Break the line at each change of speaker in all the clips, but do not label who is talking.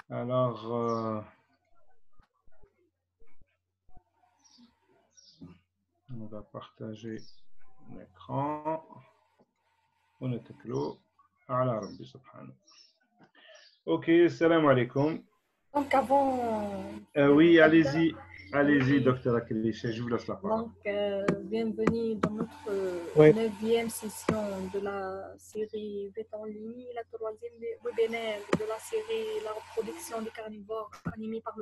Alors, on va partager l'écran. ونتكلوا على ربي سبحانه. Ok, salam alaikum.
Donc, avant
Oui,
d'entrer,
allez-y,
oui,
docteur Akilish, je vous laisse la parole.
donc, bienvenue dans notre
Oui.
9e session de la série Bêta en ligne, la 3e webinaire de la série La reproduction des carnivores, animée par le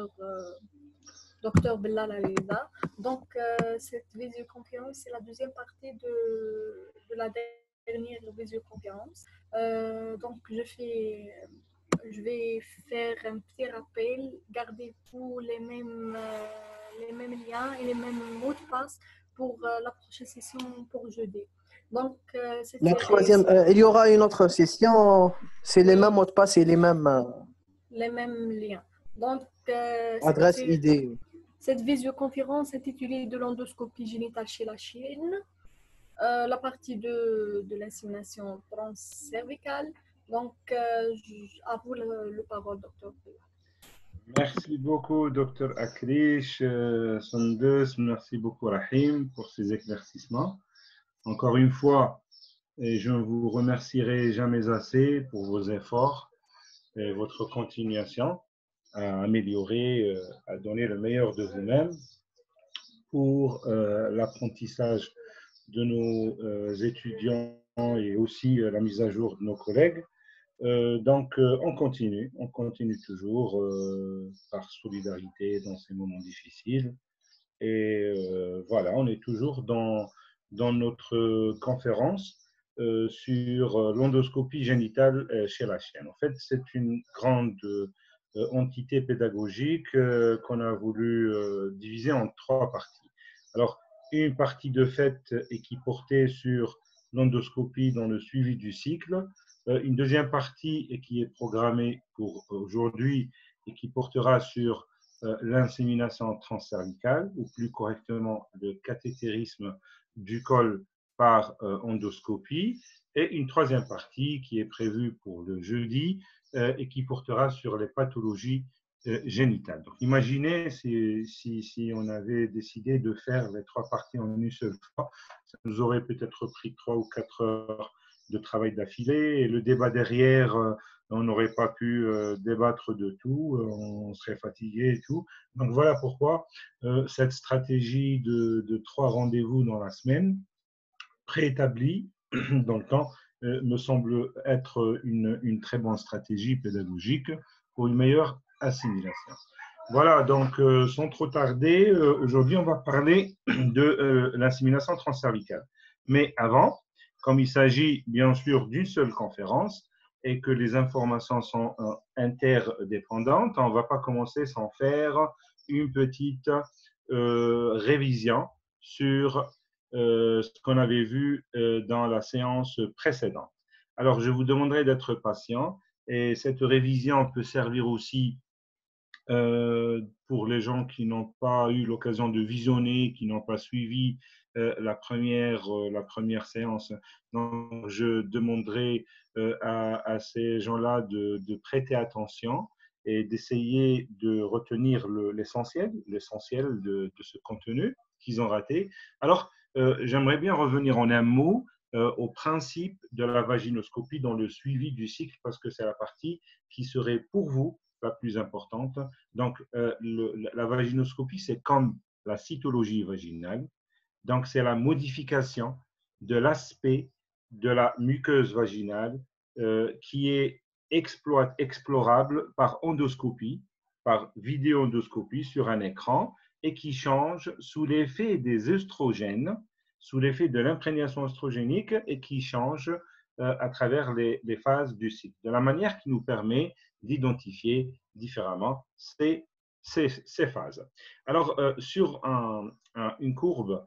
docteur Bellal Aleza. Donc, cette visioconférence, c'est la deuxième partie de la dernière visioconférence. Donc, je vais faire un petit rappel, gardez-vous les mêmes liens et les mêmes mots de passe pour la prochaine session pour jeudi. Donc,
La troisième, il y aura une autre session, c'est les mêmes mots de passe et les mêmes
liens. Donc,
adresses ID.
Cette visioconférence intitulée de l'endoscopie génitale chez la chienne, la partie de l'insémination transcervicale. Donc, à vous le parole, docteur.
Merci beaucoup, docteur Aklish, Sandes, merci beaucoup, Rahim, pour ces éclaircissements. Encore une fois, et je ne vous remercierai jamais assez pour vos efforts et votre continuation à améliorer, à donner le meilleur de vous-même pour l'apprentissage de nos étudiants et aussi la mise à jour de nos collègues. Donc, on continue toujours par solidarité dans ces moments difficiles. Et voilà, on est toujours dans notre conférence sur l'endoscopie génitale chez la chienne. En fait, c'est une grande entité pédagogique qu'on a voulu diviser en 3 parties. Alors, une partie de fait et qui portait sur l'endoscopie dans le suivi du cycle, une deuxième partie et qui est programmée pour aujourd'hui et qui portera sur l'insémination transcervicale, ou plus correctement le cathétérisme du col par endoscopie, et une troisième partie qui est prévue pour le jeudi et qui portera sur les pathologies génitales. Donc, imaginez si on avait décidé de faire les 3 parties en une seule fois, ça nous aurait peut-être pris 3 ou 4 heures de travail d'affilée, et le débat derrière, on n'aurait pas pu débattre de tout, on serait fatigué et tout. Donc voilà pourquoi cette stratégie de 3 rendez-vous dans la semaine, préétablie dans le temps, me semble être une très bonne stratégie pédagogique pour une meilleure assimilation. Voilà, donc sans trop tarder, aujourd'hui on va parler de l'insémination transcervicale. Mais avant, comme il s'agit bien sûr d'une seule conférence et que les informations sont interdépendantes, on ne va pas commencer sans faire une petite révision sur ce qu'on avait vu dans la séance précédente. Alors, je vous demanderai d'être patient et cette révision peut servir aussi pour les gens qui n'ont pas eu l'occasion de visionner, qui n'ont pas suivi la première séance. Donc, je demanderai à ces gens-là de prêter attention et d'essayer de retenir l'essentiel de ce contenu qu'ils ont raté. Alors, j'aimerais bien revenir en un mot au principe de la vaginoscopie dans le suivi du cycle, parce que c'est la partie qui serait pour vous la plus importante. Donc, la vaginoscopie, c'est comme la cytologie vaginale. Donc, c'est la modification de l'aspect de la muqueuse vaginale qui est explorable par endoscopie, par vidéo-endoscopie sur un écran, et qui change sous l'effet des œstrogènes, sous l'effet de l'imprégnation œstrogénique, et qui change à travers les phases du cycle, de la manière qui nous permet d'identifier différemment ces phases. Alors, sur une courbe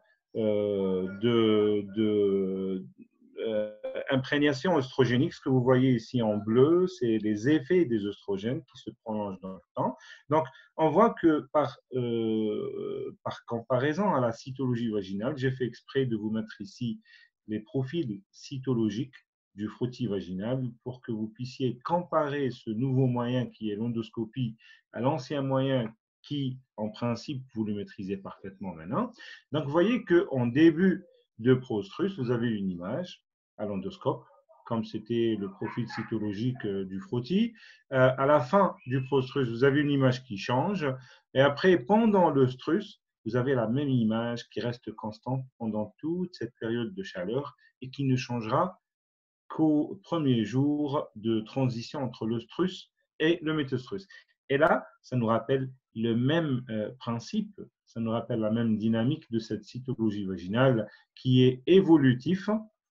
imprégnation œstrogénique, ce que vous voyez ici en bleu, c'est les effets des œstrogènes qui se prolongent dans le temps. Donc, on voit que par comparaison à la cytologie vaginale, j'ai fait exprès de vous mettre ici les profils cytologiques du frottis vaginal pour que vous puissiez comparer ce nouveau moyen qui est l'endoscopie à l'ancien moyen qui, en principe, vous le maîtrisez parfaitement maintenant. Donc, vous voyez qu'en début de prostrus, vous avez une image à l'endoscope, comme c'était le profil cytologique du frottis. À la fin du prostrus, vous avez une image qui change. Et après, pendant le strus, vous avez la même image qui reste constante pendant toute cette période de chaleur et qui ne changera qu'au premier jour de transition entre le strus et le métastrus. Et là, ça nous rappelle le même principe, ça nous rappelle la même dynamique de cette cytologie vaginale qui est évolutif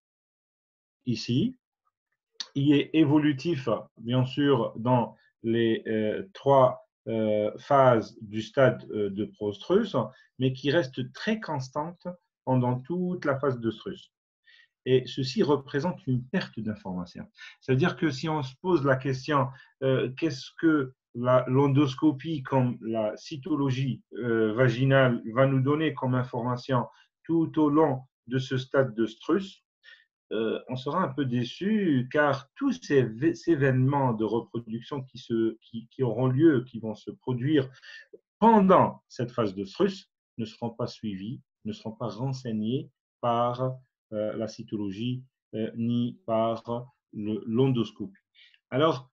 ici. Il est évolutif, bien sûr, dans les trois phases du stade de prostrus, mais qui reste très constante pendant toute la phase de strus. Et ceci représente une perte d'information. C'est-à-dire que si on se pose la question, qu'est-ce que l'endoscopie comme la cytologie vaginale va nous donner comme information tout au long de ce stade de strus, on sera un peu déçu car tous ces événements de reproduction qui auront lieu, qui vont se produire pendant cette phase de strus, ne seront pas suivis, ne seront pas renseignés par la cytologie ni par l'endoscopie. Alors,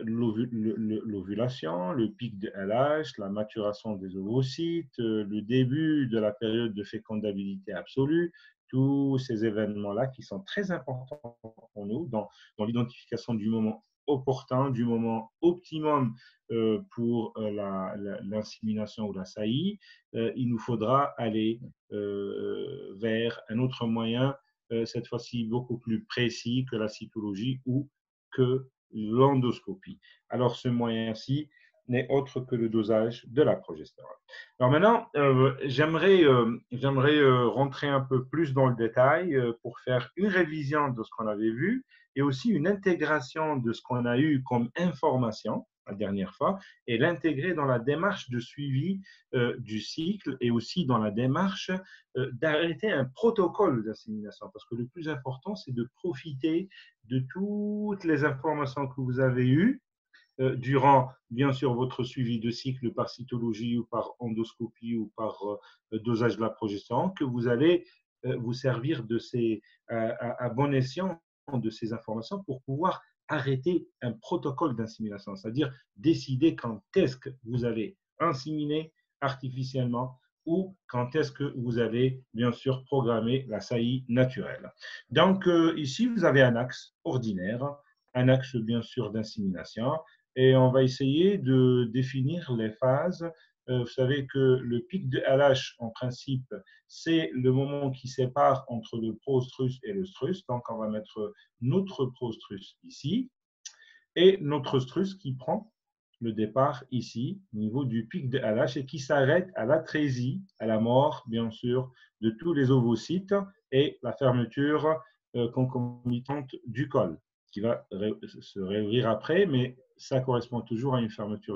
l'ovulation, le pic de LH, la maturation des ovocytes, le début de la période de fécondabilité absolue, tous ces événements-là qui sont très importants pour nous dans l'identification du moment opportun, du moment optimum pour l'insémination ou la saillie, il nous faudra aller vers un autre moyen, cette fois-ci beaucoup plus précis que la cytologie ou que l'endoscopie. Alors, ce moyen-ci n'est autre que le dosage de la progestérone. Alors maintenant, j'aimerais rentrer un peu plus dans le détail pour faire une révision de ce qu'on avait vu et aussi une intégration de ce qu'on a eu comme information la dernière fois et l'intégrer dans la démarche de suivi du cycle et aussi dans la démarche d'arrêter un protocole d'insémination. Parce que le plus important, c'est de profiter de toutes les informations que vous avez eues durant, bien sûr, votre suivi de cycle par cytologie ou par endoscopie ou par dosage de la progestérone, que vous allez vous servir de ces, à bon escient de ces informations pour pouvoir arrêter un protocole d'insémination, c'est-à-dire décider quand est-ce que vous allez inséminer artificiellement ou quand est-ce que vous allez, bien sûr, programmer la saillie naturelle. Donc, ici, vous avez un axe ordinaire, un axe, bien sûr, d'insémination, et on va essayer de définir les phases. Vous savez que le pic de LH, en principe, c'est le moment qui sépare entre le prostrus et le strus. Donc, on va mettre notre prostrus ici et notre strus qui prend le départ ici, au niveau du pic de LH, et qui s'arrête à l'atrésie, à la mort, bien sûr, de tous les ovocytes et la fermeture concomitante du col, qui va se réouvrir après, mais ça correspond toujours à une fermeture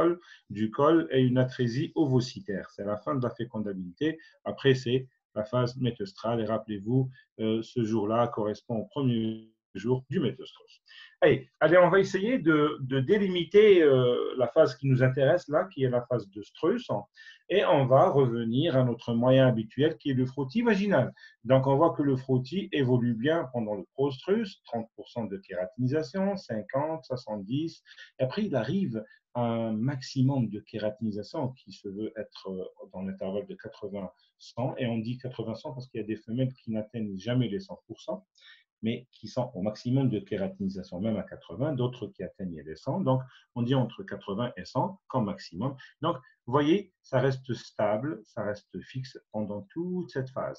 du col et une atrésie ovocytaire. C'est la fin de la fécondabilité. Après, c'est la phase métastrale. Et rappelez-vous, ce jour-là correspond au premier jour du métastrus. Allez, on va essayer de délimiter la phase qui nous intéresse là, qui est la phase de strus, et on va revenir à notre moyen habituel qui est le frottis vaginal. Donc, on voit que le frottis évolue bien pendant le prostrus, 30% de kératinisation, 50, 70, et après il arrive à un maximum de kératinisation qui se veut être dans l'intervalle de 80-100, et on dit 80-100 parce qu'il y a des femelles qui n'atteignent jamais les 100%, mais qui sont au maximum de kératinisation, même à 80, d'autres qui atteignent les 100. Donc, on dit entre 80 et 100 comme maximum. Donc, vous voyez, ça reste stable, ça reste fixe pendant toute cette phase.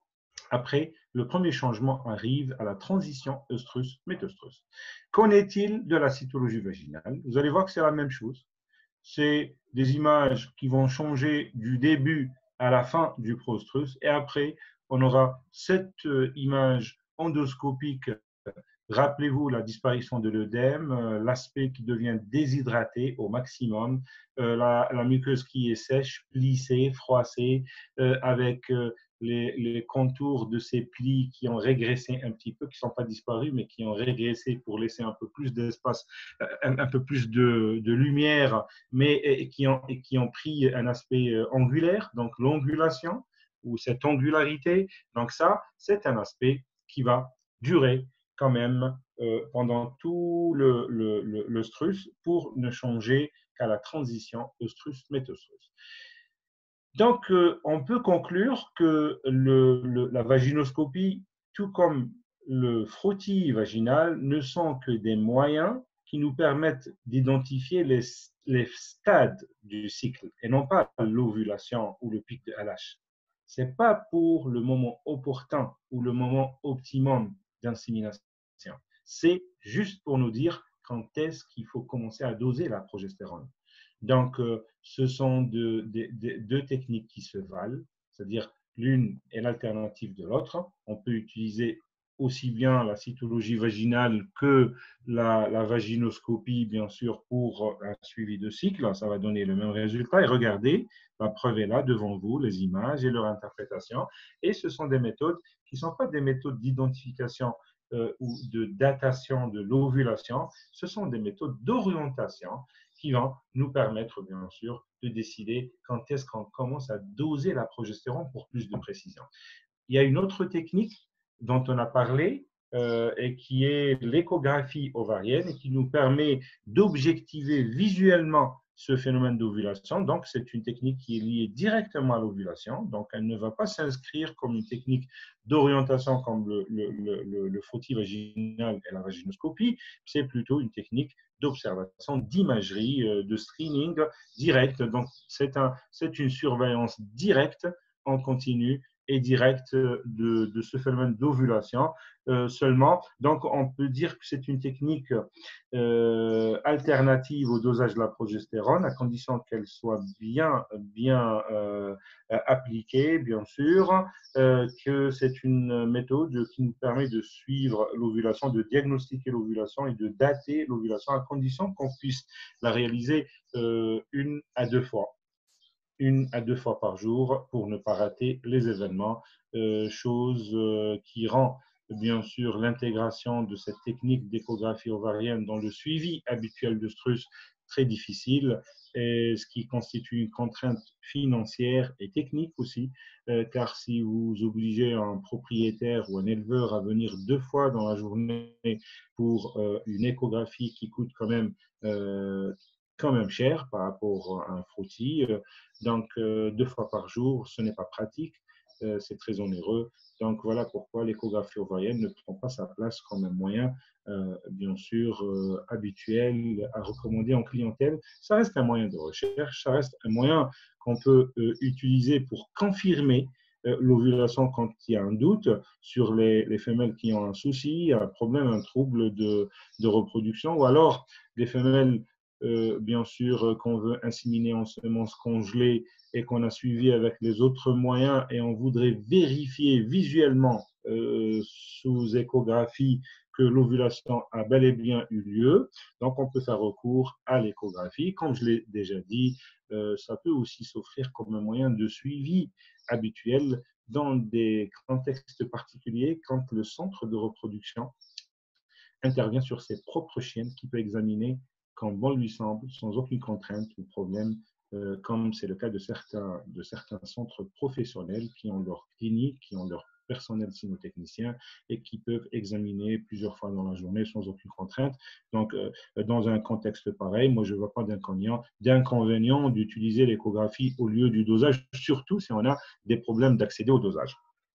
Après, le premier changement arrive à la transition œstrus-métastrus. Qu'en est-il de la cytologie vaginale? Vous allez voir que c'est la même chose. C'est des images qui vont changer du début à la fin du prostrus. Et après, on aura cette image endoscopique. Rappelez-vous la disparition de l'œdème, l'aspect qui devient déshydraté au maximum, la muqueuse qui est sèche, plissée, froissée, avec les contours de ces plis qui ont régressé un petit peu, qui ne sont pas disparus, mais qui ont régressé pour laisser un peu plus d'espace, un peu plus de lumière, mais qui ont pris un aspect angulaire, donc l'angulation ou cette angularité. Donc ça, c'est un aspect qui va durer quand même pendant tout le strus pour ne changer qu'à la transition oestrus-métastrus. Donc, on peut conclure que la vaginoscopie, tout comme le frottis vaginal, ne sont que des moyens qui nous permettent d'identifier les stades du cycle et non pas l'ovulation ou le pic de LH. Ce n'est pas pour le moment opportun ou le moment optimum d'insémination. C'est juste pour nous dire quand est-ce qu'il faut commencer à doser la progestérone. Donc, ce sont deux techniques qui se valent, c'est-à-dire l'une est l'alternative de l'autre. On peut utiliser aussi bien la cytologie vaginale que la vaginoscopie, bien sûr, pour un suivi de cycle. Ça va donner le même résultat. Et regardez, la preuve est là devant vous, les images et leur interprétation. Et ce sont des méthodes qui ne sont pas des méthodes d'identification ou de datation de l'ovulation, ce sont des méthodes d'orientation qui vont nous permettre, bien sûr, de décider quand est-ce qu'on commence à doser la progestérone pour plus de précision. Il y a une autre technique dont on a parlé et qui est l'échographie ovarienne et qui nous permet d'objectiver visuellement ce phénomène d'ovulation. Donc, c'est une technique qui est liée directement à l'ovulation. Donc, elle ne va pas s'inscrire comme une technique d'orientation comme le frottis vaginal et la vaginoscopie. C'est plutôt une technique d'observation, d'imagerie, de screening direct. Donc, c'est une surveillance directe en continu et directe de ce phénomène d'ovulation seulement. Donc, on peut dire que c'est une technique alternative au dosage de la progestérone, à condition qu'elle soit bien appliquée, bien sûr, que c'est une méthode qui nous permet de suivre l'ovulation, de diagnostiquer l'ovulation et de dater l'ovulation, à condition qu'on puisse la réaliser 1 à 2 fois. 1 à 2 fois par jour pour ne pas rater les événements, chose qui rend bien sûr l'intégration de cette technique d'échographie ovarienne dans le suivi habituel de strus très difficile, et ce qui constitue une contrainte financière et technique aussi, car si vous obligez un propriétaire ou un éleveur à venir 2 fois dans la journée pour une échographie qui coûte quand même cher par rapport à un frottis. Donc, 2 fois par jour, ce n'est pas pratique, c'est très onéreux. Donc, voilà pourquoi l'échographie ovarienne ne prend pas sa place comme un moyen, bien sûr, habituel à recommander en clientèle. Ça reste un moyen de recherche, ça reste un moyen qu'on peut utiliser pour confirmer l'ovulation quand il y a un doute sur les femelles qui ont un souci, un problème, un trouble de reproduction, ou alors des femelles bien sûr, qu'on veut inséminer en semences congelées et qu'on a suivi avec les autres moyens et on voudrait vérifier visuellement sous échographie que l'ovulation a bel et bien eu lieu. Donc, on peut faire recours à l'échographie. Comme je l'ai déjà dit, ça peut aussi s'offrir comme un moyen de suivi habituel dans des contextes particuliers quand le centre de reproduction intervient sur ses propres chiennes qui peut examiner quand bon lui semble, sans aucune contrainte ou problème, comme c'est le cas de certains centres professionnels qui ont leur clinique, qui ont leur personnel cynotechnicien et qui peuvent examiner plusieurs fois dans la journée sans aucune contrainte. Donc, dans un contexte pareil, moi, je ne vois pas d'inconvénient d'utiliser l'échographie au lieu du dosage, surtout si on a des problèmes d'accéder au dosage.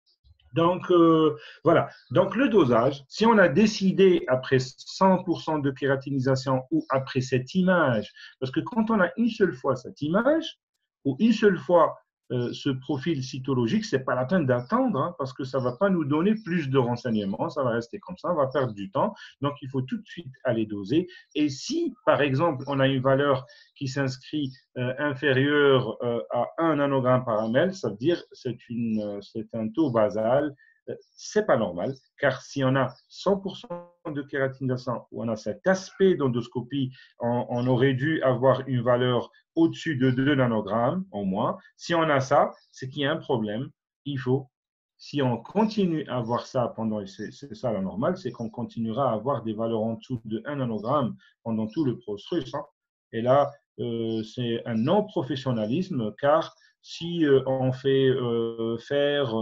Donc, voilà. Donc, le dosage, si on a décidé après 100% de kératinisation ou après cette image, parce que quand on a une seule fois cette image ou une seule fois ce profil cytologique, ce n'est pas la peine d'attendre hein, parce que ça ne va pas nous donner plus de renseignements, ça va rester comme ça, on va perdre du temps. Donc, il faut tout de suite aller doser. Et si, par exemple, on a une valeur qui s'inscrit inférieure à 1 nanogramme par ml, ça veut dire que c'est un taux basal. C'est pas normal, car si on a 100% de kératinisation ou on a cet aspect d'endoscopie, on aurait dû avoir une valeur au-dessus de 2 nanogrammes au moins. Si on a ça, c'est qu'il y a un problème. Il faut si on continue à avoir ça pendant, c'est ça la normale, c'est qu'on continuera à avoir des valeurs en dessous de 1 nanogramme pendant tout le processus. Hein. Et là, c'est un non-professionnalisme, car si on fait faire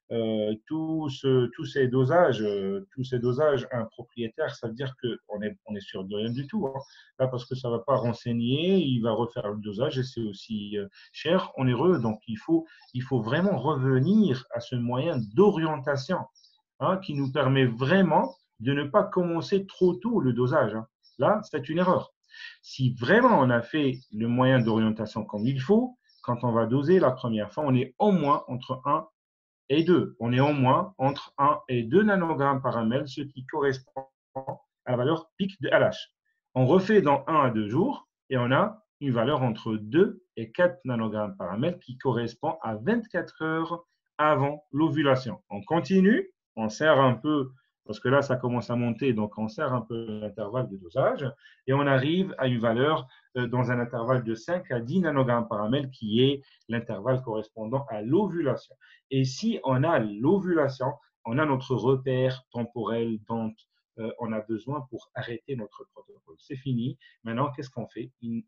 tous ces dosages à un propriétaire, ça veut dire qu'on est sûr de rien du tout. Hein. Là, parce que ça ne va pas renseigner, il va refaire le dosage et c'est aussi cher, onéreux. Donc, il faut vraiment revenir à ce moyen d'orientation, hein, qui nous permet vraiment de ne pas commencer trop tôt le dosage. Hein. Là, c'est une erreur. Si vraiment on a fait le moyen d'orientation comme il faut, quand on va doser la première fois, on est au moins entre 1 et 2. On est au moins entre 1 et 2 nanogrammes par ml, ce qui correspond à la valeur pic de LH. On refait dans 1 à 2 jours et on a une valeur entre 2 et 4 nanogrammes par ml qui correspond à 24 heures avant l'ovulation. On continue, on serre un peu, parce que là, ça commence à monter, donc on serre un peu l'intervalle de dosage et on arrive à une valeur dans un intervalle de 5 à 10 nanogrammes par ml qui est l'intervalle correspondant à l'ovulation. Et si on a l'ovulation, on a notre repère temporel dont on a besoin pour arrêter notre protocole. C'est fini. Maintenant, qu'est-ce qu'on fait? Il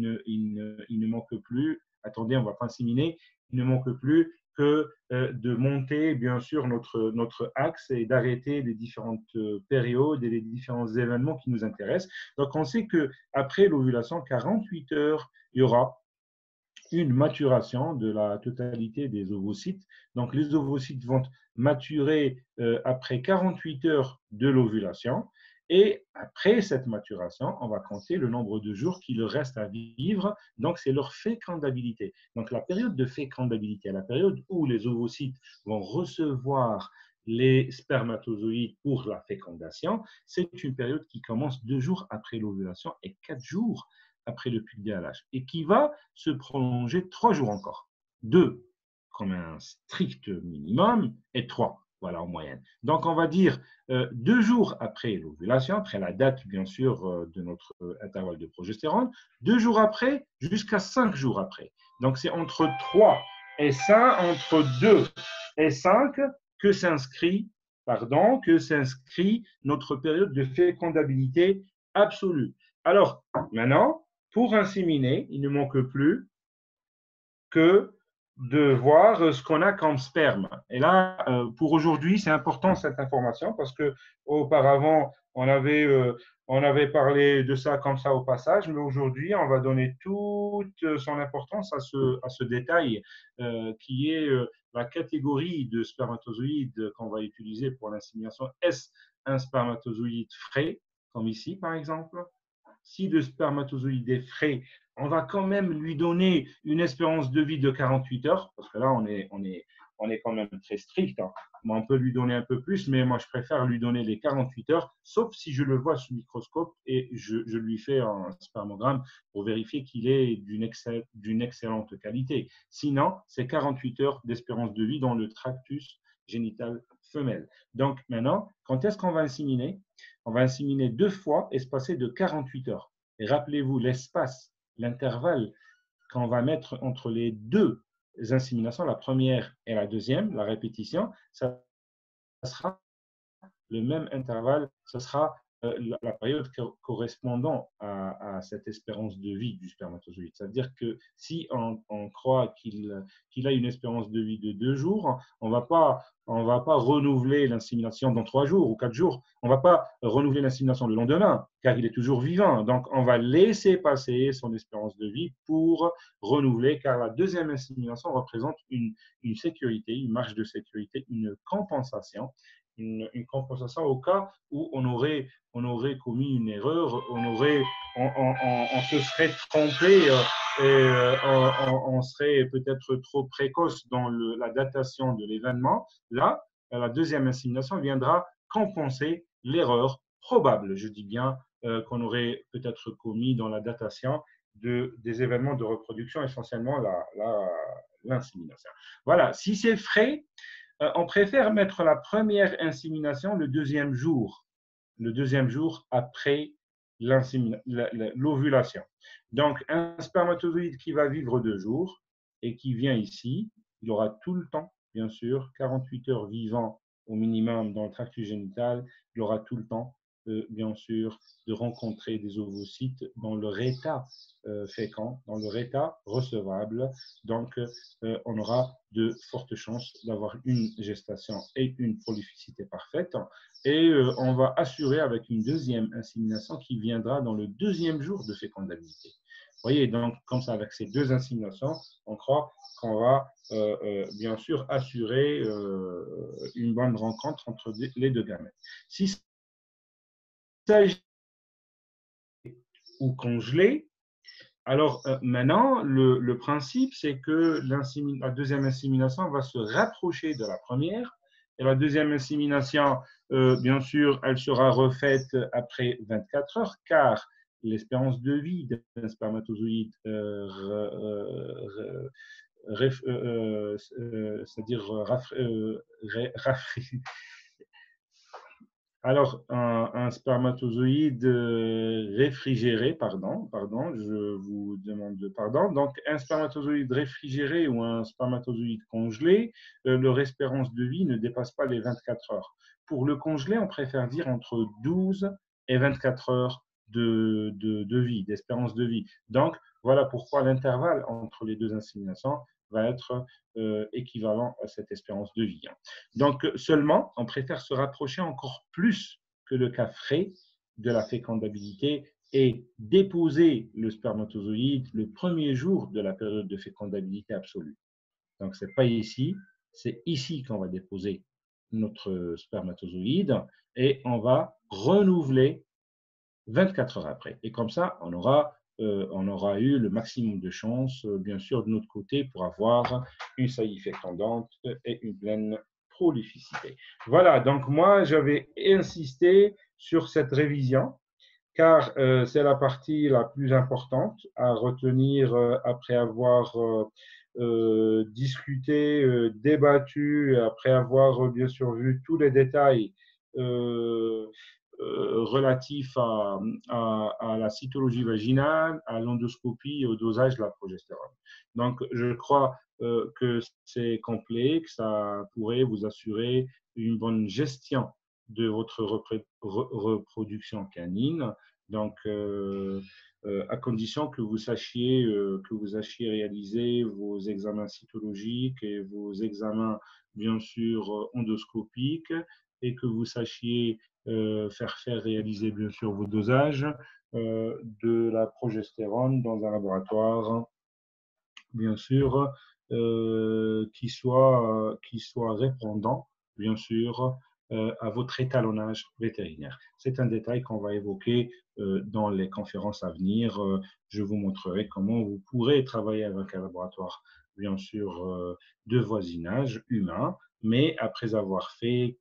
ne manque plus, attendez, on ne va pas inséminer, il ne manque plus que de monter, bien sûr, notre axe et d'arrêter les différentes périodes et les différents événements qui nous intéressent. Donc, on sait qu'après l'ovulation, 48 heures, il y aura une maturation de la totalité des ovocytes. Donc, les ovocytes vont maturer après 48 heures de l'ovulation. Et après cette maturation, on va compter le nombre de jours qu'il leur reste à vivre. Donc, c'est leur fécondabilité. Donc, la période de fécondabilité, la période où les ovocytes vont recevoir les spermatozoïdes pour la fécondation, c'est une période qui commence 2 jours après l'ovulation et 4 jours après le pic DLH et qui va se prolonger 3 jours encore. 2 comme un strict minimum et 3, voilà, en moyenne. Donc, on va dire 2 jours après l'ovulation, après la date, bien sûr, de notre intervalle de progestérone, 2 jours après, jusqu'à 5 jours après. Donc, c'est entre 3 et 5, entre 2 et 5 que s'inscrit notre période de fécondabilité absolue. Alors, maintenant, pour inséminer, il ne manque plus que de voir ce qu'on a comme sperme. Et là, pour aujourd'hui, c'est important cette information parce qu'auparavant, on avait parlé de ça comme ça au passage, mais aujourd'hui, on va donner toute son importance à ce détail qui est la catégorie de spermatozoïdes qu'on va utiliser pour l'insémination. Est-ce un spermatozoïde frais, comme ici par exemple? Si le spermatozoïde est frais, on va quand même lui donner une espérance de vie de 48 heures, parce que là, on est quand même très strict. Hein. On peut lui donner un peu plus, mais moi, je préfère lui donner les 48 heures, sauf si je le vois sous microscope et je lui fais un spermogramme pour vérifier qu'il est d'une excellente qualité. Sinon, c'est 48 heures d'espérance de vie dans le tractus génital femelle. Donc, maintenant, quand est-ce qu'on va inséminer? On va inséminer 2 fois espacé de 48 heures. Et rappelez-vous, l'espace, l'intervalle qu'on va mettre entre les 2 inséminations, la première et la deuxième, la répétition, ça sera le même intervalle, ce sera la période correspondant à cette espérance de vie du spermatozoïde. C'est-à-dire que si on croit qu'il a une espérance de vie de 2 jours, on ne va pas renouveler l'insémination dans 3 jours ou 4 jours. On ne va pas renouveler l'insémination le lendemain, car il est toujours vivant. Donc, on va laisser passer son espérance de vie pour renouveler, car la deuxième insémination représente une sécurité, une marge de sécurité, une compensation. Une compensation au cas où on aurait commis une erreur, on se serait trompé et on serait peut-être trop précoce dans la datation de l'événement. Là, la deuxième insémination viendra compenser l'erreur probable, je dis bien, qu'on aurait peut-être commis dans la datation des événements de reproduction, essentiellement l'insémination. Voilà, si c'est frais, on préfère mettre la première insémination le deuxième jour après l'ovulation. Donc, un spermatozoïde qui va vivre 2 jours et qui vient ici, il aura tout le temps bien sûr, 48 heures vivant au minimum dans le tractus génital, il aura tout le temps, bien sûr, de rencontrer des ovocytes dans leur état fécond, dans leur état recevable. Donc, on aura de fortes chances d'avoir une gestation et une prolificité parfaite. Et on va assurer avec une deuxième insémination qui viendra dans le deuxième jour de fécondabilité. Vous voyez, donc, comme ça, avec ces deux inséminations, on croit qu'on va bien sûr assurer une bonne rencontre entre les deux gamètes. Si s'agit ou congelé, alors maintenant, le principe, c'est que la deuxième insémination va se rapprocher de la première. Et la deuxième insémination, bien sûr, elle sera refaite après 24 heures, car l'espérance de vie d'un spermatozoïde, c'est-à-dire alors, un spermatozoïde réfrigéré, pardon, je vous demande pardon. Donc, un spermatozoïde réfrigéré ou un spermatozoïde congelé, leur espérance de vie ne dépasse pas les 24 heures. Pour le congelé, on préfère dire entre 12 et 24 heures de vie, d'espérance de vie. Donc, voilà pourquoi l'intervalle entre les deux inséminations va être équivalent à cette espérance de vie. Donc, seulement, on préfère se rapprocher encore plus que le cas frais de la fécondabilité et déposer le spermatozoïde le premier jour de la période de fécondabilité absolue. Donc, ce n'est pas ici, c'est ici qu'on va déposer notre spermatozoïde et on va renouveler 24 heures après. Et comme ça, on aura eu le maximum de chances, bien sûr, de notre côté, pour avoir une saillie fécondante et une pleine prolificité. Voilà, donc moi, j'avais insisté sur cette révision, car c'est la partie la plus importante à retenir après avoir discuté, débattu, après avoir bien sûr vu tous les détails relatifs à la cytologie vaginale, à l'endoscopie et au dosage de la progestérone. Donc, je crois que c'est complet, que ça pourrait vous assurer une bonne gestion de votre reproduction canine. Donc, à condition que vous sachiez réaliser vos examens cytologiques et vos examens, bien sûr, endoscopiques, et que vous sachiez faire réaliser, bien sûr, vos dosages de la progestérone dans un laboratoire, bien sûr, qui soit répondant, bien sûr, à votre étalonnage vétérinaire. C'est un détail qu'on va évoquer dans les conférences à venir. Je vous montrerai comment vous pourrez travailler avec un laboratoire, bien sûr, de voisinage humain, mais après avoir fait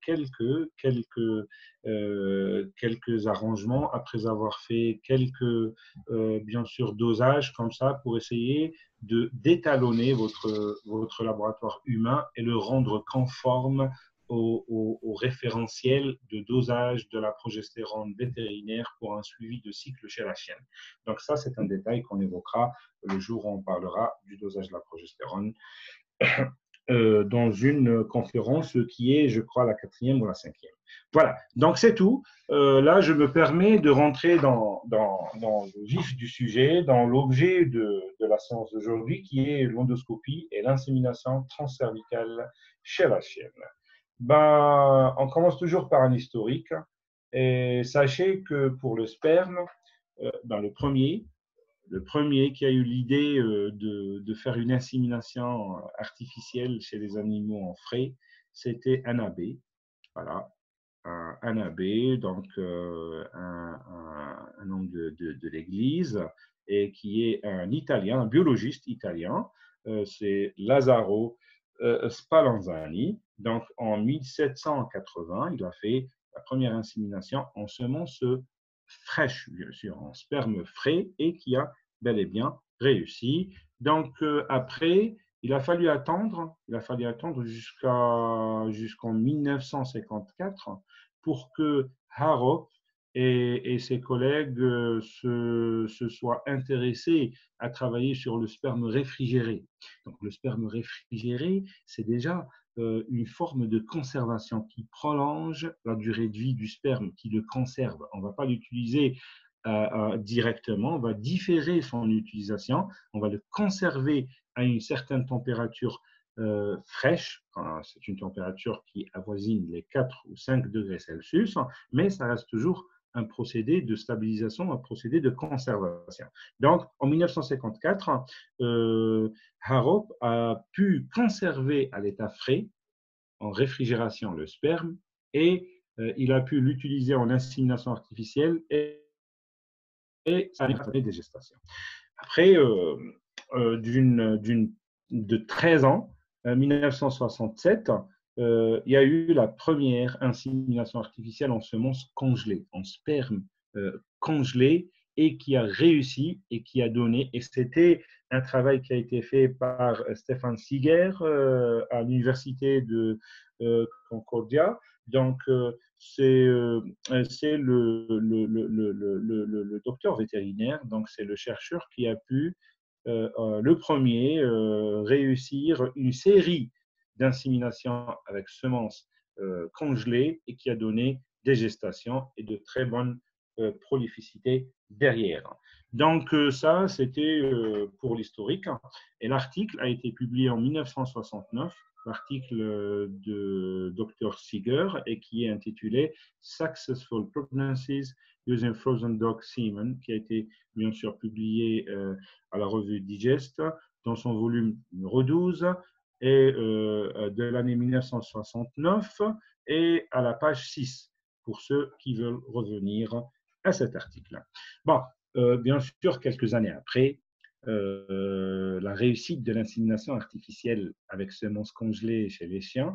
quelques arrangements, après avoir fait quelques, bien sûr, dosages comme ça pour essayer d'étalonner votre laboratoire humain et le rendre conforme au référentiel de dosage de la progestérone vétérinaire pour un suivi de cycle chez la chienne. Donc ça, c'est un détail qu'on évoquera le jour où on parlera du dosage de la progestérone dans une conférence qui est, je crois, la 4e ou la 5e. Voilà, donc c'est tout. Là, je me permets de rentrer dans le vif du sujet, dans l'objet de la séance d'aujourd'hui, qui est l'endoscopie et l'insémination transcervicale chez la chienne. Ben, on commence toujours par un historique. Et sachez que pour le sperme, ben, le premier qui a eu l'idée de faire une insémination artificielle chez les animaux en frais, c'était un abbé. Voilà, un abbé, donc un homme de l'Église, et qui est un Italien, un biologiste italien, c'est Lazzaro Spallanzani. Donc en 1780, il a fait la première insémination en semences fraîches, bien sûr, en sperme frais, et qui a bel et bien réussi. Donc après, il a fallu attendre jusqu'en 1954 pour que Harrop et ses collègues se soient intéressés à travailler sur le sperme réfrigéré. Donc, le sperme réfrigéré, c'est déjà une forme de conservation qui prolonge la durée de vie du sperme, qui le conserve. On ne va pas l'utiliser directement, on va différer son utilisation, on va le conserver à une certaine température fraîche, c'est une température qui avoisine les 4 ou 5 degrés Celsius, mais ça reste toujours un procédé de stabilisation, un procédé de conservation. Donc, en 1954, Harrop a pu conserver à l'état frais, en réfrigération, le sperme, et il a pu l'utiliser en insémination artificielle et ça a donné des gestations. Après, de 13 ans, 1967, il y a eu la première insémination artificielle en semences congelées, en sperme congelé, et qui a réussi et qui a donné. Et c'était un travail qui a été fait par Stefan Seeger à l'université de Concordia. Donc, c'est le docteur vétérinaire, donc c'est le chercheur qui a pu le premier réussir une série d'inséminations avec semences congelées et qui a donné des gestations et de très bonnes prolificité derrière. Donc ça, c'était pour l'historique. Et l'article a été publié en 1969, l'article de Dr. Seeger, et qui est intitulé Successful Pregnancies Using Frozen Dog Semen, qui a été bien sûr publié à la revue Digest dans son volume numéro 12 et de l'année 1969 et à la page 6 pour ceux qui veulent revenir à cet article. Bon, bien sûr, quelques années après, la réussite de l'insémination artificielle avec semences congelées chez les chiens,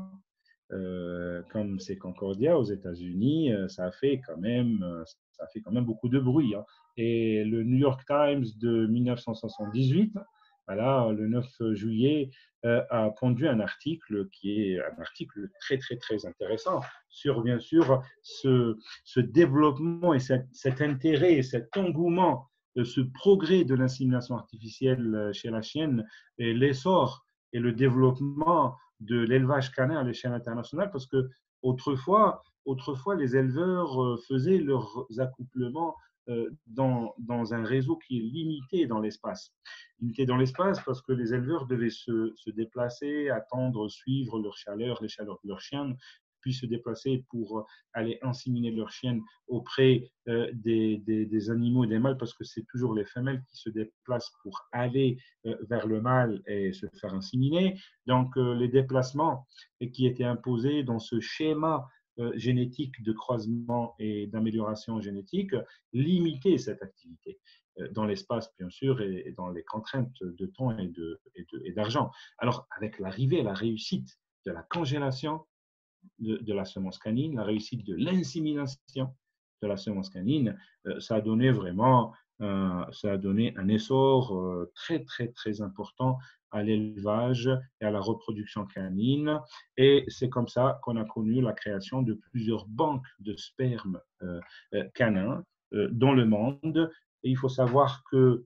comme c'est Concordia aux États-Unis, ça a fait quand même beaucoup de bruit. Hein. Et le New York Times de 1978, voilà, le 9 juillet, a pondu un article qui est un article très, très, très intéressant sur, bien sûr, ce développement et cet intérêt et cet engouement, ce progrès de l'insémination artificielle chez la chienne et l'essor et le développement de l'élevage canin à l'échelle internationale, parce que autrefois les éleveurs faisaient leurs accouplements dans un réseau qui est limité dans l'espace. Limité dans l'espace parce que les éleveurs devaient se déplacer, attendre, suivre leur chaleur, les chaleurs de leurs chiens, puis se déplacer pour aller inséminer leurs chiennes auprès des animaux et des mâles, parce que c'est toujours les femelles qui se déplacent pour aller vers le mâle et se faire inséminer. Donc, les déplacements qui étaient imposés dans ce schéma génétique de croisement et d'amélioration génétique limitaient cette activité dans l'espace, bien sûr, et dans les contraintes de temps et d'argent. Alors, avec l'arrivée, la réussite de la congélation de la semence canine, la réussite de l'insémination de la semence canine, ça a donné vraiment ça a donné un essor très, très, très important à l'élevage et à la reproduction canine. Et c'est comme ça qu'on a connu la création de plusieurs banques de sperme canins dans le monde. Et il faut savoir que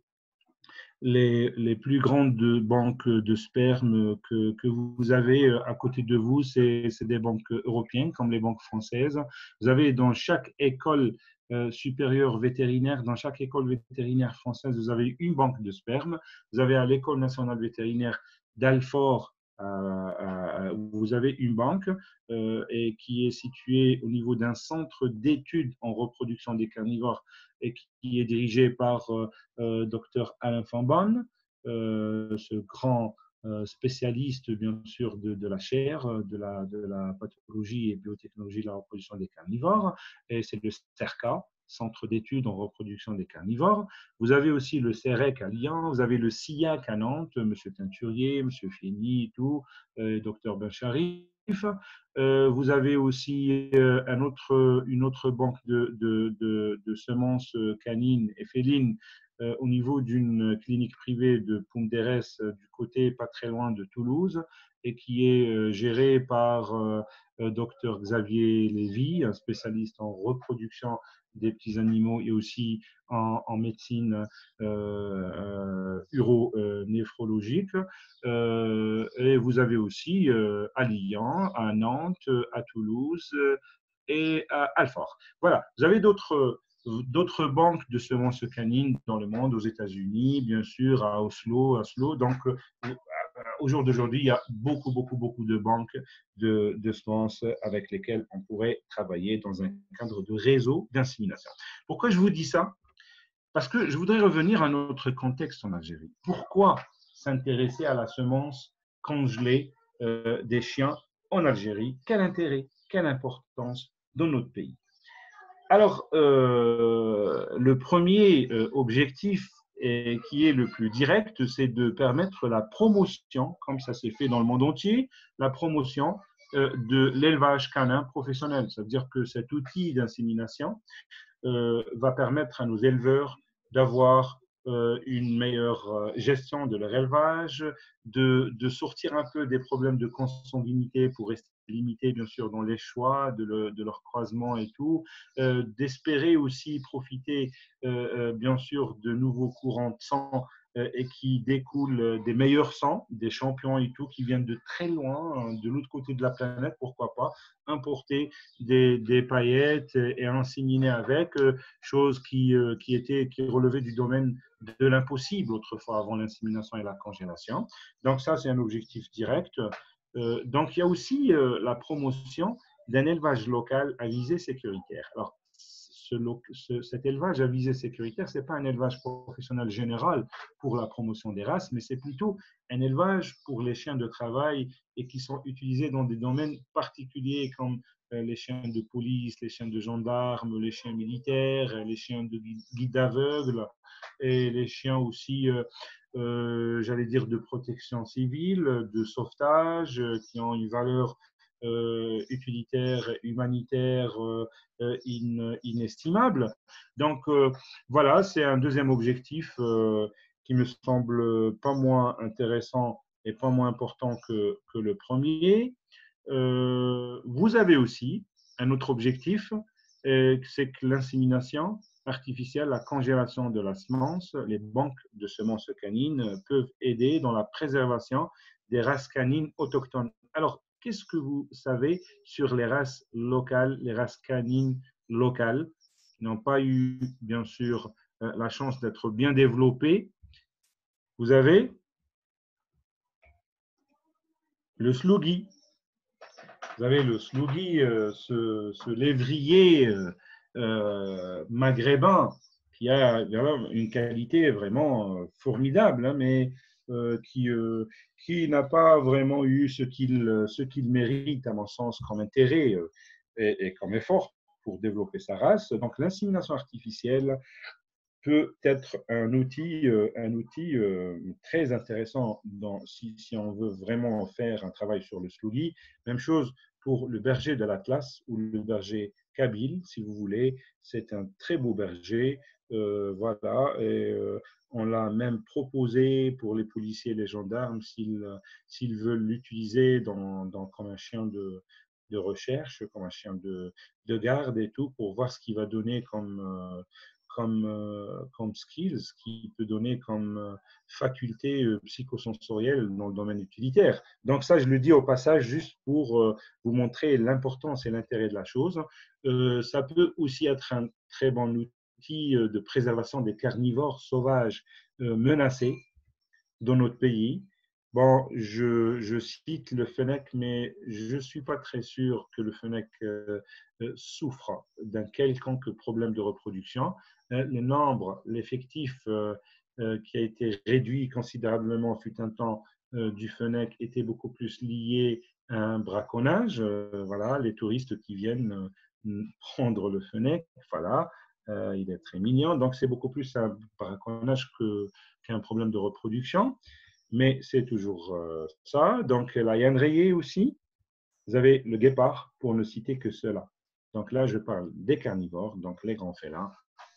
les plus grandes banques de sperme que vous avez à côté de vous, c'est des banques européennes comme les banques françaises. Vous avez dans chaque école supérieure vétérinaire, dans chaque école vétérinaire française, vous avez une banque de sperme. Vous avez à l'école nationale vétérinaire d'Alfort, vous avez une banque et qui est située au niveau d'un centre d'études en reproduction des carnivores et qui est dirigé par Dr. Alain Fambonne, ce grand spécialiste, bien sûr, de la chair, de la pathologie et biotechnologie de la reproduction des carnivores. Et c'est le CERCA, Centre d'études en reproduction des carnivores. Vous avez aussi le CEREC à Lyon, vous avez le SIAC à Nantes, M. Teinturier, M. Fény et tout, Dr. Bencharif. Vous avez aussi une autre banque de semences canines et félines au niveau d'une clinique privée de Poum-Derès, du côté pas très loin de Toulouse, et qui est gérée par Dr Xavier Lévy, un spécialiste en reproduction des petits animaux et aussi en médecine uro-néphrologique. Et vous avez aussi à Lyon, à Nantes, à Toulouse et à Alfort. Voilà, vous avez d'autres banques de semences canines dans le monde, aux États-Unis, bien sûr, à Oslo. Donc, au jour d'aujourd'hui, il y a beaucoup de banques de semences avec lesquelles on pourrait travailler dans un cadre de réseau d'insémination. Pourquoi je vous dis ça? Parce que je voudrais revenir à notre contexte en Algérie. Pourquoi s'intéresser à la semence congelée des chiens en Algérie? Quel intérêt, quelle importance dans notre pays? Alors, le premier objectif et qui est le plus direct, c'est de permettre la promotion, comme ça s'est fait dans le monde entier, la promotion de l'élevage canin professionnel. Ça veut dire que cet outil d'insémination va permettre à nos éleveurs d'avoir une meilleure gestion de leur élevage, de sortir un peu des problèmes de consanguinité pour rester limité, bien sûr, dans les choix de leur croisement et tout, d'espérer aussi profiter, bien sûr, de nouveaux courants de sang et qui découlent des meilleurs sangs, des champions et tout, qui viennent de très loin, de l'autre côté de la planète, pourquoi pas, importer des paillettes et inséminer avec, chose qui relevait du domaine de l'impossible autrefois avant l'insémination et la congélation. Donc ça, c'est un objectif direct. Donc il y a aussi la promotion d'un élevage local à visée sécuritaire. Alors, cet élevage à visée sécuritaire, ce n'est pas un élevage professionnel général pour la promotion des races, mais c'est plutôt un élevage pour les chiens de travail et qui sont utilisés dans des domaines particuliers comme les chiens de police, les chiens de gendarmes, les chiens militaires, les chiens de guides aveugles et les chiens aussi, j'allais dire, de protection civile, de sauvetage, qui ont une valeur utilitaire, humanitaire inestimable. Donc voilà, c'est un deuxième objectif qui me semble pas moins intéressant et pas moins important que le premier. Vous avez aussi un autre objectif, c'est que l'insémination artificielle, la congélation de la semence, les banques de semences canines peuvent aider dans la préservation des races canines autochtones. Alors, qu'est-ce que vous savez sur les races locales, les races canines locales qui n'ont pas eu, bien sûr, la chance d'être bien développées? Vous avez le slougi. Vous avez le slougi, ce lévrier maghrébin qui a une qualité vraiment formidable, hein, mais qui n'a pas vraiment eu ce qu'il mérite, à mon sens, comme intérêt et comme effort pour développer sa race. Donc, l'insémination artificielle peut être un outil très intéressant si on veut vraiment faire un travail sur le slougi. Même chose pour le berger de l'Atlas ou le berger kabyle, si vous voulez. C'est un très beau berger. Voilà. Et, on l'a même proposé pour les policiers et les gendarmes s'ils veulent l'utiliser comme un chien de recherche, comme un chien de garde et tout, pour voir ce qu'il va donner comme skills, ce qui peut donner comme faculté psychosensorielle dans le domaine utilitaire. Donc ça, je le dis au passage juste pour vous montrer l'importance et l'intérêt de la chose. Ça peut aussi être un très bon outil de préservation des carnivores sauvages menacés dans notre pays. Bon, je cite le fennec, mais je ne suis pas très sûr que le fennec souffre d'un quelconque problème de reproduction. Le nombre, l'effectif qui a été réduit considérablement fut un temps du fennec était beaucoup plus lié à un braconnage. Voilà, les touristes qui viennent prendre le fennec, voilà, il est très mignon. Donc, c'est beaucoup plus un braconnage qu'un problème de reproduction. Mais c'est toujours ça. Donc, la hyène rayée aussi. Vous avez le guépard, pour ne citer que cela. Donc là, je parle des carnivores, donc les grands félins, et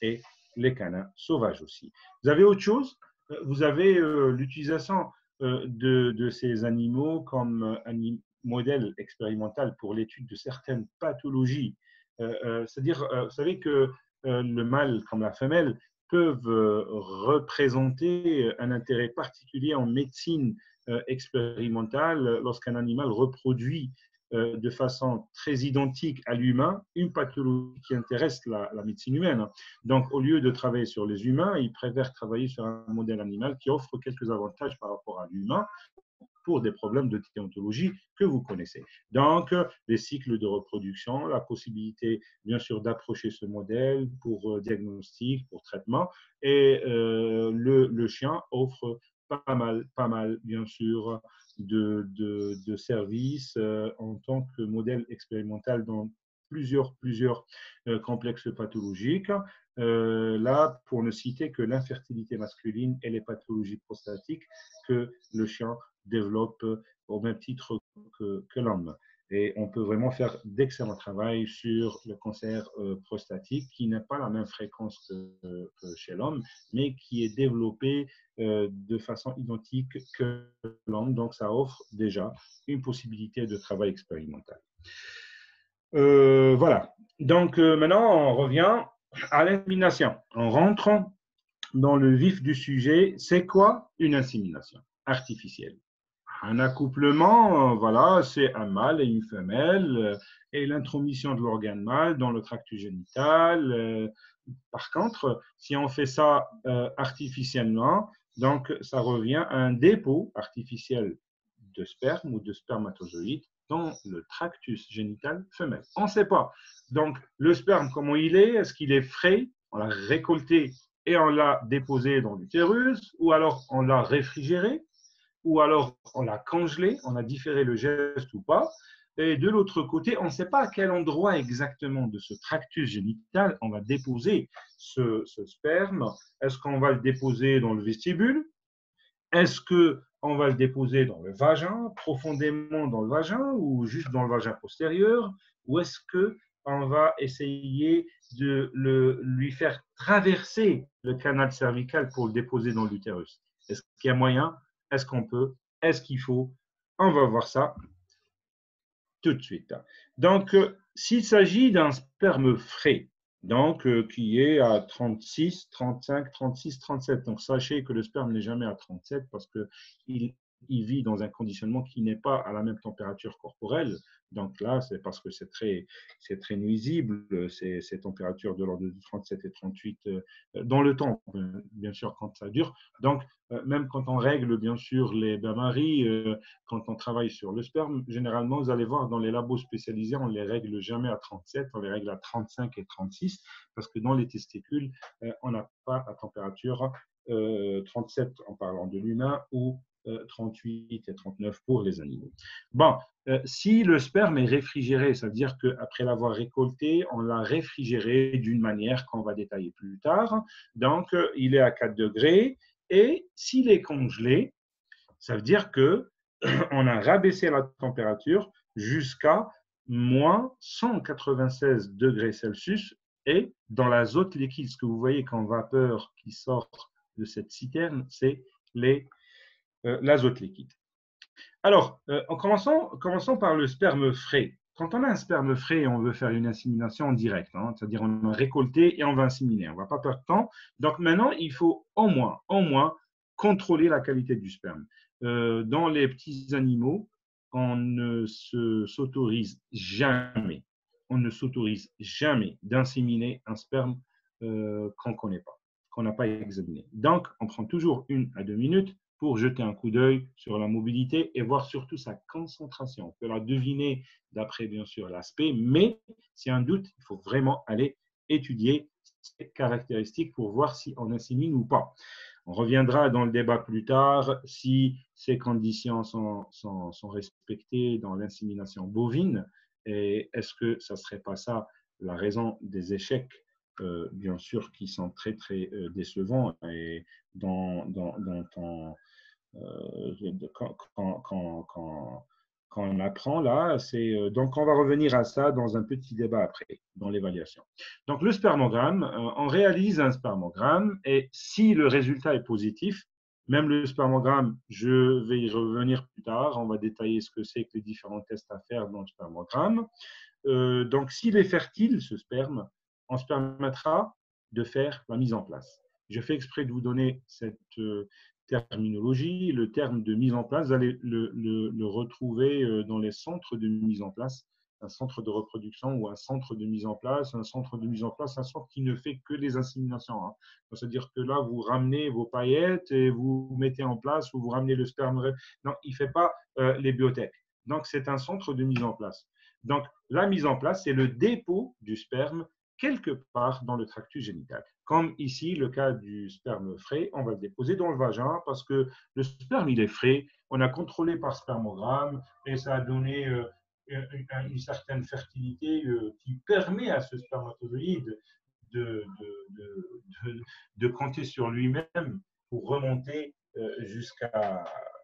les canins sauvages aussi. Vous avez autre chose? Vous avez l'utilisation de ces animaux comme modèle expérimental pour l'étude de certaines pathologies. C'est-à-dire, vous savez que le mâle comme la femelle peuvent représenter un intérêt particulier en médecine expérimentale lorsqu'un animal reproduit de façon très identique à l'humain une pathologie qui intéresse la médecine humaine. Donc, au lieu de travailler sur les humains, ils préfèrent travailler sur un modèle animal qui offre quelques avantages par rapport à l'humain pour des problèmes de déontologie que vous connaissez. Donc, les cycles de reproduction, la possibilité, bien sûr, d'approcher ce modèle pour diagnostic, pour traitement, et le chien offre pas mal, bien sûr, de services en tant que modèle expérimental dans plusieurs complexes pathologiques. Là, pour ne citer que l'infertilité masculine et les pathologies prostatiques que le chien développe au même titre que l'homme. Et on peut vraiment faire d'excellents travail sur le cancer prostatique qui n'a pas la même fréquence que chez l'homme, mais qui est développé de façon identique que l'homme. Donc, ça offre déjà une possibilité de travail expérimental. Voilà. Donc, maintenant, on revient à l'insémination. On rentre dans le vif du sujet. C'est quoi une insémination artificielle? Un accouplement, voilà, c'est un mâle et une femelle et l'intromission de l'organe mâle dans le tractus génital. Par contre, si on fait ça artificiellement, donc ça revient à un dépôt artificiel de sperme ou de spermatozoïdes dans le tractus génital femelle. On ne sait pas. Donc, le sperme, comment il est? Est-ce qu'il est frais? On l'a récolté et on l'a déposé dans l'utérus, ou alors on l'a réfrigéré, ou alors on l'a congelé, on a différé le geste ou pas. Et de l'autre côté, on ne sait pas à quel endroit exactement de ce tractus génital on va déposer ce sperme. Est-ce qu'on va le déposer dans le vestibule? Est-ce qu'on va le déposer dans le vagin, profondément dans le vagin, ou juste dans le vagin postérieur? Ou est-ce qu'on va essayer de lui faire traverser le canal cervical pour le déposer dans l'utérus? Est-ce qu'il y a moyen? Est-ce qu'on peut? Est-ce qu'il faut? On va voir ça tout de suite. Donc, s'il s'agit d'un sperme frais, donc qui est à 36, 35, 36, 37, donc sachez que le sperme n'est jamais à 37 parce qu'il vit dans un conditionnement qui n'est pas à la même température corporelle. Donc là, c'est parce que c'est très nuisible, ces températures de l'ordre de 37 et 38 dans le temps, bien sûr, quand ça dure. Donc, même quand on règle, bien sûr, les bains-maries, quand on travaille sur le sperme, généralement, vous allez voir dans les labos spécialisés, on ne les règle jamais à 37, on les règle à 35 et 36, parce que dans les testicules, on n'a pas la température 37 en parlant de l'humain ou 38 et 39 pour les animaux. Bon, si le sperme est réfrigéré, ça veut dire qu'après l'avoir récolté, on l'a réfrigéré d'une manière qu'on va détailler plus tard. Donc, il est à 4 degrés. Et s'il est congelé, ça veut dire qu'on a rabaissé la température jusqu'à moins 196 degrés Celsius. Et dans l'azote liquide, ce que vous voyez qu'en vapeur qui sort de cette citerne, c'est l'azote liquide. Alors, commençons par le sperme frais. Quand on a un sperme frais et on veut faire une insémination en direct, c'est-à-dire on a récolté et on va inséminer, on ne va pas perdre de temps. Donc maintenant, il faut au moins contrôler la qualité du sperme. Dans les petits animaux, on ne s'autorise jamais d'inséminer un sperme qu'on ne connaît pas, qu'on n'a pas examiné. Donc, on prend toujours 1 à 2 minutes pour jeter un coup d'œil sur la mobilité et voir surtout sa concentration. On peut la deviner d'après, bien sûr, l'aspect, mais s'il y a un doute, il faut vraiment aller étudier ces caractéristiques pour voir si on insémine ou pas. On reviendra dans le débat plus tard si ces conditions sont respectées dans l'insémination bovine et est-ce que ça ne serait pas ça la raison des échecs bien sûr, qui sont très, très décevants. Et quand quand on apprend là, donc on va revenir à ça dans un petit débat après, dans l'évaluation. Donc le spermogramme, on réalise un spermogramme et si le résultat est positif, même le spermogramme, je vais y revenir plus tard, on va détailler ce que c'est que les différents tests à faire dans le spermogramme. Donc s'il est fertile, ce sperme, on se permettra de faire la mise en place. Je fais exprès de vous donner cette terminologie, le terme de mise en place, vous allez le retrouver dans les centres de mise en place, un centre de reproduction ou un centre de mise en place. Un centre de mise en place, un centre qui ne fait que les inséminations. Hein. C'est-à-dire que là, vous ramenez vos paillettes et vous mettez en place ou vous ramenez le sperme. Non, il ne fait pas les biotech. Donc, c'est un centre de mise en place. Donc, la mise en place, c'est le dépôt du sperme quelque part dans le tractus génital. Comme ici, le cas du sperme frais, on va le déposer dans le vagin parce que le sperme, il est frais. On a contrôlé par spermogramme et ça a donné une certaine fertilité qui permet à ce spermatozoïde de compter sur lui-même pour remonter jusqu'à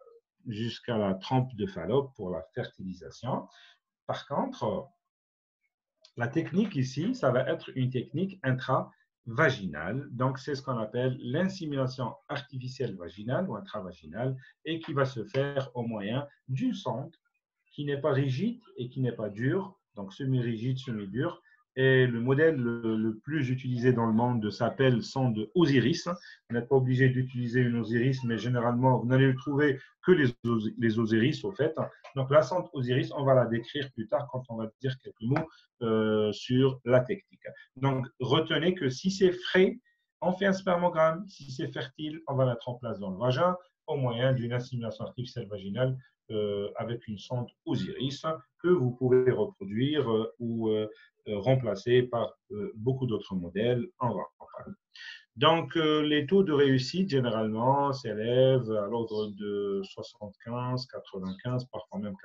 la trempe de Fallope pour la fertilisation. Par contre, la technique ici, ça va être une technique intravaginale. Donc, c'est ce qu'on appelle l'insémination artificielle vaginale ou intravaginale et qui va se faire au moyen d'une sonde qui n'est pas rigide et qui n'est pas dure, donc semi-rigide, semi-dure. Et le modèle le plus utilisé dans le monde s'appelle sonde Osiris. Vous n'êtes pas obligé d'utiliser une Osiris, mais généralement, vous n'allez trouver que les Osiris, au fait. Donc, la sonde Osiris, on va la décrire plus tard quand on va dire quelques mots sur la technique. Donc, retenez que si c'est frais, on fait un spermogramme. Si c'est fertile, on va mettre en place dans le vagin au moyen d'une insémination artificielle vaginale avec une sonde Osiris que vous pouvez reproduire ou remplacer par beaucoup d'autres modèles. On va en parler. Donc, les taux de réussite, généralement, s'élèvent à l'ordre de 75, 95, parfois même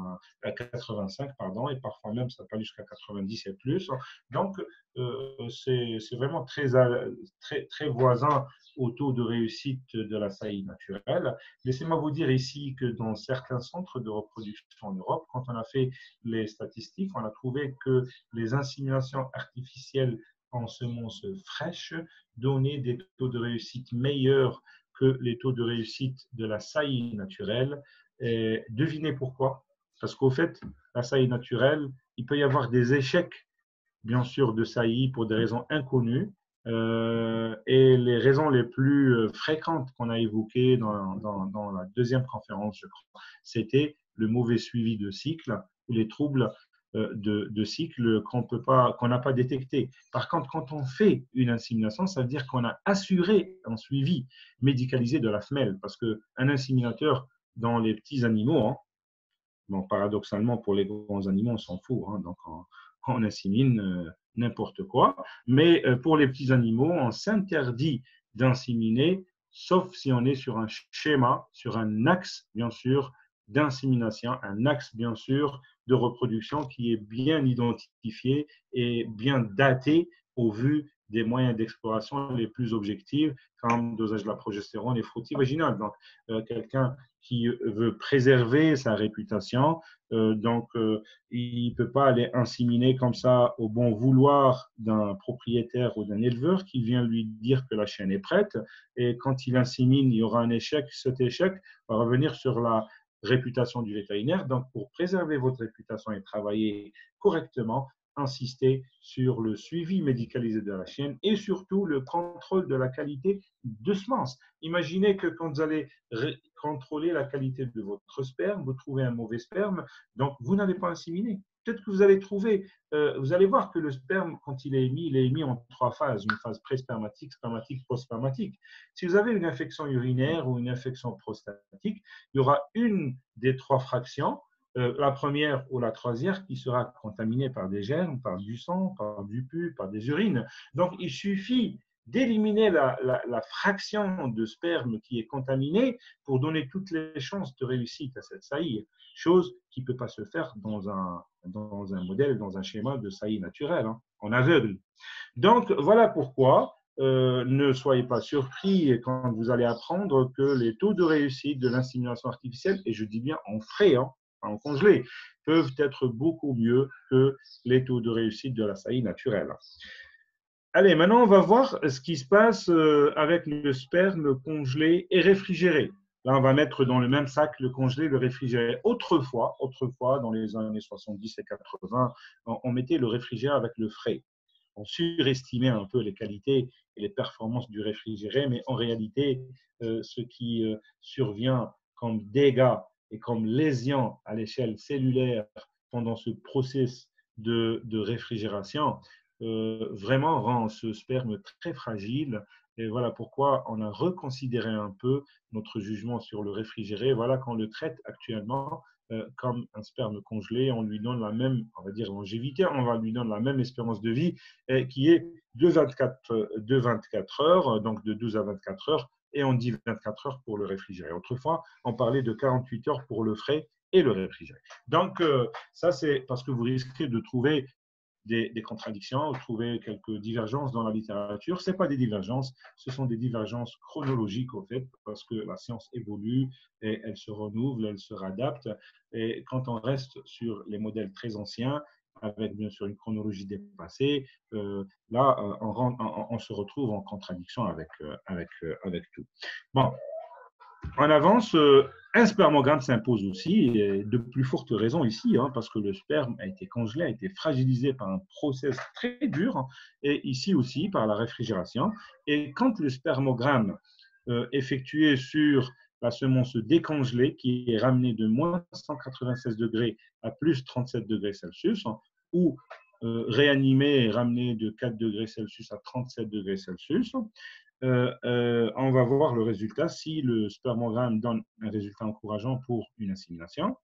85, pardon, et parfois même ça peut aller jusqu'à 90 et plus. Donc, c'est vraiment très voisin au taux de réussite de la saillie naturelle. Laissez-moi vous dire ici que dans certains centres de reproduction en Europe, quand on a fait les statistiques, on a trouvé que les inséminations artificielles en semences fraîches donnaient des taux de réussite meilleurs que les taux de réussite de la saillie naturelle. Et devinez pourquoi? Parce qu'au fait, la saillie naturelle, il peut y avoir des échecs, bien sûr, de saillie pour des raisons inconnues. Et les raisons les plus fréquentes qu'on a évoquées dans la deuxième conférence, je crois, c'était le mauvais suivi de cycle ou les troubles de cycle qu'on n'a pas détecté. Par contre, quand on fait une insémination, ça veut dire qu'on a assuré un suivi médicalisé de la femelle, parce qu'un inséminateur dans les petits animaux, hein, bon, paradoxalement pour les grands animaux, on s'en fout, hein, donc on insémine n'importe quoi, mais pour les petits animaux, on s'interdit d'inséminer, sauf si on est sur un schéma, sur un axe, bien sûr, d'insémination, un axe, bien sûr, de reproduction qui est bien identifié et bien daté au vu des moyens d'exploration les plus objectifs, comme dosage de la progestérone et frottis vaginal. Donc, quelqu'un qui veut préserver sa réputation, il ne peut pas aller inséminer comme ça au bon vouloir d'un propriétaire ou d'un éleveur qui vient lui dire que la chienne est prête. Et quand il insémine, il y aura un échec. Cet échec va revenir sur la réputation du vétérinaire. Donc, pour préserver votre réputation et travailler correctement, insistez sur le suivi médicalisé de la chienne et surtout le contrôle de la qualité de semences. Imaginez que quand vous allez contrôler la qualité de votre sperme, vous trouvez un mauvais sperme, donc vous n'allez pas inséminer. Peut-être que vous allez trouver, vous allez voir que le sperme, quand il est émis en 3 phases, une phase pré-spermatique, spermatique, post-spermatique. Si vous avez une infection urinaire ou une infection prostatique, il y aura une des 3 fractions, la première ou la troisième, qui sera contaminée par des germes, par du sang, par du pus, par des urines. Donc, il suffit d'éliminer la fraction de sperme qui est contaminée pour donner toutes les chances de réussite à cette saillie, chose qui ne peut pas se faire dans un modèle, dans un schéma de saillie naturelle, hein, en aveugle. Donc, voilà pourquoi ne soyez pas surpris quand vous allez apprendre que les taux de réussite de l'insémination artificielle, et je dis bien en frais, hein, en congelé, peuvent être beaucoup mieux que les taux de réussite de la saillie naturelle. Allez, maintenant, on va voir ce qui se passe avec le sperme congelé et réfrigéré. Là, on va mettre dans le même sac le congelé et le réfrigéré. Autrefois, dans les années 70 et 80, on mettait le réfrigéré avec le frais. On surestimait un peu les qualités et les performances du réfrigéré, mais en réalité, ce qui survient comme dégâts et comme lésions à l'échelle cellulaire pendant ce processus de réfrigération, vraiment rend ce sperme très fragile. Et voilà pourquoi on a reconsidéré un peu notre jugement sur le réfrigéré. Voilà qu'on le traite actuellement comme un sperme congelé. On lui donne la même, on va dire, longévité, on va lui donner la même espérance de vie qui est de 24 heures, donc de 12 à 24 heures, et on dit 24 heures pour le réfrigéré. Autrefois, on parlait de 48 heures pour le frais et le réfrigéré. Donc, ça, c'est parce que vous risquez de trouver des contradictions, trouver quelques divergences dans la littérature. Ce n'est pas des divergences, ce sont des divergences chronologiques, au fait, parce que la science évolue et elle se renouvelle, elle se réadapte. Et quand on reste sur les modèles très anciens, avec bien sûr une chronologie dépassée, là, on se retrouve en contradiction avec tout. Bon, en avance, un spermogramme s'impose aussi, et de plus fortes raisons ici, parce que le sperme a été congelé, a été fragilisé par un process très dur, et ici aussi par la réfrigération. Et quand le spermogramme effectué sur la semence décongelée, qui est ramenée de moins 196 degrés à plus 37 degrés Celsius, ou réanimé et ramené de 4 degrés Celsius à 37 degrés Celsius, on va voir le résultat. Si le spermogramme donne un résultat encourageant pour une assimilation,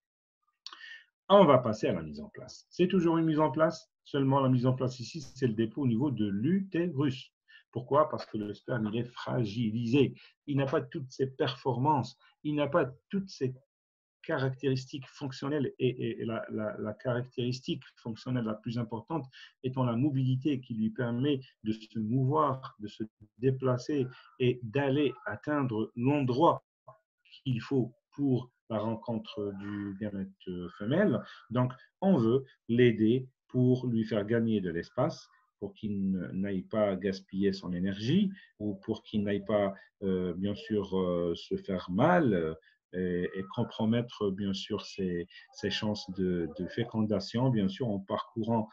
on va passer à la mise en place. C'est toujours une mise en place, seulement la mise en place ici, c'est le dépôt au niveau de l'utérus. Pourquoi? Parce que le sperme, il est fragilisé. Il n'a pas toutes ses performances, il n'a pas toutes ses caractéristique fonctionnelle et la caractéristique fonctionnelle la plus importante étant la mobilité qui lui permet de se mouvoir, de se déplacer et d'aller atteindre l'endroit qu'il faut pour la rencontre du gamète femelle. Donc, on veut l'aider pour lui faire gagner de l'espace, pour qu'il n'aille pas gaspiller son énergie ou pour qu'il n'aille pas, bien sûr, se faire mal et compromettre, bien sûr, ses chances de fécondation, bien sûr, en parcourant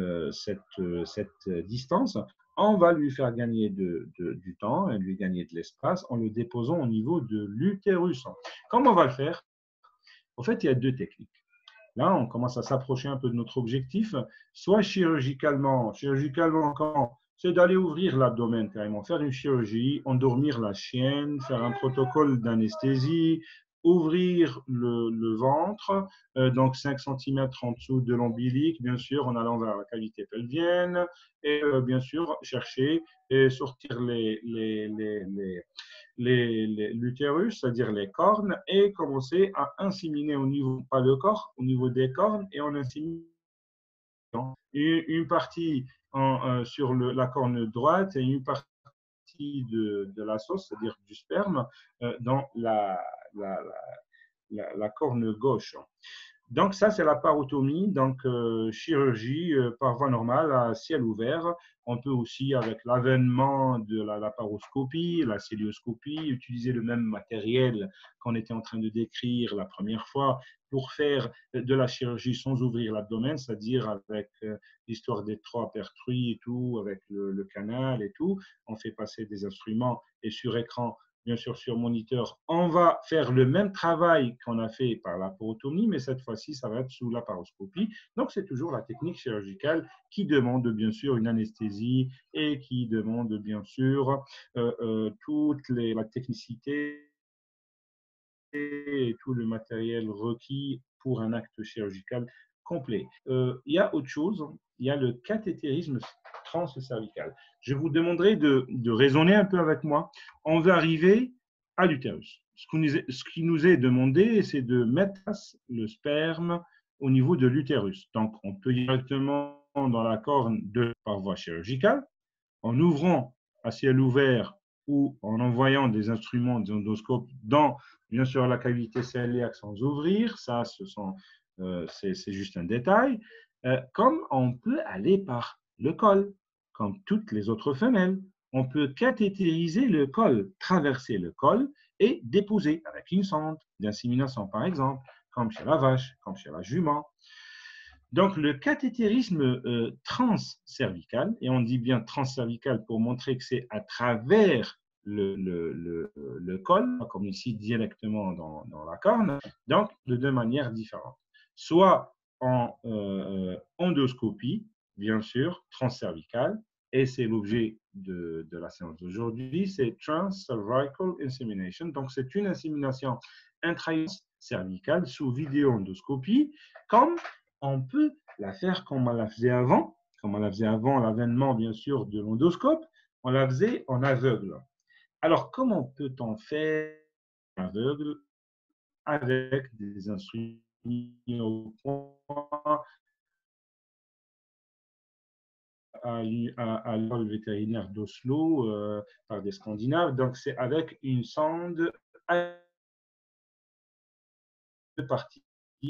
cette distance. On va lui faire gagner du temps et lui gagner de l'espace en le déposant au niveau de l'utérus. Comment on va le faire? En fait, il y a deux techniques. Là, on commence à s'approcher un peu de notre objectif, soit chirurgicalement. Chirurgicalement, comment? C'est d'aller ouvrir l'abdomen carrément, faire une chirurgie, endormir la chienne, faire un protocole d'anesthésie, ouvrir le ventre, donc 5 cm en dessous de l'ombilic, bien sûr, en allant vers la cavité pelvienne, et bien sûr, chercher et sortir l'utérus, c'est-à-dire les cornes, et commencer à inséminer au niveau, pas le corps, au niveau des cornes, et on insémine une partie sur la corne droite et une partie de la sauce, c'est-à-dire du sperme, dans la corne gauche. Donc ça, c'est la parotomie, donc chirurgie par voie normale à ciel ouvert. On peut aussi, avec l'avènement de la laparoscopie, la célioscopie, utiliser le même matériel qu'on était en train de décrire la première fois pour faire de la chirurgie sans ouvrir l'abdomen, c'est-à-dire avec l'histoire des 3 pertruis et tout, avec le canal et tout. On fait passer des instruments et sur écran, bien sûr sur moniteur, on va faire le même travail qu'on a fait par la porotomie, mais cette fois-ci, ça va être sous la paroscopie. Donc, c'est toujours la technique chirurgicale qui demande bien sûr une anesthésie et qui demande bien sûr toute la technicité et tout le matériel requis pour un acte chirurgical complet. Il y a autre chose, il y a le cathétérisme transcervical. Je vous demanderai de raisonner un peu avec moi. On va arriver à l'utérus. Ce qui nous est demandé, c'est de mettre le sperme au niveau de l'utérus. Donc, on peut directement dans la corne par voie chirurgicale, en ouvrant à ciel ouvert ou en envoyant des instruments d'endoscope dans, bien sûr, la cavité cœliaque sans ouvrir, ça, c'est juste un détail, comme on peut aller par le col, comme toutes les autres femelles. On peut cathétériser le col, traverser le col et déposer avec une sonde d'insémination, par exemple, comme chez la vache, comme chez la jument. Donc, le cathétérisme transcervical, et on dit bien transcervical pour montrer que c'est à travers le col, comme ici directement dans la corne, donc de deux manières différentes. Soit en endoscopie, bien sûr, transcervicale, et c'est l'objet de la séance d'aujourd'hui, c'est transcervical insemination. Donc, c'est une insémination intracervicale sous vidéo-endoscopie, comme on peut la faire comme on la faisait avant, comme on la faisait avant l'avènement, bien sûr, de l'endoscope, on la faisait en aveugle. Alors, comment peut-on faire en aveugle avec des instruments au point à l'école vétérinaire d'Oslo par des Scandinaves? Donc, c'est avec une sonde à deux parties,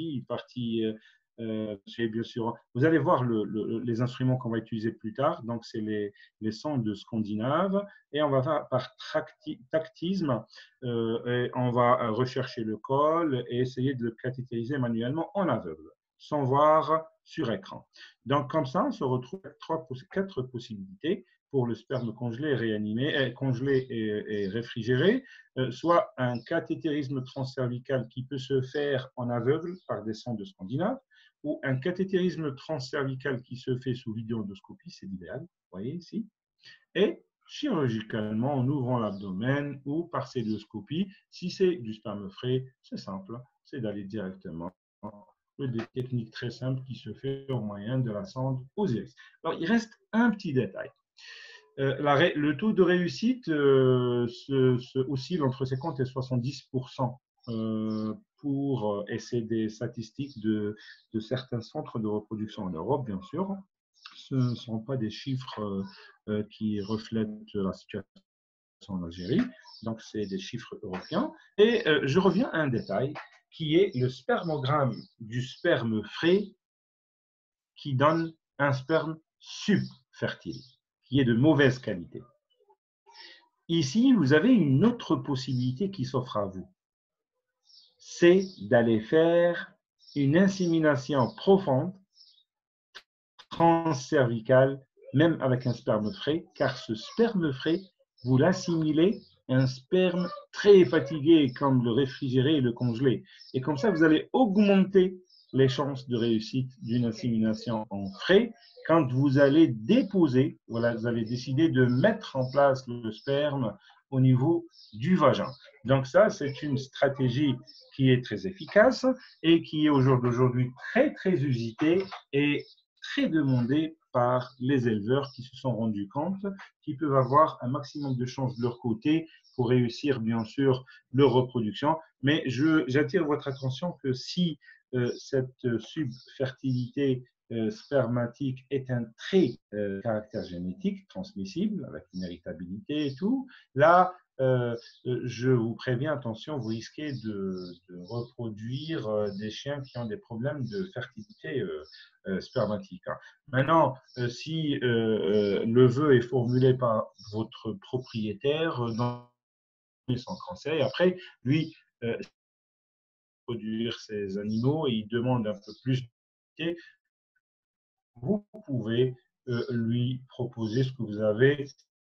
bien sûr, vous allez voir les instruments qu'on va utiliser plus tard. Donc, c'est les sondes scandinaves et on va faire par tactisme et on va rechercher le col et essayer de le cathétériser manuellement en aveugle, sans voir sur écran. Donc, comme ça, on se retrouve avec quatre possibilités pour le sperme congelé, réanimé, congelé et réfrigéré, soit un cathétérisme transcervical qui peut se faire en aveugle par des sondes scandinaves, ou un cathétérisme transcervical qui se fait sous vidéoendoscopie, c'est l'idéal, vous voyez ici, et chirurgicalement en ouvrant l'abdomen ou par célioscopie. Si c'est du sperme frais, c'est simple, c'est d'aller directement des techniques très simples qui se fait au moyen de la sonde aux iris. Alors, il reste un petit détail. Le taux de réussite oscille entre 50 et 70% et c'est des statistiques de certains centres de reproduction en Europe, bien sûr. Ce ne sont pas des chiffres qui reflètent la situation en Algérie, donc c'est des chiffres européens. Et je reviens à un détail qui est le spermogramme du sperme frais qui donne un sperme subfertile, qui est de mauvaise qualité. Ici, vous avez une autre possibilité qui s'offre à vous. C'est d'aller faire une insémination profonde, transcervicale, même avec un sperme frais, car ce sperme frais, vous l'assimilez à un sperme très fatigué, comme le réfrigéré et le congelé. Et comme ça, vous allez augmenter les chances de réussite d'une insémination en frais quand vous allez déposer, voilà, vous allez décider de mettre en place le sperme au niveau du vagin. Donc ça, c'est une stratégie qui est très efficace et qui est au jour d'aujourd'hui très, très usitée et très demandée par les éleveurs qui se sont rendus compte qu'ils peuvent avoir un maximum de chances de leur côté pour réussir, bien sûr, leur reproduction. Mais j'attire votre attention que si cette subfertilité spermatique est un trait caractère génétique transmissible avec une héritabilité et tout, là, je vous préviens, attention, vous risquez de reproduire des chiens qui ont des problèmes de fertilité spermatique. Maintenant, si le vœu est formulé par votre propriétaire, dans son conseil, après, lui, produire ces animaux et il demande un peu plus de, vous pouvez lui proposer ce que vous avez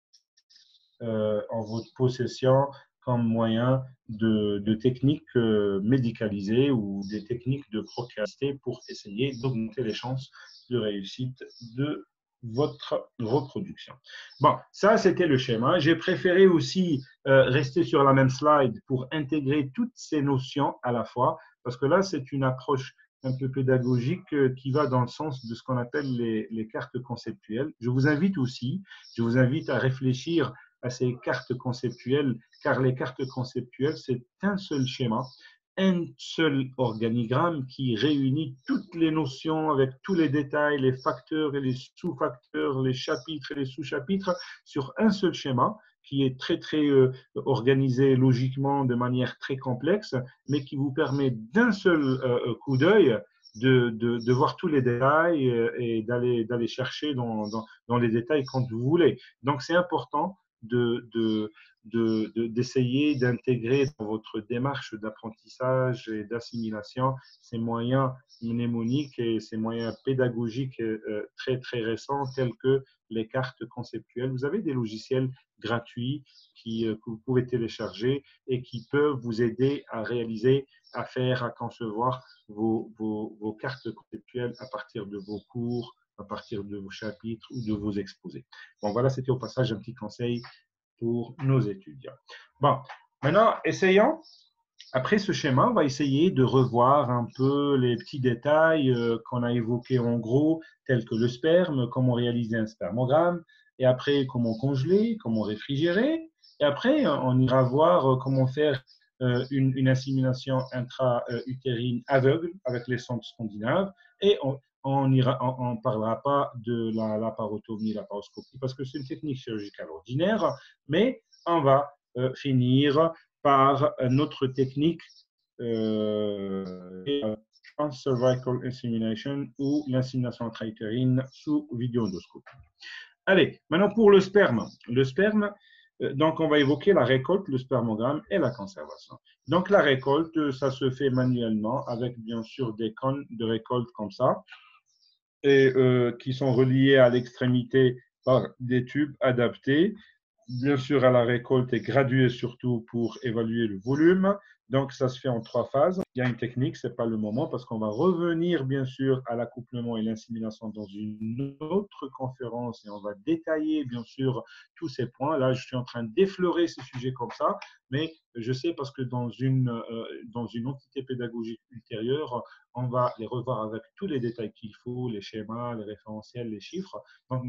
en votre possession comme moyen de techniques médicalisées ou des techniques de procréation pour essayer d'augmenter les chances de réussite de votre reproduction. Bon, ça c'était le schéma. J'ai préféré aussi rester sur la même slide pour intégrer toutes ces notions à la fois, parce que là c'est une approche un peu pédagogique qui va dans le sens de ce qu'on appelle les cartes conceptuelles. Je vous invite à réfléchir à ces cartes conceptuelles, car les cartes conceptuelles, c'est un seul schéma, un seul organigramme qui réunit toutes les notions avec tous les détails, les facteurs et les sous-facteurs, les chapitres et les sous-chapitres sur un seul schéma qui est très organisé logiquement de manière très complexe, mais qui vous permet d'un seul coup d'œil de voir tous les détails et d'aller chercher dans les détails quand vous voulez. Donc, c'est important d'essayer d'intégrer dans votre démarche d'apprentissage et d'assimilation ces moyens mnémoniques et ces moyens pédagogiques très récents tels que les cartes conceptuelles. Vous avez des logiciels gratuits que vous pouvez télécharger et qui peuvent vous aider à réaliser, à faire, à concevoir vos cartes conceptuelles à partir de vos cours, à partir de vos chapitres ou de vos exposés. Bon, voilà, c'était au passage un petit conseil pour nos étudiants. Bon, maintenant, essayons. Après ce schéma, on va essayer de revoir un peu les petits détails qu'on a évoqués en gros, tels que le sperme, comment réaliser un spermogramme, et après comment congeler, comment réfrigérer, et après on ira voir comment faire une insémination intra-utérine aveugle avec les sondes scandinaves, et on parlera pas de la laparotomie, la laparoscopie, parce que c'est une technique chirurgicale ordinaire, mais on va finir par notre technique transcervical insemination ou l'insémination intra-utérine sous vidéoendoscopie. Allez, maintenant pour le sperme. Le sperme, donc on va évoquer la récolte, le spermogramme et la conservation. Donc la récolte, ça se fait manuellement avec bien sûr des cônes de récolte comme ça et qui sont reliés à l'extrémité par des tubes adaptés. Bien sûr, à la récolte est graduée surtout pour évaluer le volume. Donc, ça se fait en 3 phases. Il y a une technique, ce n'est pas le moment, parce qu'on va revenir, bien sûr, à l'accouplement et l'insémination dans une autre conférence et on va détailler, bien sûr, tous ces points. Là, je suis en train d'effleurer ces sujets comme ça, mais je sais parce que dans une entité pédagogique ultérieure, on va les revoir avec tous les détails qu'il faut, les schémas, les référentiels, les chiffres. Donc,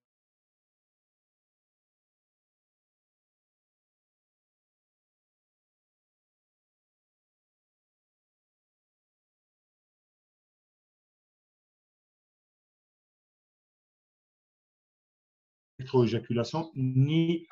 éjaculation ni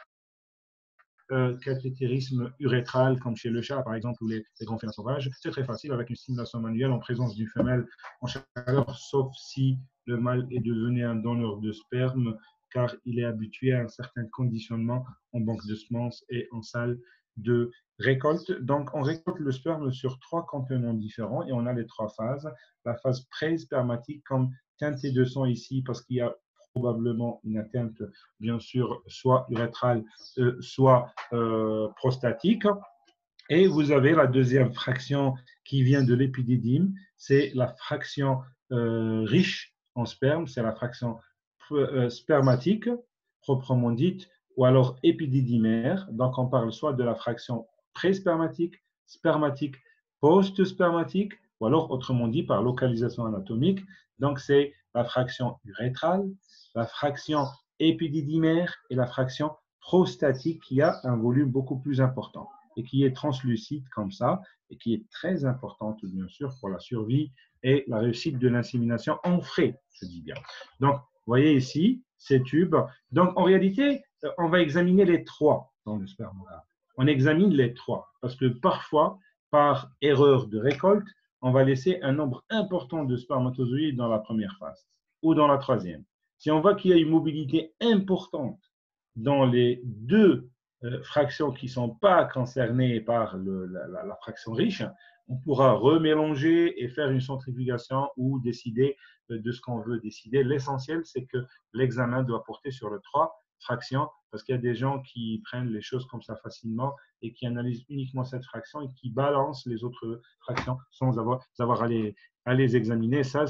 cathétérisme urétral comme chez le chat par exemple ou les grands félins sauvages. C'est très facile avec une stimulation manuelle en présence d'une femelle en chaleur, sauf si le mâle est devenu un donneur de sperme car il est habitué à un certain conditionnement en banque de semences et en salle de récolte. Donc, on récolte le sperme sur 3 composants différents et on a les 3 phases. La phase pré-spermatique comme teintée de sang ici parce qu'il y a probablement une atteinte, bien sûr, soit urétrale, soit prostatique. Et vous avez la deuxième fraction qui vient de l'épididyme, c'est la fraction riche en sperme, c'est la fraction spermatique, proprement dite, ou alors épididymaire. Donc, on parle soit de la fraction préspermatique, spermatique, post-spermatique, ou alors, autrement dit, par localisation anatomique. Donc, c'est la fraction urétrale, la fraction épididymaire et la fraction prostatique qui a un volume beaucoup plus important et qui est translucide comme ça et qui est très importante, bien sûr, pour la survie et la réussite de l'insémination en frais, je dis bien. Donc, vous voyez ici ces tubes. Donc, en réalité, on va examiner les 3 dans le spermogramme. On examine les 3 parce que parfois, par erreur de récolte, on va laisser un nombre important de spermatozoïdes dans la première phase ou dans la troisième. Si on voit qu'il y a une mobilité importante dans les 2 fractions qui ne sont pas concernées par la fraction riche, on pourra remélanger et faire une centrifugation ou décider de ce qu'on veut décider. L'essentiel, c'est que l'examen doit porter sur les 3 fractions parce qu'il y a des gens qui prennent les choses comme ça facilement et qui analysent uniquement cette fraction et qui balancent les autres fractions sans avoir à les examiner. Ça,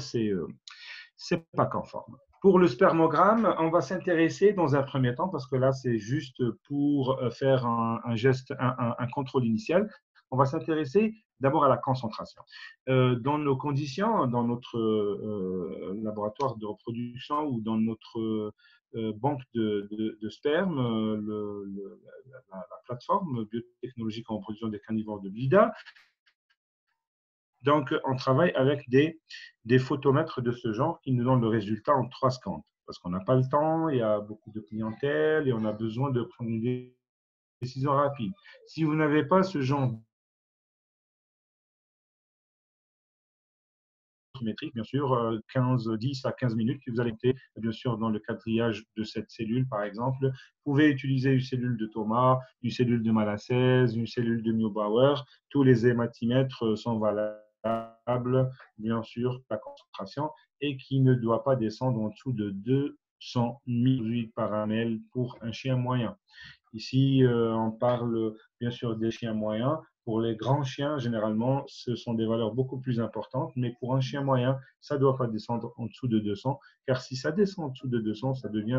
c'est pas conforme. Pour le spermogramme, on va s'intéresser dans un premier temps, parce que là, c'est juste pour faire un geste, un contrôle initial. On va s'intéresser d'abord à la concentration. Dans nos conditions, dans notre laboratoire de reproduction ou dans notre banque de sperme, la plateforme biotechnologique en reproduction des carnivores de BIDA, Donc, on travaille avec des photomètres de ce genre qui nous donnent le résultat en 3 secondes. Parce qu'on n'a pas le temps, il y a beaucoup de clientèle et on a besoin de prendre une décision rapide. Si vous n'avez pas ce genre métrique, bien sûr, 10 à 15 minutes que vous allez monter, bien sûr, dans le quadrillage de cette cellule, par exemple. Vous pouvez utiliser une cellule de Thomas, une cellule de Malassez, une cellule de Neubauer. Tous les hématimètres sont valables, bien sûr, la concentration, et qui ne doit pas descendre en dessous de 200 millilitres par ml pour un chien moyen. Ici, on parle bien sûr des chiens moyens. Pour les grands chiens, généralement, ce sont des valeurs beaucoup plus importantes, mais pour un chien moyen, ça ne doit pas descendre en dessous de 200, car si ça descend en dessous de 200, ça devient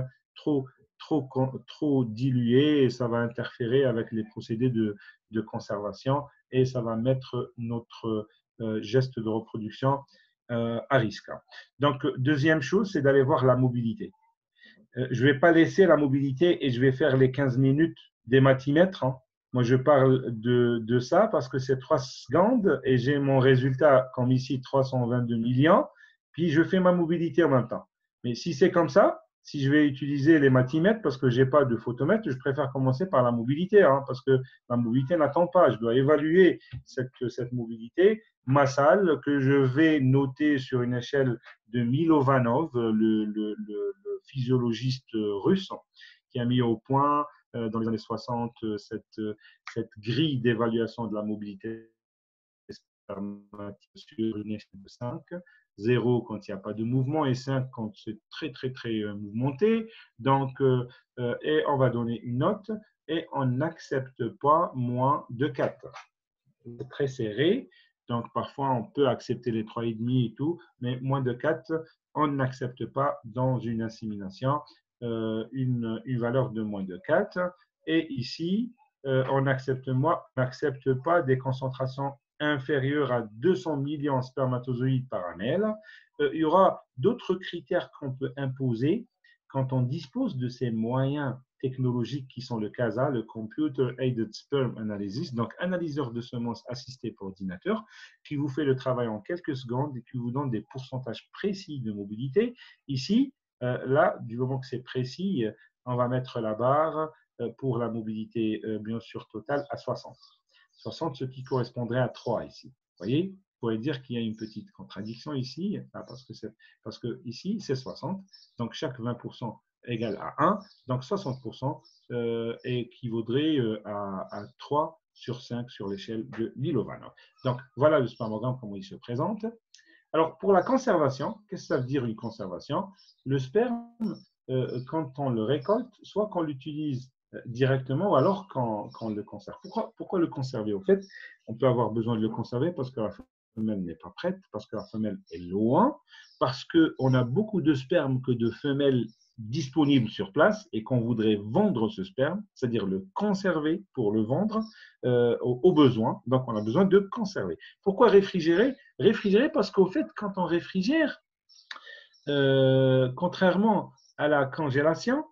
trop dilué et ça va interférer avec les procédés de conservation et ça va mettre notre geste de reproduction à risque. Donc, deuxième chose, c'est d'aller voir la mobilité. Je ne vais pas laisser la mobilité et je vais faire les 15 minutes des matimètres. Hein. Moi, je parle de ça parce que c'est 3 secondes et j'ai mon résultat, comme ici, 322 millions. Puis, je fais ma mobilité en même temps. Mais si c'est comme ça, si je vais utiliser les matimètres parce que je n'ai pas de photomètre, je préfère commencer par la mobilité hein, parce que la mobilité n'attend pas. Je dois évaluer cette mobilité massale que je vais noter sur une échelle de Milovanov, le physiologiste russe, qui a mis au point dans les années 60 cette grille d'évaluation de la mobilité sur une échelle de 5. 0 quand il n'y a pas de mouvement et 5 quand c'est très mouvementé. Donc, et on va donner une note et on n'accepte pas moins de 4. C'est très serré. Donc, parfois, on peut accepter les 3,5 et tout, mais moins de 4, on n'accepte pas dans une insémination une valeur de moins de 4. Et ici, on n'accepte pas des concentrations inférieures à 200 millions de spermatozoïdes par ml. Il y aura d'autres critères qu'on peut imposer quand on dispose de ces moyens technologiques qui sont le CASA, le Computer Aided Sperm Analysis, donc analyseur de semences assisté par ordinateur, qui vous fait le travail en quelques secondes et qui vous donne des pourcentages précis de mobilité. Ici, là, du moment que c'est précis, on va mettre la barre pour la mobilité, bien sûr, totale à 60. 60, ce qui correspondrait à 3 ici. Vous voyez, vous pourrez dire qu'il y a une petite contradiction ici, parce que ici, c'est 60, donc chaque 20% égale à 1, donc 60% équivaudrait à 3 sur 5 sur l'échelle de Milovanov. Donc, voilà le spermogramme, comment il se présente. Alors, pour la conservation, qu'est-ce que ça veut dire une conservation? Le sperme, quand on le récolte, soit qu'on l'utilise directement ou alors quand on le conserve. Pourquoi le conserver? Au fait, on peut avoir besoin de le conserver parce que la femelle n'est pas prête, parce que la femelle est loin, parce qu'on a beaucoup de sperme que de femelles disponibles sur place et qu'on voudrait vendre ce sperme, c'est-à-dire le conserver pour le vendre au besoin. Donc, on a besoin de conserver. Pourquoi réfrigérer? Réfrigérer parce qu'au fait, quand on réfrigère, contrairement à la congélation,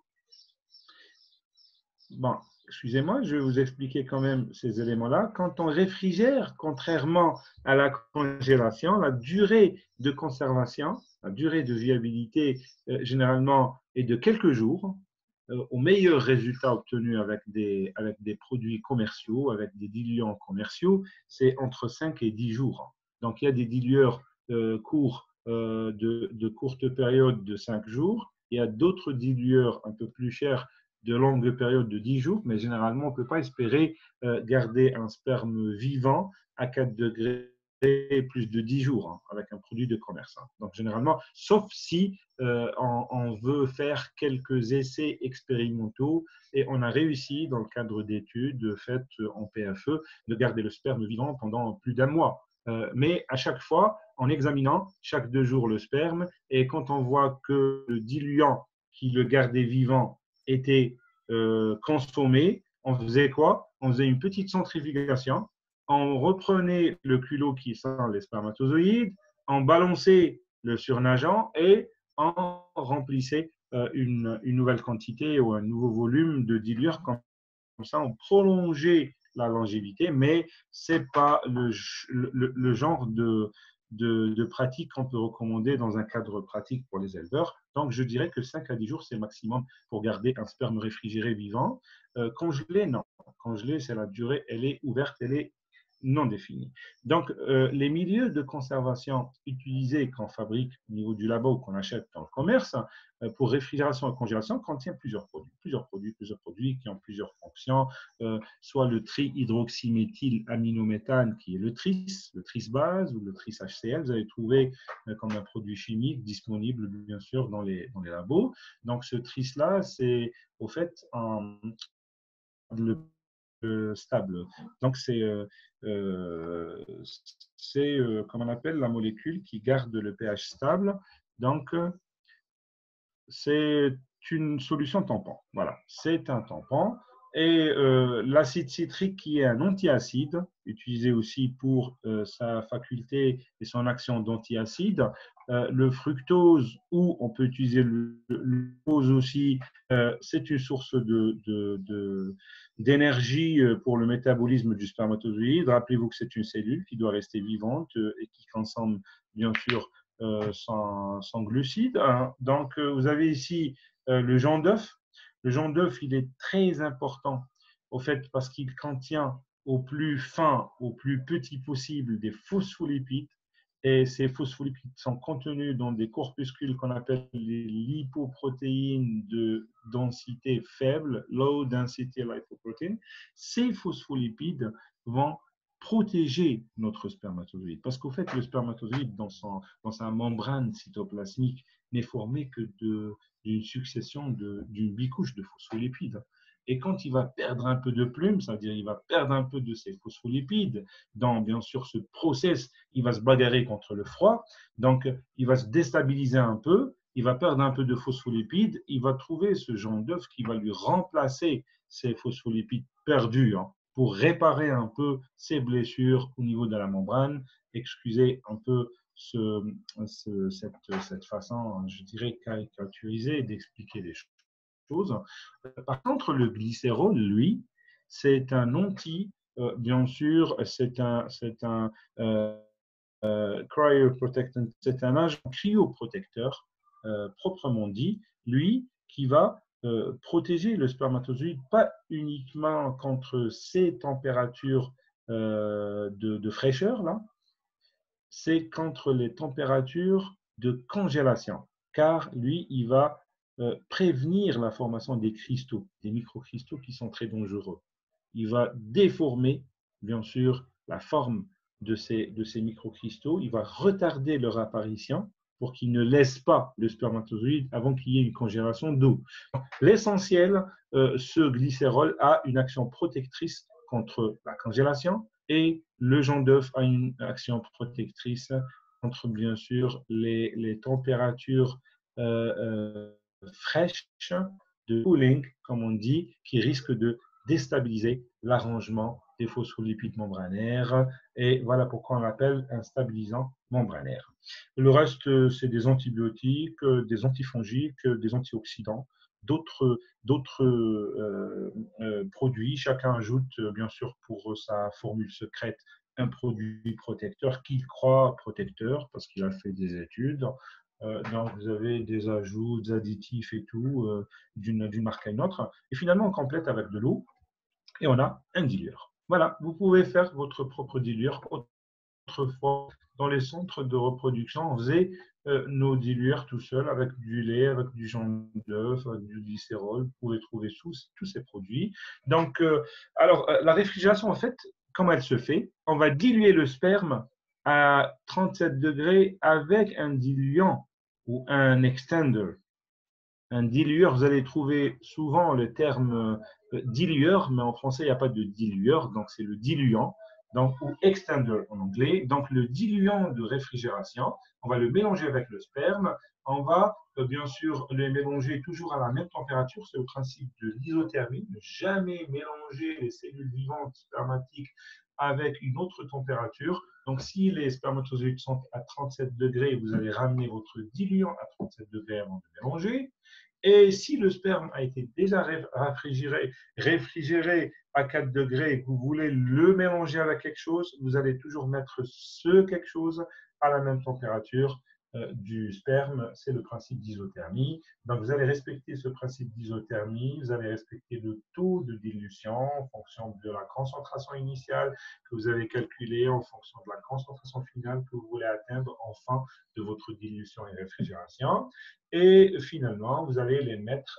bon, excusez-moi, je vais vous expliquer quand même ces éléments-là. Quand on réfrigère, contrairement à la congélation, la durée de conservation, la durée de viabilité, généralement, est de quelques jours. Au meilleur résultat obtenu avec des produits commerciaux, avec des diluants commerciaux, c'est entre 5 et 10 jours. Donc, il y a des dilueurs courts de courte période de 5 jours. Il y a d'autres dilueurs un peu plus chers de longue période de 10 jours, mais généralement, on ne peut pas espérer garder un sperme vivant à 4 degrés plus de 10 jours hein, avec un produit de commerce. Hein. Donc, généralement, sauf si on veut faire quelques essais expérimentaux et on a réussi, dans le cadre d'études faites en PFE, de garder le sperme vivant pendant plus d'un mois. Mais à chaque fois, en examinant chaque 2 jours le sperme, et quand on voit que le diluant qui le gardait vivant était consommé, on faisait quoi? On faisait une petite centrifugation, on reprenait le culot qui sent les spermatozoïdes, on balançait le surnageant et on remplissait une nouvelle quantité ou un nouveau volume de dilueur. Comme ça, on prolongeait la longévité, mais ce n'est pas le genre de pratique qu'on peut recommander dans un cadre pratique pour les éleveurs. Donc, je dirais que 5 à 10 jours, c'est maximum pour garder un sperme réfrigéré vivant. Congelé, non. Congelé, c'est la durée, elle est ouverte, elle est non définie. Donc, les milieux de conservation utilisés qu'on fabrique au niveau du labo ou qu'on achète dans le commerce pour réfrigération et congélation contiennent plusieurs produits qui ont plusieurs fonctions, soit le trihydroxyméthylaminométhane qui est le TRIS base ou le TRIS HCl, vous allez trouver comme un produit chimique disponible bien sûr dans les labos. Donc, ce TRIS-là, c'est au fait stable. Donc, c'est comme on appelle la molécule qui garde le pH stable. Donc, c'est une solution tampon. Voilà, c'est un tampon. Et l'acide citrique qui est un antiacide, utilisé aussi pour sa faculté et son action d'antiacide. Le fructose, ou on peut utiliser le glucose aussi, c'est une source d'énergie pour le métabolisme du spermatozoïde. Rappelez-vous que c'est une cellule qui doit rester vivante et qui consomme bien sûr sans glucides. Donc, vous avez ici le jaune d'œuf. Le jaune d'œuf, il est très important au fait parce qu'il contient au plus fin, au plus petit possible des phospholipides. Et ces phospholipides sont contenus dans des corpuscules qu'on appelle les lipoprotéines de densité faible, low density lipoprotein. Ces phospholipides vont protéger notre spermatozoïde. Parce qu'au fait, le spermatozoïde, dans sa membrane cytoplasmique, n'est formé que d'une succession d'une bicouche de phospholipides. Et quand il va perdre un peu de plume, c'est-à-dire il va perdre un peu de ses phospholipides, dans bien sûr ce process, il va se bagarrer contre le froid, donc il va se déstabiliser un peu, il va perdre un peu de phospholipides, il va trouver ce jaune d'œuf qui va lui remplacer ces phospholipides perdus pour réparer un peu ses blessures au niveau de la membrane. Excusez un peu cette façon, je dirais, caricaturisée d'expliquer les choses. Par contre, le glycérol, lui, c'est un bien sûr, c'est un cryoprotectant, c'est un agent cryoprotecteur proprement dit, lui, qui va protéger le spermatozoïde, pas uniquement contre ces températures de fraîcheur, là, c'est contre les températures de congélation, car lui, il va prévenir la formation des cristaux, des microcristaux qui sont très dangereux. Il va déformer, bien sûr, la forme de ces microcristaux, il va retarder leur apparition pour qu'ils ne laissent pas le spermatozoïde avant qu'il y ait une congélation d'eau. L'essentiel, ce glycérol a une action protectrice contre la congélation et le jaune d'œuf a une action protectrice contre, bien sûr, les températures fraîches de cooling, comme on dit, qui risquent de déstabiliser l'arrangement des phospholipides membranaires. Et voilà pourquoi on l'appelle un stabilisant membranaire. Le reste, c'est des antibiotiques, des antifongiques, des antioxydants, d'autres produits. Chacun ajoute, bien sûr, pour sa formule secrète, un produit protecteur qu'il croit protecteur parce qu'il a fait des études. Donc, vous avez des ajouts, des additifs et tout, d'une marque à une autre. Et finalement, on complète avec de l'eau et on a un dilueur. Voilà, vous pouvez faire votre propre dilueur. Autrefois, dans les centres de reproduction, on faisait nos dilueurs tout seuls avec du lait, avec du jaune d'œuf, avec du glycérol. Vous pouvez trouver tous ces produits. Donc, la réfrigération, en fait, comment elle se fait? On va diluer le sperme à 37 degrés avec un diluant ou un extender. Un dilueur, vous allez trouver souvent le terme dilueur, mais en français, il n'y a pas de dilueur, donc c'est le diluant, donc, ou extender en anglais. Donc, le diluant de réfrigération, on va le mélanger avec le sperme. On va bien sûr le mélanger toujours à la même température. C'est le principe de l'isothermie. Ne jamais mélanger les cellules vivantes spermatiques avec une autre température. Donc, si les spermatozoïdes sont à 37 degrés, vous allez ramener votre diluant à 37 degrés avant de mélanger. Et si le sperme a été déjà réfrigéré à 4 degrés et que vous voulez le mélanger avec quelque chose, vous allez toujours mettre ce quelque chose à la même température du sperme. C'est le principe d'isothermie. Donc, vous allez respecter ce principe d'isothermie, vous allez respecter le taux de dilution en fonction de la concentration initiale que vous avez calculée, en fonction de la concentration finale que vous voulez atteindre en fin de votre dilution et réfrigération. Et finalement, vous allez les mettre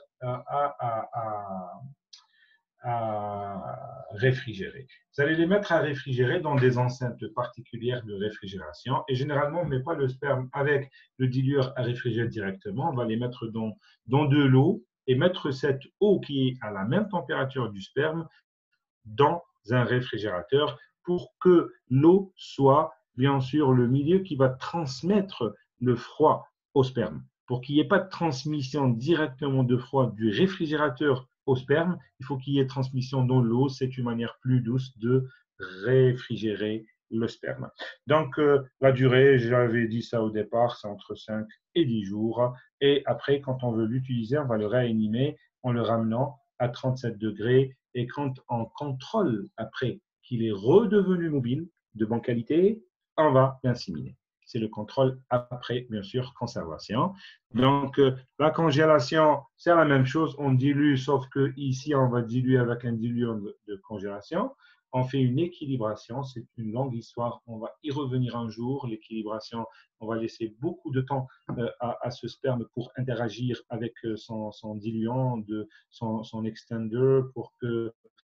à réfrigérer. Vous allez les mettre à réfrigérer dans des enceintes particulières de réfrigération. Et généralement, on ne met pas le sperme avec le dilueur à réfrigérer directement. On va les mettre dans de l'eau et mettre cette eau qui est à la même température du sperme dans un réfrigérateur pour que l'eau soit, bien sûr, le milieu qui va transmettre le froid au sperme. Pour qu'il n'y ait pas de transmission directement de froid du réfrigérateur au sperme, il faut qu'il y ait transmission dans l'eau. C'est une manière plus douce de réfrigérer le sperme. Donc, la durée, j'avais dit ça au départ, c'est entre 5 et 10 jours. Et après, quand on veut l'utiliser, on va le réanimer en le ramenant à 37 degrés. Et quand on contrôle après qu'il est redevenu mobile, de bonne qualité, on va l'inséminer. C'est le contrôle après, bien sûr, conservation. Donc, la congélation, c'est la même chose. On dilue, sauf qu'ici, on va diluer avec un diluant de congélation. On fait une équilibration. C'est une longue histoire. On va y revenir un jour. L'équilibration, on va laisser beaucoup de temps à ce sperme pour interagir avec son diluant, son extender, pour que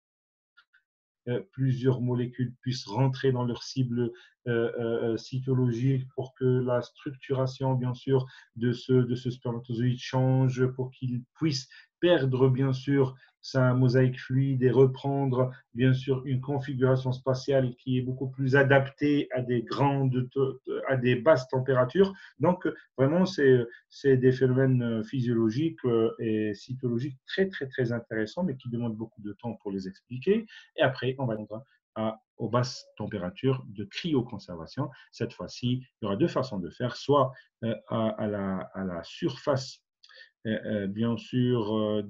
plusieurs molécules puissent rentrer dans leur cible cytologique pour que la structuration, bien sûr, de ce spermatozoïde change, pour qu'il puisse perdre, bien sûr, sa mosaïque fluide et reprendre, bien sûr, une configuration spatiale qui est beaucoup plus adaptée à des basses températures. Donc, vraiment, c'est des phénomènes physiologiques et cytologiques très, très, très intéressants, mais qui demandent beaucoup de temps pour les expliquer. Et après, on va rentrer aux basses températures de cryoconservation. Cette fois-ci, il y aura deux façons de faire, soit à la surface, bien sûr,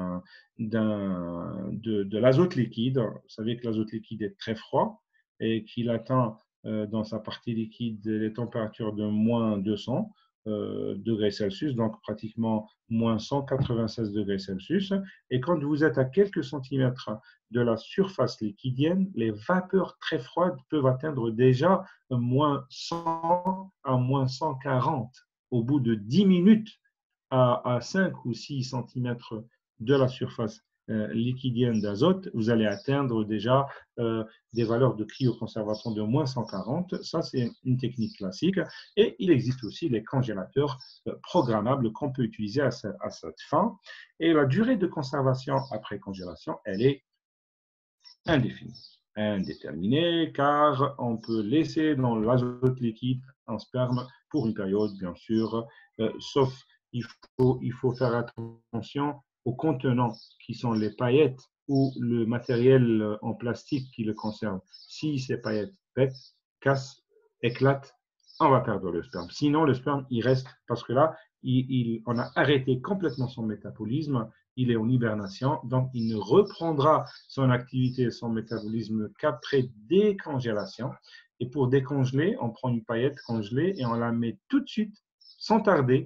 de l'azote liquide. Vous savez que l'azote liquide est très froid et qu'il atteint dans sa partie liquide les températures de moins 200 degrés Celsius, donc pratiquement moins 196 degrés Celsius. Et quand vous êtes à quelques centimètres de la surface liquidienne, les vapeurs très froides peuvent atteindre déjà moins 100 à moins 140 au bout de 10 minutes à 5 ou 6 cm de la surface liquidienne d'azote, vous allez atteindre déjà des valeurs de cryoconservation de moins 140. Ça, c'est une technique classique. Et il existe aussi les congélateurs programmables qu'on peut utiliser à cette fin. Et la durée de conservation après congélation, elle est indéterminée, car on peut laisser dans l'azote liquide un sperme pour une période, bien sûr, sauf il faut faire attention aux contenants qui sont les paillettes ou le matériel en plastique qui le conserve. Si ces paillettes pètent, cassent, éclatent, on va perdre le sperme. Sinon, le sperme, il reste parce que là, on a arrêté complètement son métabolisme, il est en hibernation, donc il ne reprendra son activité et son métabolisme qu'après décongélation. Et pour décongeler, on prend une paillette congelée et on la met tout de suite, sans tarder,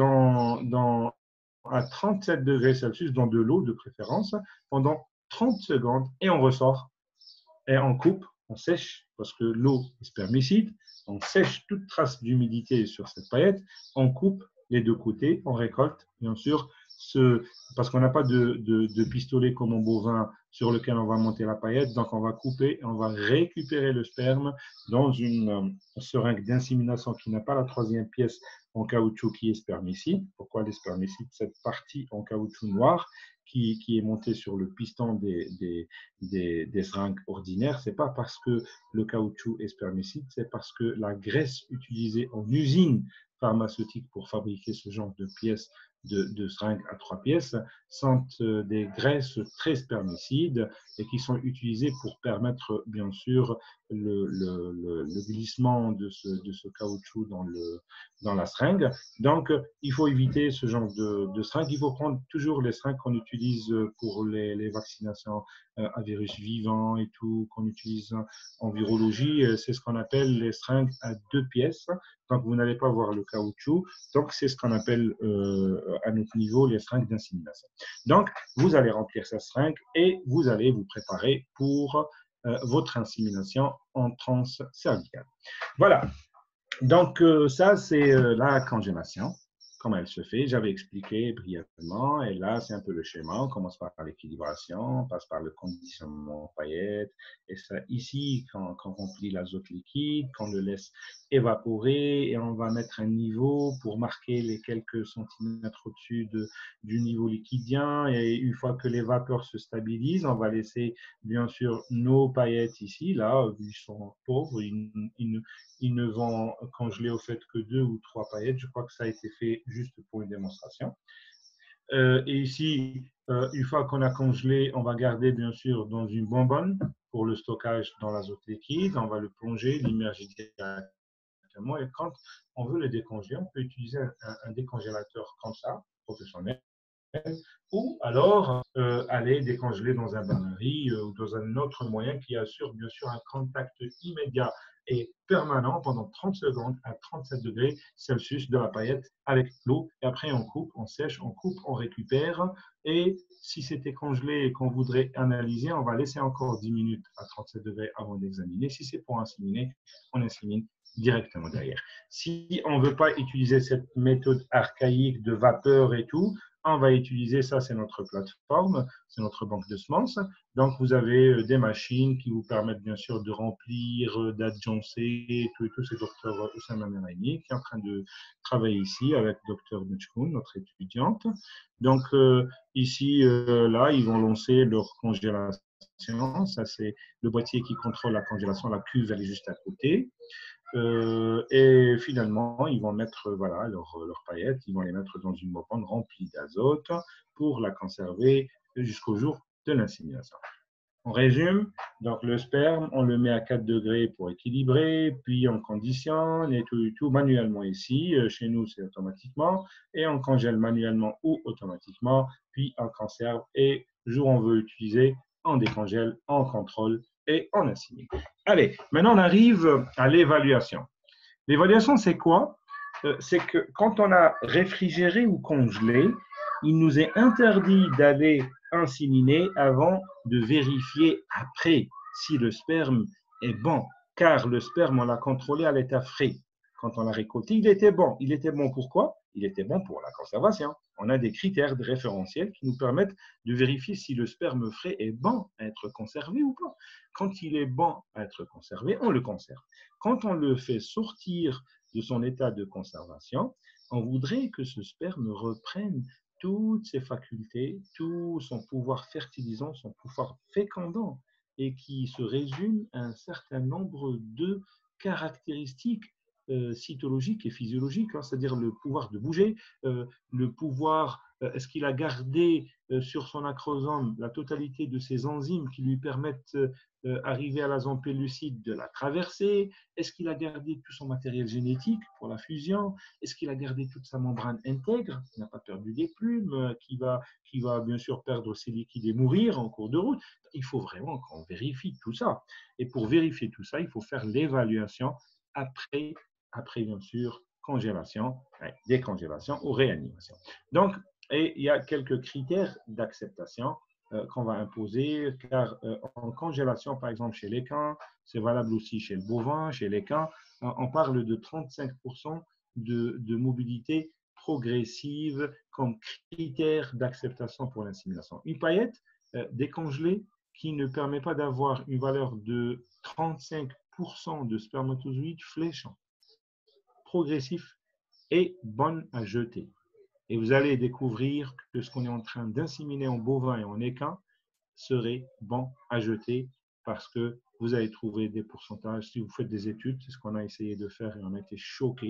à 37 degrés Celsius, dans de l'eau de préférence, pendant 30 secondes, et on ressort, et on coupe, on sèche, parce que l'eau est spermicide, on sèche toute trace d'humidité sur cette paillette, on coupe les deux côtés, on récolte, bien sûr, parce qu'on n'a pas de pistolet comme en bovin sur lequel on va monter la paillette, donc on va couper et on va récupérer le sperme dans une seringue d'insémination qui n'a pas la troisième pièce en caoutchouc qui est spermicide. Pourquoi les spermicides? Cette partie en caoutchouc noir qui est montée sur le piston des seringues ordinaires, ce n'est pas parce que le caoutchouc est spermicide, c'est parce que la graisse utilisée en usine pharmaceutique pour fabriquer ce genre de pièces de seringues à 3 pièces sont des graisses très spermicides et qui sont utilisées pour permettre, bien sûr, le glissement de ce caoutchouc dans la seringue. Donc, il faut éviter ce genre de seringue. Il faut prendre toujours les seringues qu'on utilise pour les vaccinations à virus vivant et tout, qu'on utilise en virologie. C'est ce qu'on appelle les seringues à 2 pièces. Donc, vous n'allez pas voir le caoutchouc. Donc, c'est ce qu'on appelle à notre niveau les seringues d'insémination. Donc, vous allez remplir cette seringue et vous allez vous préparer pour votre insémination en transe cervicale. Voilà. Donc, ça, c'est la congélation. Comment elle se fait, j'avais expliqué brièvement, et là, c'est un peu le schéma. On commence par l'équilibration, on passe par le conditionnement en paillettes, et ça, ici, quand on remplit l'azote liquide, qu'on le laisse évaporer, et on va mettre un niveau pour marquer les quelques centimètres au-dessus du niveau liquidien, et une fois que les vapeurs se stabilisent, on va laisser, bien sûr, nos paillettes ici, là, ils sont pauvres, ils ne vont congeler au fait que 2 ou 3 paillettes. Je crois que ça a été fait juste pour une démonstration. Et ici, une fois qu'on a congelé, on va garder bien sûr dans une bonbonne pour le stockage dans l'azote liquide. On va le plonger, l'immerger directement. Et quand on veut le décongeler, on peut utiliser un décongélateur comme ça, professionnel, ou alors aller décongeler dans un bain-marie ou dans un autre moyen qui assure bien sûr un contact immédiat et permanent pendant 30 secondes à 37 degrés Celsius de la paillette avec l'eau. Et après, on coupe, on sèche, on coupe, on récupère. Et si c'était congelé et qu'on voudrait analyser, on va laisser encore 10 minutes à 37 degrés avant d'examiner. Si c'est pour inséminer, on insémine directement derrière. Si on ne veut pas utiliser cette méthode archaïque de vapeur et tout, on va utiliser, ça c'est notre plateforme, c'est notre banque de semences. Donc vous avez des machines qui vous permettent bien sûr de remplir, d'adjoncer, tout c'est Dr Oussama Meraini qui est en train de travailler ici avec Dr Nutchkoun, notre étudiante. Donc ici, là, ils vont lancer leur congélation. Ça c'est le boîtier qui contrôle la congélation, la cuve elle est juste à côté. Et finalement, ils vont mettre voilà, leurs paillettes, ils vont les mettre dans une bonbonne remplie d'azote pour la conserver jusqu'au jour de l'insémination. On résume, donc le sperme, on le met à 4 degrés pour équilibrer, puis on conditionne et tout manuellement ici. Chez nous, c'est automatiquement, et on congèle manuellement ou automatiquement, puis on conserve et jour où on veut utiliser, on décongèle, on contrôle et on insémine. Allez, maintenant on arrive à l'évaluation. L'évaluation, c'est quoi? C'est que quand on a réfrigéré ou congelé, il nous est interdit d'aller inséminer avant de vérifier après si le sperme est bon, car le sperme, on l'a contrôlé à l'état frais. Quand on l'a récolté, il était bon. Il était bon pourquoi? Il était bon pour la conservation. On a des critères de référentiel qui nous permettent de vérifier si le sperme frais est bon à être conservé ou pas. Quand il est bon à être conservé, on le conserve. Quand on le fait sortir de son état de conservation, on voudrait que ce sperme reprenne toutes ses facultés, tout son pouvoir fertilisant, son pouvoir fécondant, et qui se résume à un certain nombre de caractéristiques cytologiques et physiologiques, hein, c'est-à-dire le pouvoir de bouger, le pouvoir, est-ce qu'il a gardé sur son acrosome la totalité de ses enzymes qui lui permettent d'arriver à la zone pellucide de la traverser, est-ce qu'il a gardé tout son matériel génétique pour la fusion, est-ce qu'il a gardé toute sa membrane intègre, qui n'a pas perdu des plumes, qui va bien sûr perdre ses liquides et mourir en cours de route. Il faut vraiment qu'on vérifie tout ça. Et pour vérifier tout ça, il faut faire l'évaluation après bien sûr congélation, décongélation ou réanimation. Donc, et il y a quelques critères d'acceptation qu'on va imposer, car en congélation, par exemple, chez l'équin, c'est valable aussi chez le bovin, chez l'équin, on parle de 35% de mobilité progressive comme critère d'acceptation pour l'insémination. Une paillette décongelée qui ne permet pas d'avoir une valeur de 35% de spermatozoïdes fléchants, progressifs et bonnes à jeter. Et vous allez découvrir que ce qu'on est en train d'inséminer en bovin et en équin serait bon à jeter parce que vous allez trouver des pourcentages. Si vous faites des études, c'est ce qu'on a essayé de faire et on a été choqués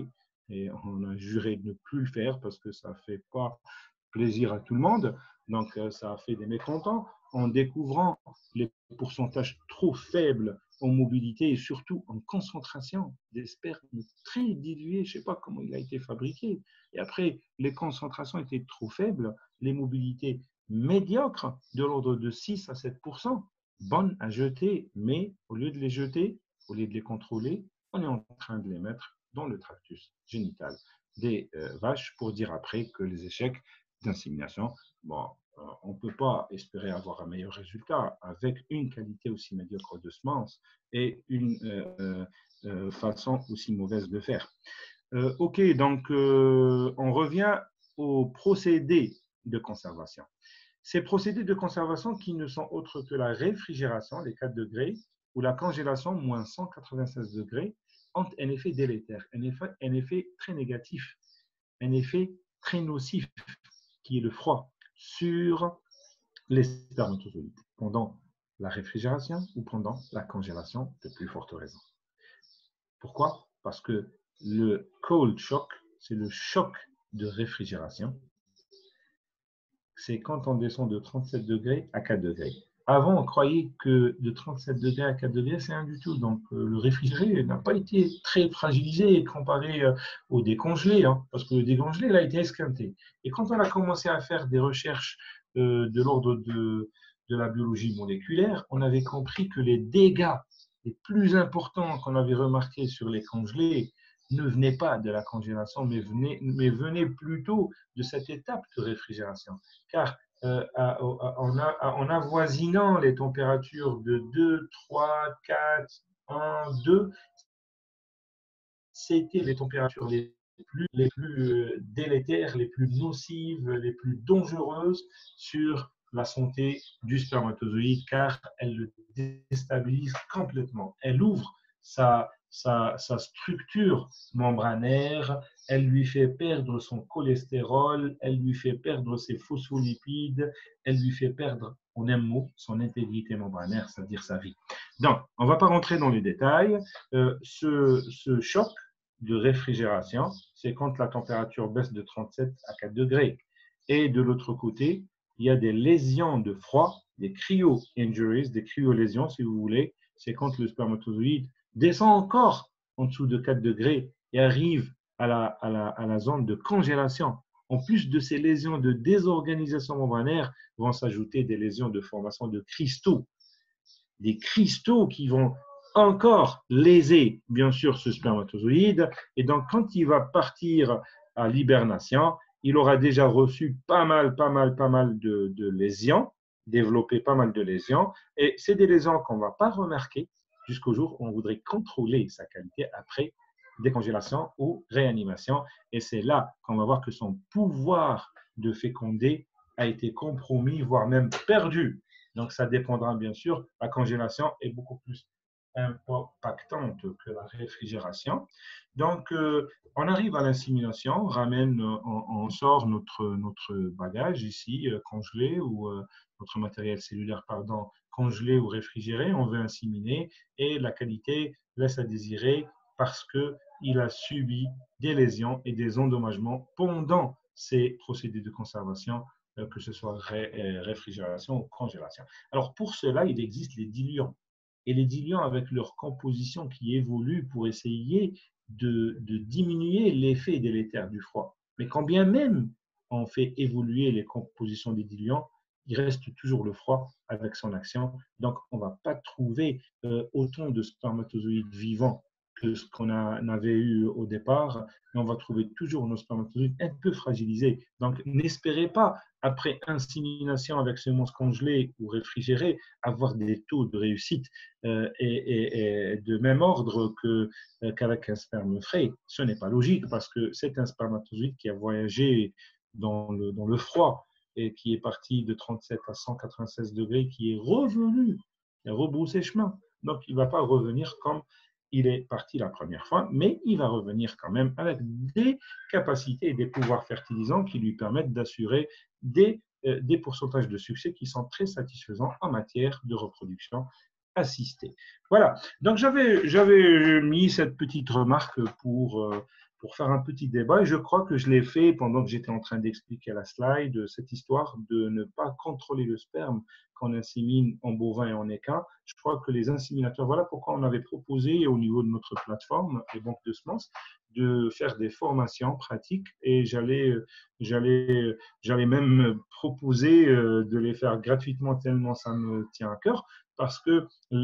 et on a juré de ne plus le faire parce que ça ne fait pas plaisir à tout le monde. Donc, ça a fait des mécontents en découvrant les pourcentages trop faibles en mobilité et surtout en concentration des spermes très dilués. Je ne sais pas comment il a été fabriqué. Et après, les concentrations étaient trop faibles, les mobilités médiocres de l'ordre de 6 à 7%, bonnes à jeter, mais au lieu de les jeter, au lieu de les contrôler, on est en train de les mettre dans le tractus génital des vaches pour dire après que les échecs d'insémination, bon, on ne peut pas espérer avoir un meilleur résultat avec une qualité aussi médiocre de semence et une façon aussi mauvaise de faire. OK, donc on revient aux procédés de conservation. Ces procédés de conservation qui ne sont autres que la réfrigération, les 4 degrés, ou la congélation, moins 196 degrés, ont un effet délétère, un effet très négatif, un effet très nocif, qui est le froid, sur les spermatozoïdes pendant la réfrigération ou pendant la congélation, de plus forte raison. Pourquoi? Parce que le cold shock, c'est le choc de réfrigération. C'est quand on descend de 37 degrés à 4 degrés. Avant, on croyait que de 37 degrés à 4 degrés, c'est rien du tout. Donc, le réfrigéré n'a pas été très fragilisé comparé au décongelé, hein, parce que le décongelé, il a été esquinté. Et quand on a commencé à faire des recherches de l'ordre de la biologie moléculaire, on avait compris que les dégâts les plus importants qu'on avait remarqués sur les congelés ne venaient pas de la congélation, mais venaient plutôt de cette étape de réfrigération. Car en avoisinant les températures de 2, 3, 4, 1, 2, c'était les températures les plus délétères, les plus nocives, les plus dangereuses sur la santé du spermatozoïde, car elle le déstabilise complètement. Elle ouvre sa structure membranaire, elle lui fait perdre son cholestérol, elle lui fait perdre ses phospholipides, elle lui fait perdre, en un mot, son intégrité membranaire, c'est-à-dire sa vie. Donc, on ne va pas rentrer dans les détails. Ce choc de réfrigération, c'est quand la température baisse de 37 à 4 degrés. Et de l'autre côté, il y a des lésions de froid, des cryo-injuries, des cryo-lésions, si vous voulez. C'est quand le spermatozoïde descend encore en dessous de 4 degrés et arrive à la zone de congélation. En plus de ces lésions de désorganisation membranaire, vont s'ajouter des lésions de formation de cristaux. Des cristaux qui vont encore léser, bien sûr, ce spermatozoïde. Et donc, quand il va partir à l'hibernation, il aura déjà reçu pas mal de lésions, développé pas mal de lésions. Et c'est des lésions qu'on ne va pas remarquer jusqu'au jour où on voudrait contrôler sa qualité après décongélation ou réanimation. Et c'est là qu'on va voir que son pouvoir de féconder a été compromis, voire même perdu. Donc, ça dépendra bien sûr. La congélation est beaucoup plus impactante que la réfrigération. Donc, on arrive à l'insémination, on sort notre bagage ici, congelé, ou notre matériel cellulaire, pardon, congelé ou réfrigéré. On veut inséminer et la qualité laisse à désirer parce qu'il a subi des lésions et des endommagements pendant ces procédés de conservation, que ce soit réfrigération ou congélation. Alors, pour cela, il existe les diluants. Et les diluants, avec leur composition qui évolue pour essayer de diminuer l'effet délétère du froid. Mais quand bien même on fait évoluer les compositions des diluants, il reste toujours le froid avec son action. Donc, on ne va pas trouver autant de spermatozoïdes vivants que ce qu'on avait eu au départ, mais on va trouver toujours nos spermatozoïdes un peu fragilisés. Donc, n'espérez pas, après insémination avec semences congelées ou réfrigérées, avoir des taux de réussite et de même ordre qu'avec un sperme frais. Ce n'est pas logique parce que c'est un spermatozoïde qui a voyagé dans le froid et qui est parti de 37 à 196 degrés, qui est revenu, il a rebroussé chemin. Donc, il ne va pas revenir comme il est parti la première fois, mais il va revenir quand même avec des capacités et des pouvoirs fertilisants qui lui permettent d'assurer des pourcentages de succès qui sont très satisfaisants en matière de reproduction assistée. Voilà, donc j'avais mis cette petite remarque pour pour faire un petit débat. Et je crois que je l'ai fait pendant que j'étais en train d'expliquer la slide, cette histoire de ne pas contrôler le sperme qu'on insémine en bovin et en équin. Je crois que les inséminateurs, voilà pourquoi on avait proposé au niveau de notre plateforme, les banques de semences, de faire des formations pratiques et j'allais même proposer de les faire gratuitement tellement ça me tient à cœur parce que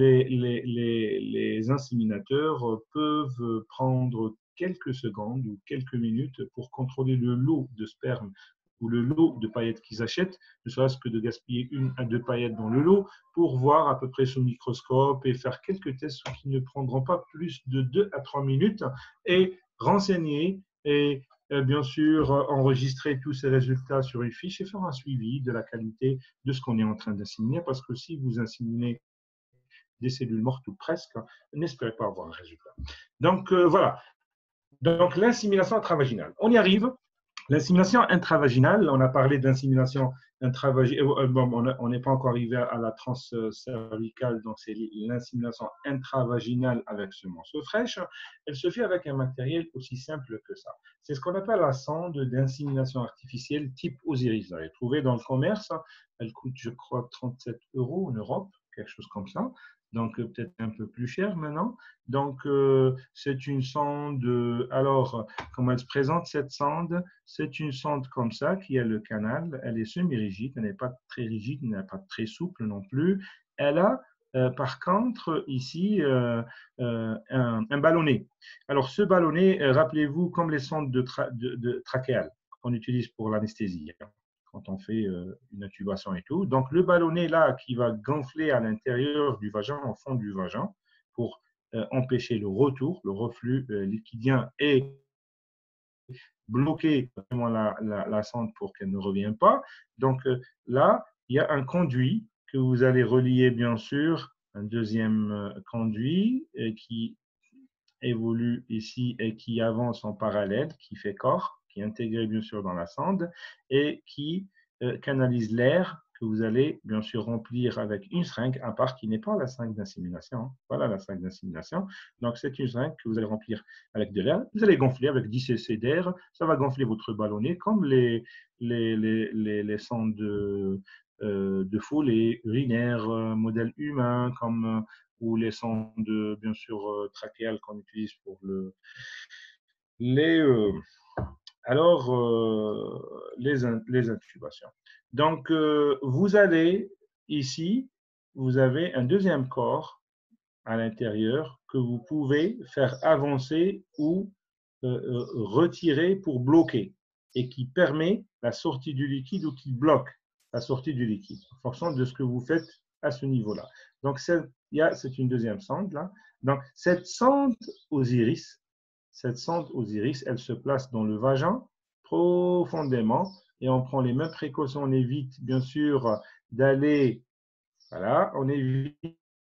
les inséminateurs peuvent prendre quelques secondes ou quelques minutes pour contrôler le lot de sperme ou le lot de paillettes qu'ils achètent, ne serait-ce que de gaspiller 1 à 2 paillettes dans le lot pour voir à peu près sous microscope et faire quelques tests qui ne prendront pas plus de 2 à 3 minutes et renseigner et bien sûr enregistrer tous ces résultats sur une fiche et faire un suivi de la qualité de ce qu'on est en train d'inséminer parce que si vous inséminez des cellules mortes ou presque, n'espérez pas avoir un résultat. Donc voilà. Donc l'insémination intravaginale. On y arrive. L'insémination intravaginale, on a parlé d'insémination intravaginale, on n'est pas encore arrivé à la transcervicale, donc c'est l'insémination intravaginale avec semence fraîche. Elle se fait avec un matériel aussi simple que ça. C'est ce qu'on appelle la sonde d'insémination artificielle type Osiris. Vous l'avez trouvé dans le commerce, elle coûte, je crois, 37 € en Europe, quelque chose comme ça. Donc peut-être un peu plus cher maintenant. Donc c'est une sonde, alors comment elle se présente cette sonde? C'est une sonde comme ça qui a le canal, elle est semi-rigide, elle n'est pas très rigide, elle n'est pas très souple non plus. Elle a par contre ici un ballonnet. Alors ce ballonnet, rappelez-vous comme les sondes de trachéales qu'on utilise pour l'anesthésie. Quand on fait une intubation et tout. Donc, le ballonnet là qui va gonfler à l'intérieur du vagin, au fond du vagin, pour empêcher le retour, le reflux liquidien et bloquer vraiment la sonde pour qu'elle ne revienne pas. Donc, là, il y a un conduit que vous allez relier, bien sûr, un deuxième conduit qui évolue ici et qui avance en parallèle, qui fait corps, qui est intégré bien sûr dans la sonde et qui canalise l'air que vous allez bien sûr remplir avec une seringue à part qui n'est pas la seringue d'insémination. Voilà la seringue d'insémination. Donc c'est une seringue que vous allez remplir avec de l'air. Vous allez gonfler avec 10 cc d'air. Ça va gonfler votre ballonnet comme les sondes de foule et urinaires, modèle humain, comme ou les sondes, bien sûr, trachéales qu'on utilise pour les, les intubations. Donc, vous allez ici, vous avez un deuxième corps à l'intérieur que vous pouvez faire avancer ou retirer pour bloquer et qui permet la sortie du liquide ou qui bloque la sortie du liquide en fonction de ce que vous faites à ce niveau-là. Donc, c'est une deuxième sonde là. Donc, cette sonde Osiris, elle se place dans le vagin profondément et on prend les mêmes précautions. On évite bien sûr d'aller, voilà, on évite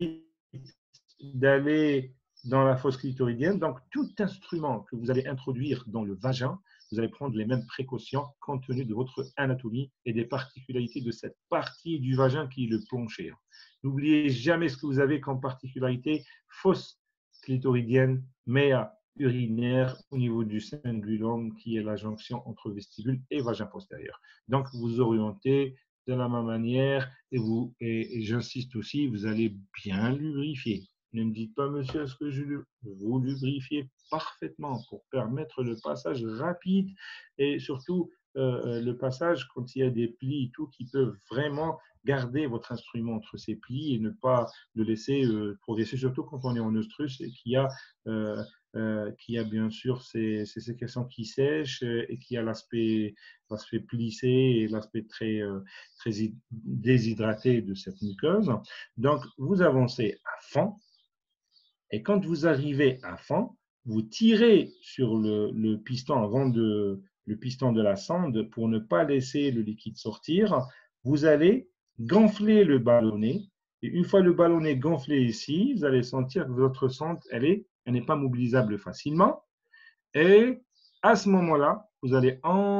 d'aller dans la fosse clitoridienne. Donc, tout instrument que vous allez introduire dans le vagin, vous allez prendre les mêmes précautions compte tenu de votre anatomie et des particularités de cette partie du vagin qui est le plancher. N'oubliez jamais ce que vous avez comme particularité, fosse clitoridienne, méa urinaire au niveau du cingulum qui est la jonction entre vestibule et vagin postérieur. Donc, vous orientez de la même manière et j'insiste aussi, vous allez bien lubrifier. Ne me dites pas, monsieur, est-ce que vous lubrifiez parfaitement pour permettre le passage rapide et surtout le passage quand il y a des plis et tout qui peuvent vraiment garder votre instrument entre ces plis et ne pas le laisser progresser, surtout quand on est en oestrus et qu'il y a bien sûr ces sécrétions qui sèchent et qui a l'aspect plissé et l'aspect très déshydraté de cette muqueuse. Donc, vous avancez à fond. Et quand vous arrivez à fond, vous tirez sur le piston le piston de la sonde pour ne pas laisser le liquide sortir. Vous allez gonfler le ballonnet. Et une fois le ballonnet gonflé ici, vous allez sentir que votre sonde, elle n'est pas mobilisable facilement. Et à ce moment-là, vous allez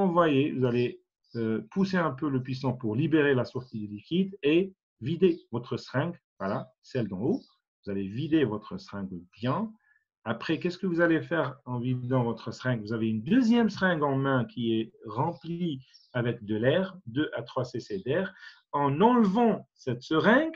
pousser un peu le piston pour libérer la sortie du liquide et vider votre seringue, voilà, celle d'en haut. Vous allez vider votre seringue bien Après, qu'est-ce que vous allez faire en vidant votre seringue? Vous avez une deuxième seringue en main qui est remplie avec de l'air, 2 à 3 cc d'air. En enlevant cette seringue,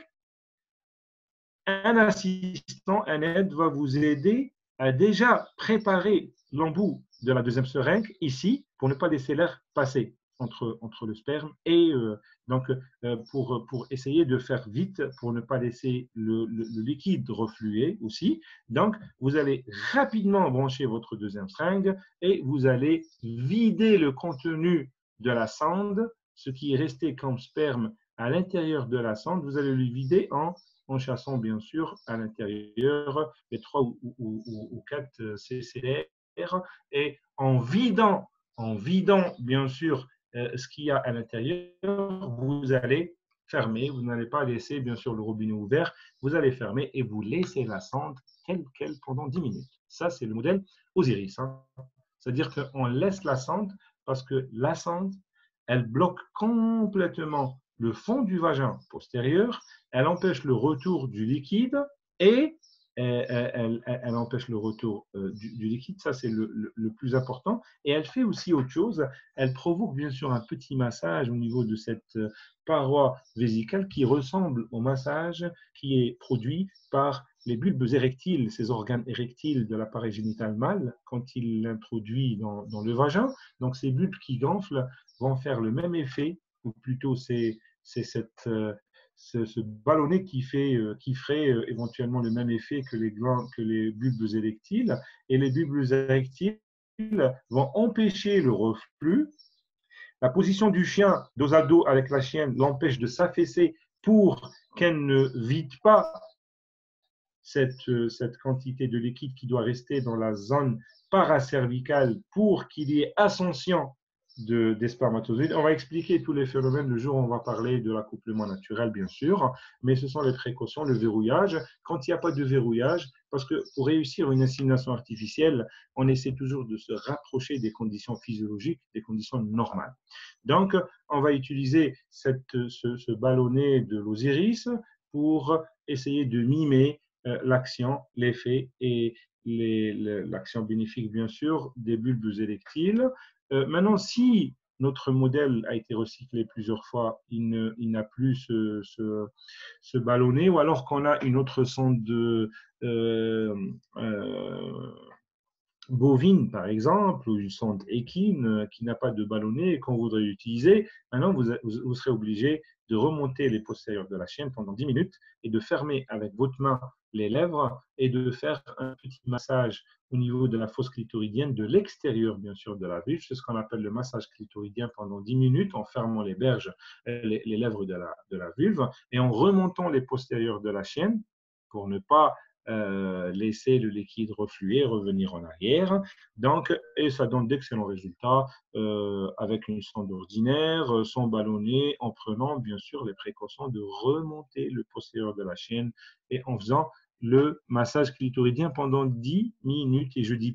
un assistant, un aide va vous aider à déjà préparer l'embout de la deuxième seringue ici pour ne pas laisser l'air passer entre le sperme et pour essayer de faire vite, pour ne pas laisser le liquide refluer aussi. Donc, vous allez rapidement brancher votre deuxième seringue et vous allez vider le contenu de la sonde, ce qui est resté comme sperme à l'intérieur de la sonde, vous allez le vider en chassant bien sûr à l'intérieur les 3 ou 4 cc d'air et en vidant bien sûr ce qu'il y a à l'intérieur, vous allez fermer, vous n'allez pas laisser bien sûr le robinet ouvert, vous allez fermer et vous laissez la sonde telle quelle pendant 10 minutes. Ça, c'est le modèle Osiris. Hein. C'est-à-dire qu'on laisse la sonde parce que la sonde, elle bloque complètement le fond du vagin postérieur, elle empêche le retour du liquide et elle empêche le retour du liquide, ça c'est le plus important. Et elle fait aussi autre chose, elle provoque bien sûr un petit massage au niveau de cette paroi vésicale qui ressemble au massage qui est produit par les bulbes érectiles, ces organes érectiles de l'appareil génital mâle, quand il l'introduit dans le vagin. Donc ces bulbes qui gonflent vont faire le même effet, ou plutôt c'est ce ballonnet qui ferait éventuellement le même effet que les bulbes érectiles. Et les bulbes érectiles vont empêcher le reflux. La position du chien dos à dos avec la chienne l'empêche de s'affaisser pour qu'elle ne vide pas cette quantité de liquide qui doit rester dans la zone paracervicale pour qu'il y ait ascension des spermatozoïdes. On va expliquer tous les phénomènes le jour où on va parler de l'accouplement naturel, bien sûr, mais ce sont les précautions, le verrouillage. Quand il n'y a pas de verrouillage, parce que pour réussir une insémination artificielle, on essaie toujours de se rapprocher des conditions physiologiques, des conditions normales. Donc, on va utiliser ce ballonnet de l'Osiris pour essayer de mimer l'action, l'effet et l'action bénéfique, bien sûr, des bulbes érectiles. Maintenant, si notre modèle a été recyclé plusieurs fois, il n'a plus ce ballonnet, ou alors qu'on a une autre sonde bovine, par exemple, ou une sonde équine qui n'a pas de ballonnet et qu'on voudrait utiliser, maintenant, vous serez obligé de remonter les postérieurs de la chienne pendant 10 minutes et de fermer avec votre main les lèvres et de faire un petit massage au niveau de la fosse clitoridienne, de l'extérieur, bien sûr, de la vulve. C'est ce qu'on appelle le massage clitoridien pendant 10 minutes en fermant les berges, les lèvres de la vulve et en remontant les postérieurs de la chienne pour ne pas laisser le liquide refluer, revenir en arrière. Donc, et ça donne d'excellents résultats avec une sonde ordinaire, sans ballonnet, en prenant bien sûr les précautions de remonter le postérieur de la chienne et en faisant le massage clitoridien pendant 10 minutes. Et je dis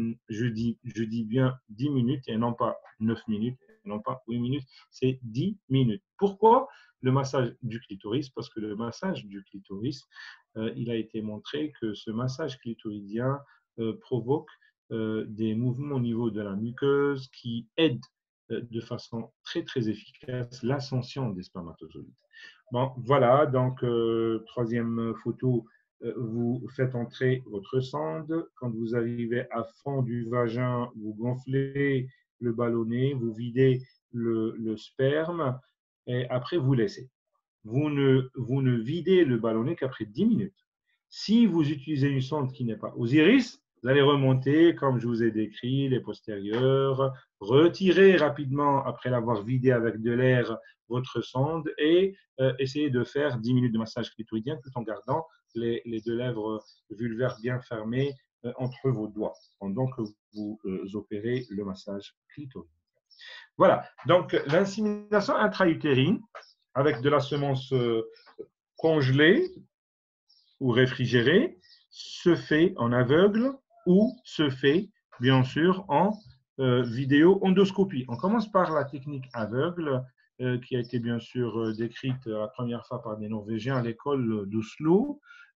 bien 10 minutes et non pas 9 minutes, et non pas 8 minutes, c'est 10 minutes. Pourquoi le massage du clitoris? Parce que le massage du clitoris, il a été montré que ce massage clitoridien provoque des mouvements au niveau de la muqueuse qui aident de façon très très efficace l'ascension des spermatozoïdes. Bon, voilà, donc troisième photo, vous faites entrer votre sonde. Quand vous arrivez à fond du vagin, vous gonflez le ballonnet, vous videz le sperme et après vous laissez. Vous ne videz le ballonnet qu'après 10 minutes. Si vous utilisez une sonde qui n'est pas Osiris, vous allez remonter, comme je vous ai décrit, les postérieurs, retirer rapidement, après l'avoir vidé avec de l'air, votre sonde et essayer de faire 10 minutes de massage clitoridien tout en gardant les 2 lèvres vulvaires bien fermées entre vos doigts pendant que vous opérez le massage clitoridien. Voilà, donc l'insémination intra-utérine avec de la semence congelée ou réfrigérée se fait en aveugle ou se fait bien sûr en vidéo-endoscopie. On commence par la technique aveugle qui a été bien sûr décrite la première fois par des Norvégiens à l'école d'Oslo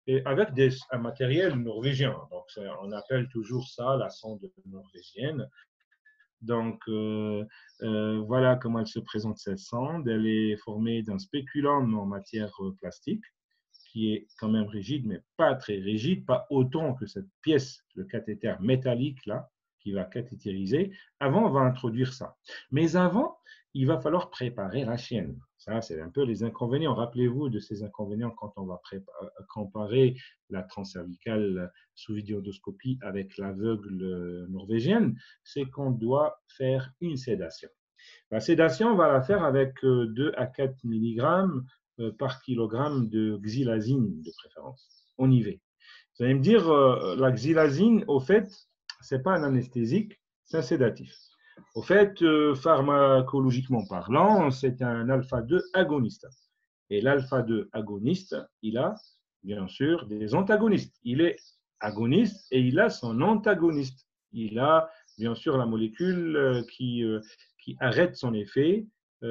et avec un matériel norvégien. Donc, on appelle toujours ça la sonde norvégienne. Donc, voilà comment elle se présente, cette sonde. Elle est formée d'un spéculum en matière plastique, qui est quand même rigide, mais pas très rigide, pas autant que cette pièce, le cathéter métallique, là, qui va cathétériser. Avant, on va introduire ça. Mais avant, il va falloir préparer la chienne. Ça, c'est un peu les inconvénients. Rappelez-vous de ces inconvénients quand on va comparer la transcervicale sous vidéodoscopie avec l'aveugle norvégienne, c'est qu'on doit faire une sédation. La sédation, on va la faire avec 2 à 4 mg par kilogramme de xylazine de préférence. On y va. Vous allez me dire, la xylazine, au fait, ce n'est pas un anesthésique, c'est un sédatif. Au fait, pharmacologiquement parlant, c'est un alpha-2 agoniste. Et l'alpha-2 agoniste, il a bien sûr des antagonistes. Il est agoniste et il a son antagoniste. Il a bien sûr la molécule qui arrête son effet,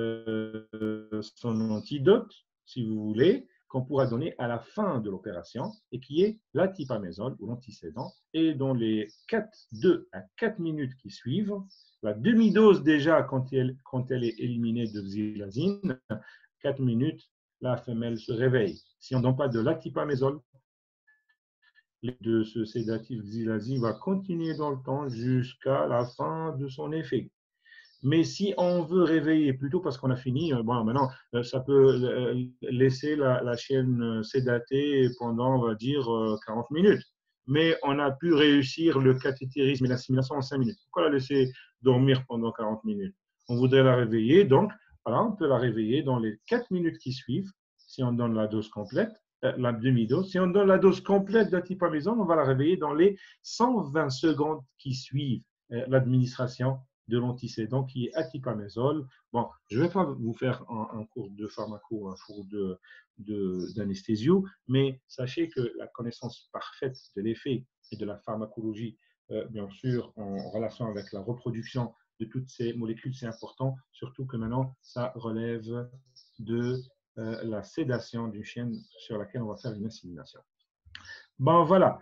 son antidote, si vous voulez, qu'on pourra donner à la fin de l'opération et qui est l'atipamésol ou l'antisédant. Et dans les 2 à 4 minutes qui suivent, la demi-dose déjà quand elle est éliminée de xylazine, 4 minutes, la femelle se réveille. Si on ne donne pas de l'atipamésol, de ce sédatif xylazine va continuer dans le temps jusqu'à la fin de son effet. Mais si on veut réveiller plutôt parce qu'on a fini, bon, maintenant, ça peut laisser la chienne sédatée pendant, on va dire, 40 minutes. Mais on a pu réussir le cathétérisme et l'assimilation en 5 minutes. Pourquoi la laisser dormir pendant 40 minutes? On voudrait la réveiller, donc voilà, on peut la réveiller dans les 4 minutes qui suivent, si on donne la dose complète, la demi-dose. Si on donne la dose complète d'atipamésol, on va la réveiller dans les 120 secondes qui suivent l'administration de l'antisédant qui est atipamésol. Bon, je ne vais pas vous faire un cours de pharmaco, un cours d'anesthésio, mais sachez que la connaissance parfaite de l'effet et de la pharmacologie, bien sûr, en relation avec la reproduction de toutes ces molécules, c'est important, surtout que maintenant, ça relève de la sédation d'une chienne sur laquelle on va faire une assimilation. Bon, voilà.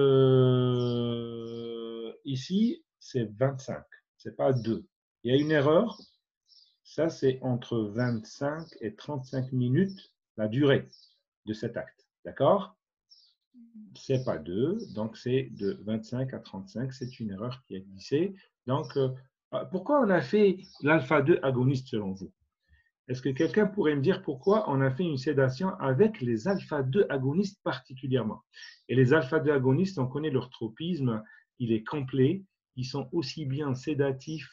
Ici, c'est 25. Ce n'est pas 2. Il y a une erreur. Ça, c'est entre 25 et 35 minutes la durée de cet acte. D'accord? Ce n'est pas 2, donc c'est de 25 à 35. C'est une erreur qui a glissé. Donc, pourquoi on a fait l'alpha-2 agoniste selon vous? Est-ce que quelqu'un pourrait me dire pourquoi on a fait une sédation avec les alpha-2 agonistes particulièrement? Et les alpha-2 agonistes, on connaît leur tropisme, il est complet. Ils sont aussi bien sédatifs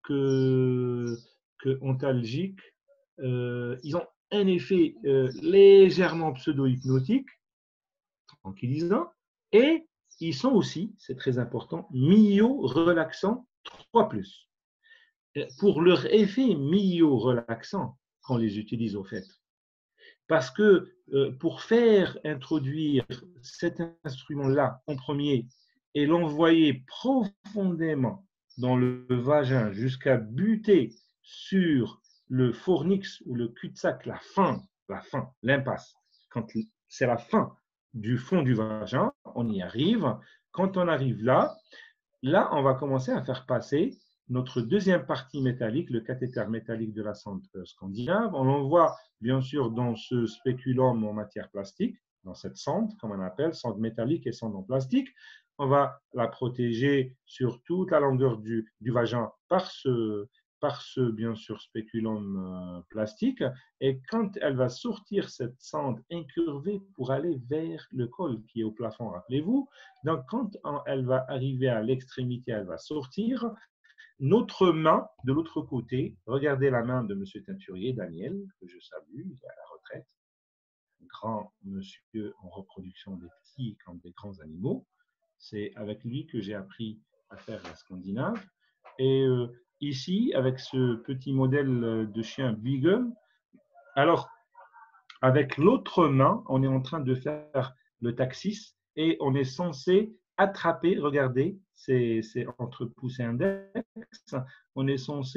que antalgiques. Ils ont un effet légèrement pseudo-hypnotique, tranquillisant, et ils sont aussi, c'est très important, myo-relaxants 3+. Pour leur effet myo-relaxant, qu'on les utilise au fait. Parce que pour faire introduire cet instrument-là en premier et l'envoyer profondément dans le vagin jusqu'à buter sur le fornix ou le cul-de-sac, la fin, l'impasse, quand c'est la fin du fond du vagin, on y arrive. Quand on arrive là, on va commencer à faire passer notre deuxième partie métallique, le cathéter métallique de la sonde scandinave. On l'envoie bien sûr dans ce spéculum en matière plastique, dans cette sonde, comme on appelle, sonde métallique et sonde en plastique. On va la protéger sur toute la longueur du vagin par ce bien sûr spéculum plastique. Et quand elle va sortir cette sonde incurvée pour aller vers le col qui est au plafond, rappelez-vous, donc quand elle va arriver à l'extrémité, elle va sortir. Notre main, de l'autre côté, regardez la main de M. Teinturier, Daniel, que je salue, il est à la retraite, grand monsieur en reproduction des petits comme des grands animaux. C'est avec lui que j'ai appris à faire la scandinave. Et ici, avec ce petit modèle de chien Beagle, alors, avec l'autre main, on est en train de faire le taxis et on est censé attraper, regardez, c'est entre pouce et index, on est censé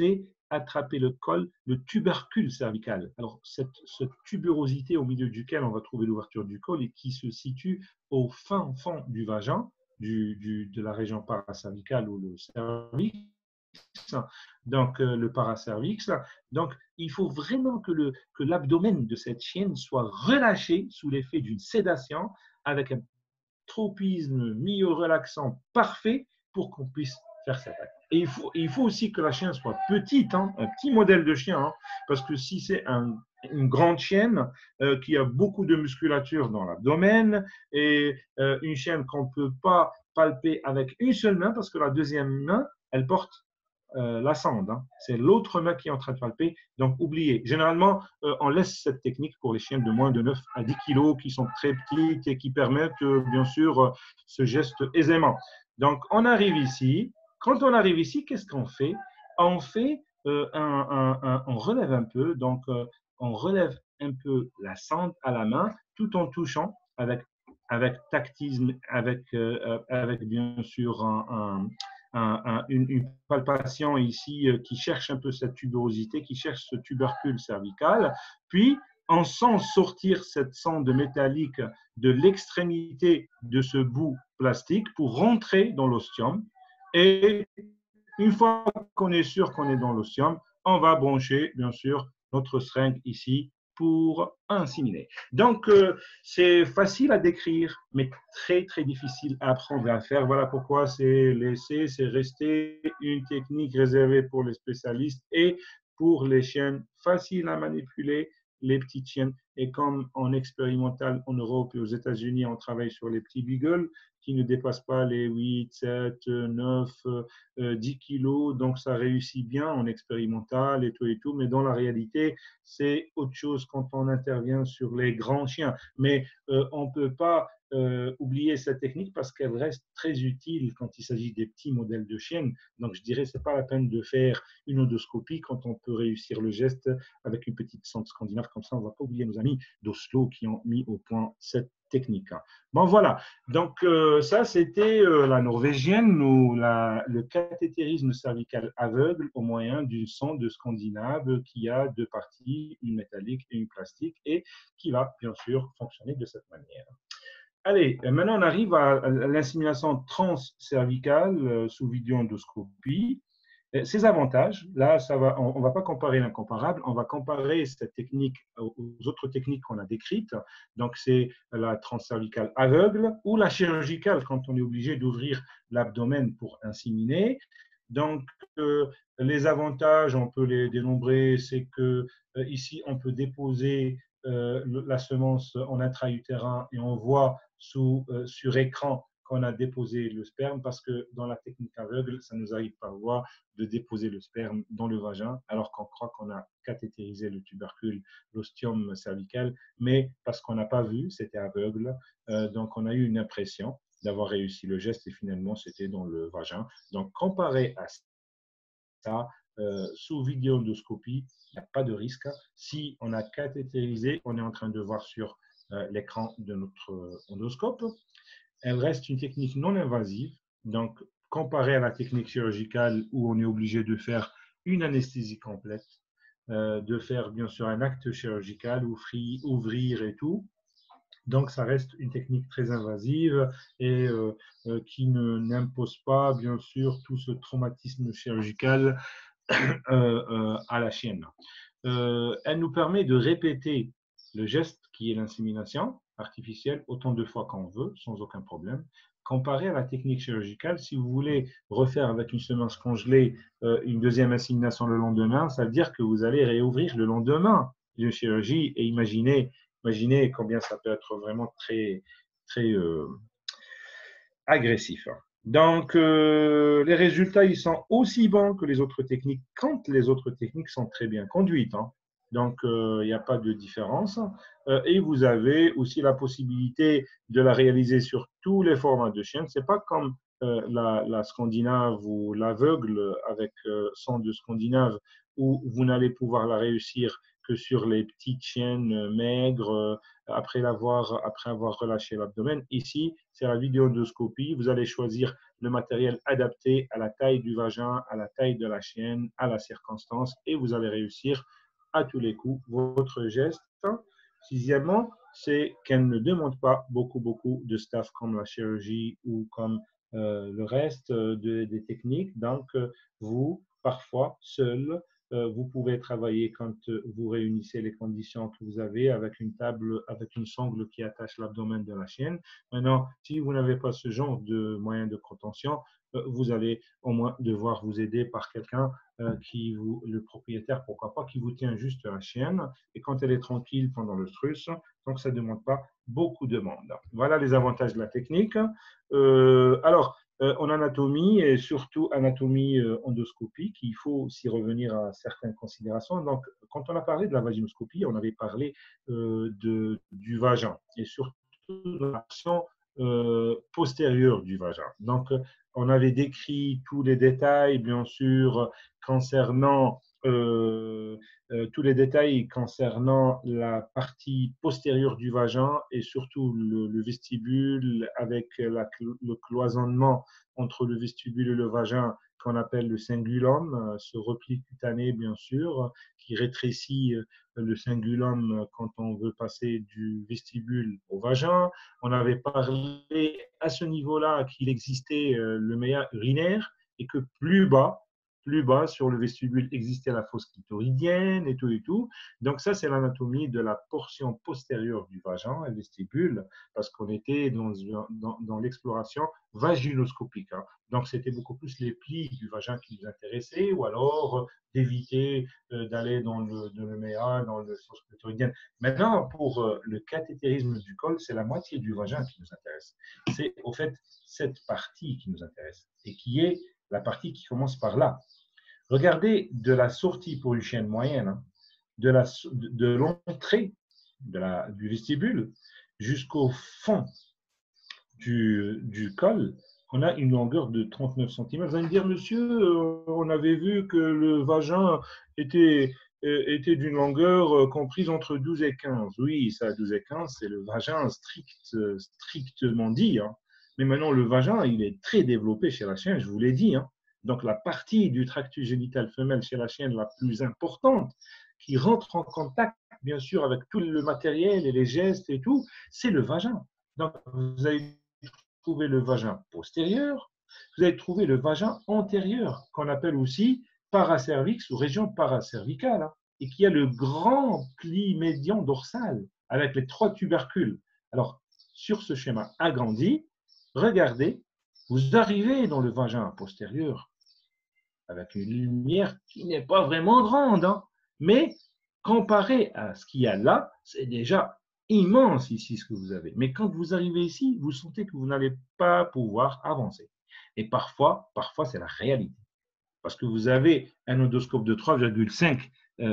attraper le col, le tubercule cervical. Alors, cette tuberosité au milieu duquel on va trouver l'ouverture du col et qui se situe au fin fond du vagin, de la région paracervicale ou le cervix, donc le paracervix. Donc, il faut vraiment que l'abdomen de cette chienne soit relâché sous l'effet d'une sédation avec un tropisme myo-relaxant parfait pour qu'on puisse faire cet acte. Et il faut aussi que la chienne soit petite, hein, un petit modèle de chien, hein, parce que si c'est une grande chienne qui a beaucoup de musculature dans l'abdomen et une chienne qu'on ne peut pas palper avec une seule main, parce que la deuxième main, elle porte la sonde. Hein. C'est l'autre main qui est en train de palper. Donc, oubliez. Généralement, on laisse cette technique pour les chiens de moins de 9 à 10 kilos qui sont très petites et qui permettent, bien sûr, ce geste aisément. Donc, on arrive ici. Quand on arrive ici, qu'est-ce qu'on fait? On fait on relève un peu. Donc, on relève un peu la sonde à la main tout en touchant avec tactisme, avec bien sûr une palpation ici qui cherche un peu cette tuberosité, qui cherche ce tubercule cervical. Puis, on sent sortir cette sonde métallique de l'extrémité de ce bout plastique pour rentrer dans l'ostium. Et une fois qu'on est sûr qu'on est dans l'ostium, on va brancher, bien sûr, notre seringue ici pour inséminer. Donc, c'est facile à décrire, mais très, très difficile à apprendre à faire. Voilà pourquoi c'est resté une technique réservée pour les spécialistes et pour les chiennes faciles à manipuler, les petites chiennes. Et comme en expérimental en Europe et aux États-Unis, on travaille sur les petits beagles qui ne dépassent pas les 8, 7, 9, 10 kilos. Donc, ça réussit bien en expérimental et tout. Mais dans la réalité, c'est autre chose quand on intervient sur les grands chiens. Mais on ne peut pas oublier cette technique parce qu'elle reste très utile quand il s'agit des petits modèles de chiennes. Donc, je dirais que ce n'est pas la peine de faire une odoscopie quand on peut réussir le geste avec une petite sonde scandinave. Comme ça, on ne va pas oublier nos amis d'Oslo qui ont mis au point cette technique. Bon, voilà. Donc, ça, c'était la norvégienne ou le cathétérisme cervical aveugle au moyen d'une sonde scandinave qui a deux parties, une métallique et une plastique, et qui va, bien sûr, fonctionner de cette manière. Allez, maintenant, on arrive à l'insémination transcervicale sous vidéoendoscopie. Ces avantages, là, on ne va pas comparer l'incomparable, on va comparer cette technique aux autres techniques qu'on a décrites. Donc, c'est la transcervicale aveugle ou la chirurgicale quand on est obligé d'ouvrir l'abdomen pour inséminer. Donc, les avantages, on peut les dénombrer, c'est que ici, on peut déposer la semence en intra-utérin et on voit sur écran qu'on a déposé le sperme parce que dans la technique aveugle, ça nous arrive parfois de déposer le sperme dans le vagin alors qu'on croit qu'on a cathétérisé le tubercule, l'ostium cervical, mais parce qu'on n'a pas vu, c'était aveugle, donc on a eu une impression d'avoir réussi le geste et finalement c'était dans le vagin. Donc comparé à ça, sous vidéoendoscopie, il n'y a pas de risque. Si on a cathétérisé, on est en train de voir sur l'écran de notre endoscope. Elle reste une technique non invasive, donc comparée à la technique chirurgicale où on est obligé de faire une anesthésie complète, de faire bien sûr un acte chirurgical, ouvrir et tout. Donc, ça reste une technique très invasive et qui n'impose pas, bien sûr, tout ce traumatisme chirurgical à la chienne. Elle nous permet de répéter le geste qui est l'insémination artificielle autant de fois qu'on veut, sans aucun problème. Comparé à la technique chirurgicale, si vous voulez refaire avec une semence congelée une deuxième insémination le lendemain, ça veut dire que vous allez réouvrir le lendemain d'une chirurgie et imaginez combien ça peut être vraiment très, très agressif. Donc, les résultats, ils sont aussi bons que les autres techniques quand les autres techniques sont très bien conduites. Hein. Donc, il n'y a pas de différence. Et vous avez aussi la possibilité de la réaliser sur tous les formats de chienne. Ce n'est pas comme la scandinave ou l'aveugle avec sonde scandinave où vous n'allez pouvoir la réussir que sur les petites chiennes maigres après avoir relâché l'abdomen. Ici, c'est la vidéoendoscopie. Vous allez choisir le matériel adapté à la taille du vagin, à la taille de la chienne, à la circonstance, et vous allez réussir à tous les coups votre geste. Sixièmement, c'est qu'elle ne demande pas beaucoup de staff comme la chirurgie ou comme le reste des techniques. Donc, vous, parfois, seul, vous pouvez travailler quand vous réunissez les conditions que vous avez avec une table, avec une sangle qui attache l'abdomen de la chienne. Maintenant, si vous n'avez pas ce genre de moyen de contention, vous allez au moins devoir vous aider par quelqu'un le propriétaire, pourquoi pas, qui vous tient juste la chienne et quand elle est tranquille pendant le struss, donc ça ne demande pas beaucoup de monde. Voilà les avantages de la technique. En anatomie et surtout anatomie endoscopique, il faut aussi revenir à certaines considérations. Donc, quand on a parlé de la vaginoscopie, on avait parlé du vagin et surtout de l'action postérieure du vagin. Donc, on avait décrit tous les détails, bien sûr, concernant tous les détails concernant la partie postérieure du vagin et surtout le vestibule avec le cloisonnement entre le vestibule et le vagin qu'on appelle le cingulum, ce repli cutané bien sûr, qui rétrécit le cingulum quand on veut passer du vestibule au vagin. On avait parlé à ce niveau-là qu'il existait le méa urinaire et que plus bas sur le vestibule existait la fosse clitoridienne et tout et tout. Donc ça, c'est l'anatomie de la portion postérieure du vagin, le vestibule, parce qu'on était dans l'exploration vaginoscopique. Hein. Donc c'était beaucoup plus les plis du vagin qui nous intéressaient, ou alors d'éviter d'aller dans le méa, dans le fosse clitoridienne. Maintenant, pour le cathétérisme du col, c'est la moitié du vagin qui nous intéresse. C'est au fait cette partie qui nous intéresse et qui est la partie qui commence par là. Regardez de la sortie pour une chienne moyenne, hein, de l'entrée du vestibule jusqu'au fond du col, on a une longueur de 39 cm. Vous allez me dire, monsieur, on avait vu que le vagin était d'une longueur comprise entre 12 et 15. Oui, ça, 12 et 15, c'est le vagin strictement dit. Hein. Mais maintenant, le vagin, il est très développé chez la chienne, je vous l'ai dit. Hein. Donc, la partie du tractus génital femelle chez la chienne la plus importante, qui rentre en contact, bien sûr, avec tout le matériel et les gestes et tout, c'est le vagin. Donc, vous allez trouver le vagin postérieur, vous allez trouver le vagin antérieur, qu'on appelle aussi paracervix ou région paracervicale, hein, et qui a le grand pli médian dorsal avec les 3 tubercules. Alors, sur ce schéma agrandi, regardez, vous arrivez dans le vagin postérieur avec une lumière qui n'est pas vraiment grande, hein, mais comparé à ce qu'il y a là, c'est déjà immense ici ce que vous avez. Mais quand vous arrivez ici, vous sentez que vous n'allez pas pouvoir avancer. Et parfois c'est la réalité. Parce que vous avez un endoscope de 3,5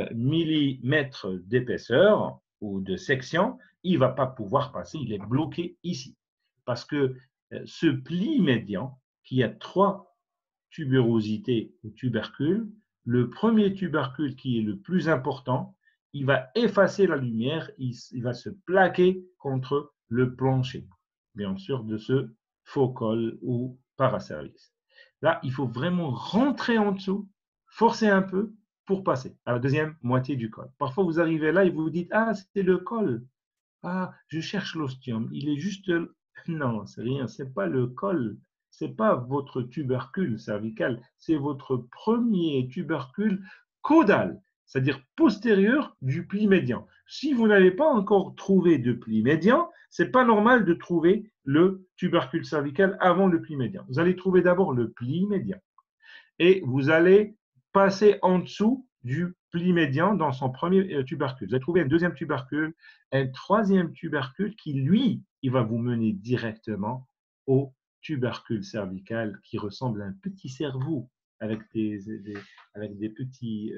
mm d'épaisseur ou de section, il ne va pas pouvoir passer, il est bloqué ici. Parce que ce pli médian, qui a 3 tubérosité ou tubercule, le premier tubercule qui est le plus important, il va effacer la lumière, il va se plaquer contre le plancher, bien sûr, de ce faux col ou paracervix. Là, il faut vraiment rentrer en dessous, forcer un peu pour passer à la deuxième moitié du col. Parfois, vous arrivez là et vous vous dites « Ah, c'est le col. Ah, je cherche l'ostium. Il est juste… » Non, c'est rien, c'est pas le col. Ce n'est pas votre tubercule cervical, c'est votre premier tubercule caudal, c'est-à-dire postérieur du pli médian. Si vous n'avez pas encore trouvé de pli médian, ce n'est pas normal de trouver le tubercule cervical avant le pli médian. Vous allez trouver d'abord le pli médian et vous allez passer en dessous du pli médian dans son premier tubercule. Vous allez trouver un deuxième tubercule, un troisième tubercule qui, lui, il va vous mener directement au tubercule cervical qui ressemble à un petit cerveau avec des petits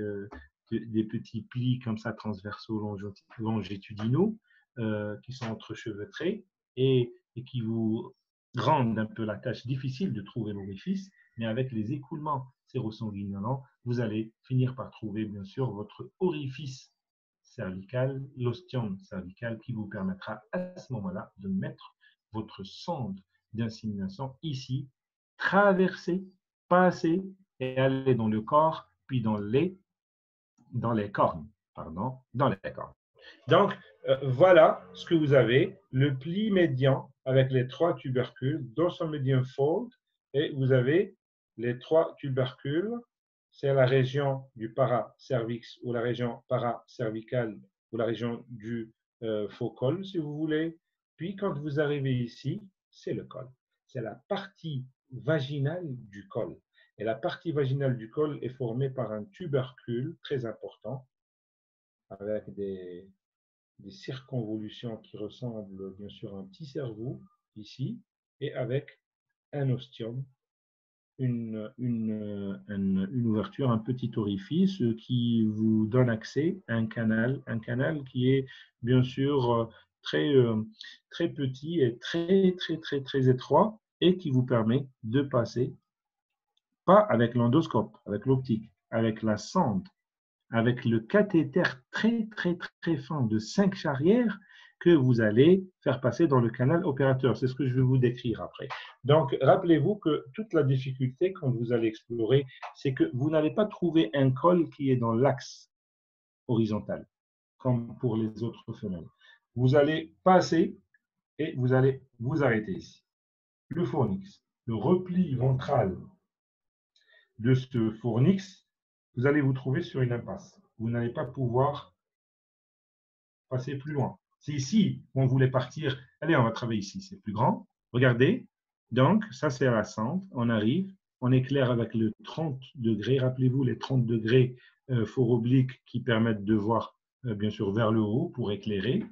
plis comme ça transversaux longitudinaux qui sont entrechevêtrés et qui vous rendent un peu la tâche difficile de trouver l'orifice, mais avec les écoulements sérosanguinolents, vous allez finir par trouver bien sûr votre orifice cervical, l'ostium cervical qui vous permettra à ce moment-là de mettre votre sonde d'insémination ici, traverser, passer et aller dans le corps, puis dans les cornes. Pardon, dans les cornes. Donc, voilà ce que vous avez, le pli médian avec les 3 tubercules, dorsal median fold, et vous avez les 3 tubercules, c'est la région du paracervix ou la région paracervicale ou la région du faux col, si vous voulez. Puis, quand vous arrivez ici, c'est le col. C'est la partie vaginale du col. Et la partie vaginale du col est formée par un tubercule très important avec des circonvolutions qui ressemblent bien sûr à un petit cerveau ici et avec un ostium, une ouverture, un petit orifice qui vous donne accès à un canal qui est bien sûr très petit et très étroit et qui vous permet de passer, pas avec l'endoscope, avec l'optique, avec la sonde, avec le cathéter très fin de 5 charrières que vous allez faire passer dans le canal opérateur. C'est ce que je vais vous décrire après. Donc, rappelez-vous que toute la difficulté quand vous allez explorer, c'est que vous n'allez pas trouver un col qui est dans l'axe horizontal, comme pour les autres femelles. Vous allez passer et vous allez vous arrêter ici. Le fornix, le repli ventral de ce fornix, vous allez vous trouver sur une impasse. Vous n'allez pas pouvoir passer plus loin. C'est ici où on voulait partir. Allez, on va travailler ici, c'est plus grand. Regardez, donc ça c'est la sonde. On arrive, on éclaire avec le 30 degrés. Rappelez-vous les 30 degrés fort obliques qui permettent de voir bien sûr vers le haut pour éclairer.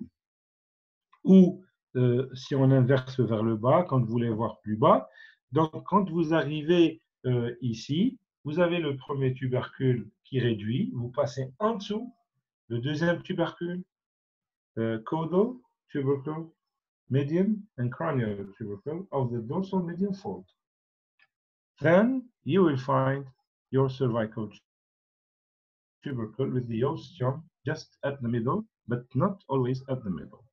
Ou si on inverse vers le bas, quand vous voulez voir plus bas. Donc quand vous arrivez ici, vous avez le premier tubercule qui réduit, vous passez en dessous, le deuxième tubercule, caudal tubercle, median and cranial tubercle of the dorsal median fold. Then you will find your cervical tubercle with the ostium just at the middle, but not always at the middle.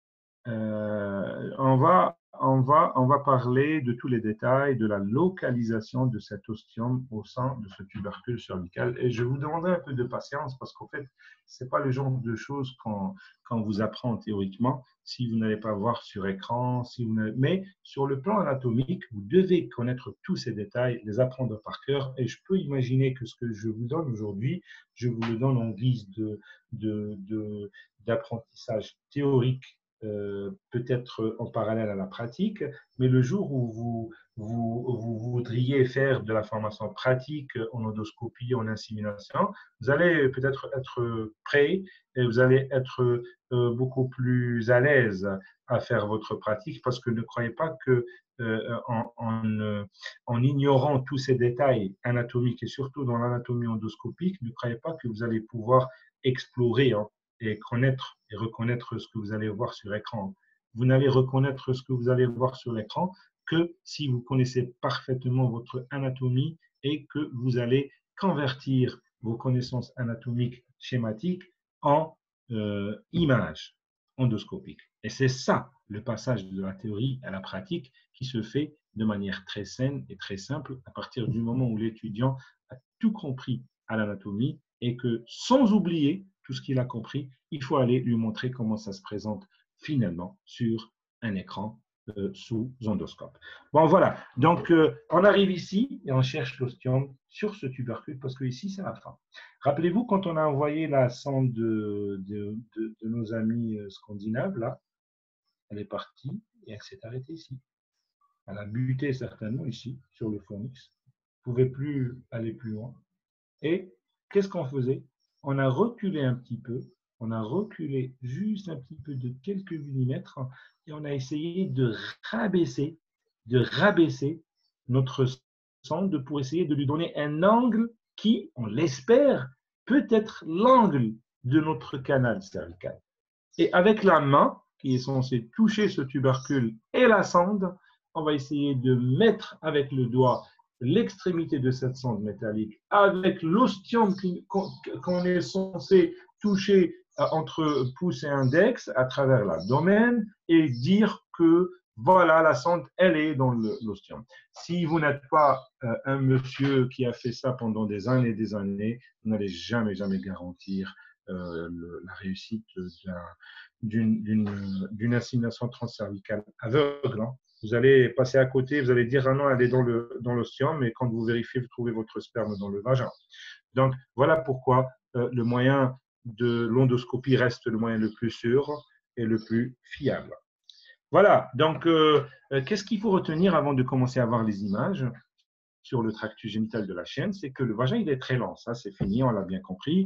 On va parler de tous les détails de la localisation de cet ostium au sein de ce tubercule cervical. Et je vous demanderai un peu de patience parce qu'en fait, ce n'est pas le genre de choses qu'on vous apprend théoriquement si vous n'allez pas voir sur écran. Mais sur le plan anatomique, vous devez connaître tous ces détails, les apprendre par cœur. Et je peux imaginer que ce que je vous donne aujourd'hui, je vous le donne en guise d'apprentissage théorique. Peut-être en parallèle à la pratique, mais le jour où vous voudriez faire de la formation pratique en endoscopie, en insémination, vous allez peut-être être prêt et vous allez être beaucoup plus à l'aise à faire votre pratique parce que ne croyez pas que en ignorant tous ces détails anatomiques et surtout dans l'anatomie endoscopique, ne croyez pas que vous allez pouvoir explorer et connaître et reconnaître ce que vous allez voir sur l'écran. Vous n'allez reconnaître ce que vous allez voir sur l'écran que si vous connaissez parfaitement votre anatomie et que vous allez convertir vos connaissances anatomiques schématiques en images endoscopiques. Et c'est ça le passage de la théorie à la pratique qui se fait de manière très saine et très simple à partir du moment où l'étudiant a tout compris à l'anatomie et que sans oublier tout ce qu'il a compris, il faut aller lui montrer comment ça se présente finalement sur un écran sous endoscope. Bon, voilà. Donc, on arrive ici et on cherche l'ostium sur ce tubercule parce que ici, c'est la fin. Rappelez-vous, quand on a envoyé la sonde de nos amis scandinaves, là, elle est partie et elle s'est arrêtée ici. Elle a buté certainement ici, sur le fornix. Elle ne pouvait plus aller plus loin. Et qu'est-ce qu'on faisait? On a reculé un petit peu, on a reculé juste un petit peu de quelques millimètres et on a essayé de rabaisser notre sonde pour essayer de lui donner un angle qui, on l'espère, peut être l'angle de notre canal cervical. Et avec la main qui est censée toucher ce tubercule et la sonde, on va essayer de mettre avec le doigt l'extrémité de cette sonde métallique avec l'ostium qu'on est censé toucher entre pouce et index à travers l'abdomen et dire que voilà, la sonde, elle est dans l'ostium. Si vous n'êtes pas un monsieur qui a fait ça pendant des années, vous n'allez jamais garantir la réussite d'une assimilation transcervicale aveugle. Hein. Vous allez passer à côté, vous allez dire, ah non, elle est dans l'ostium, mais quand vous vérifiez, vous trouvez votre sperme dans le vagin. Donc, voilà pourquoi le moyen de l'endoscopie reste le moyen le plus sûr et le plus fiable. Voilà, donc qu'est-ce qu'il faut retenir avant de commencer à voir les images sur le tractus génital de la chienne? C'est que le vagin, il est très lent, ça c'est fini, on l'a bien compris,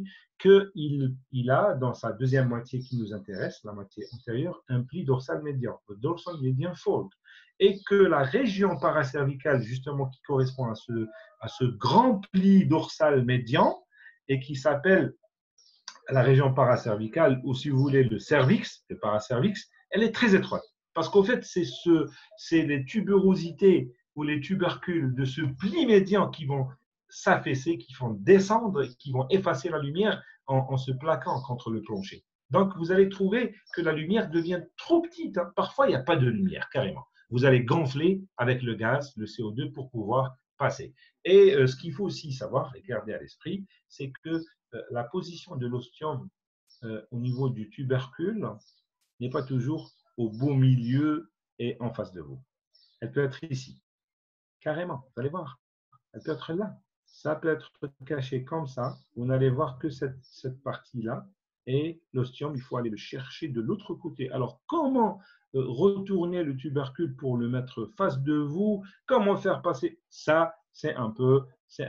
qu'il a dans sa deuxième moitié qui nous intéresse, la moitié antérieure, un pli dorsal médian, le dorsal median fold, et que la région paracervicale, justement, qui correspond à ce grand pli dorsal médian, et qui s'appelle la région paracervicale, ou si vous voulez le cervix, le paracervix, elle est très étroite. Parce qu'au fait, c'est les tuberosités ou les tubercules de ce pli médian qui vont s'affaisser, qui vont descendre, qui vont effacer la lumière en se plaquant contre le plancher. Donc, vous allez trouver que la lumière devient trop petite. Hein. Parfois, il n'y a pas de lumière, carrément. Vous allez gonfler avec le gaz, le CO2, pour pouvoir passer. Et ce qu'il faut aussi savoir et garder à l'esprit, c'est que la position de l'ostium au niveau du tubercule n'est pas toujours au beau milieu et en face de vous. Elle peut être ici, carrément, vous allez voir. Elle peut être là. Ça peut être caché comme ça. Vous n'allez voir que cette partie-là. Et l'ostium, il faut aller le chercher de l'autre côté. Alors, comment retourner le tubercule pour le mettre face de vous? Comment faire passer ça? C'est un peu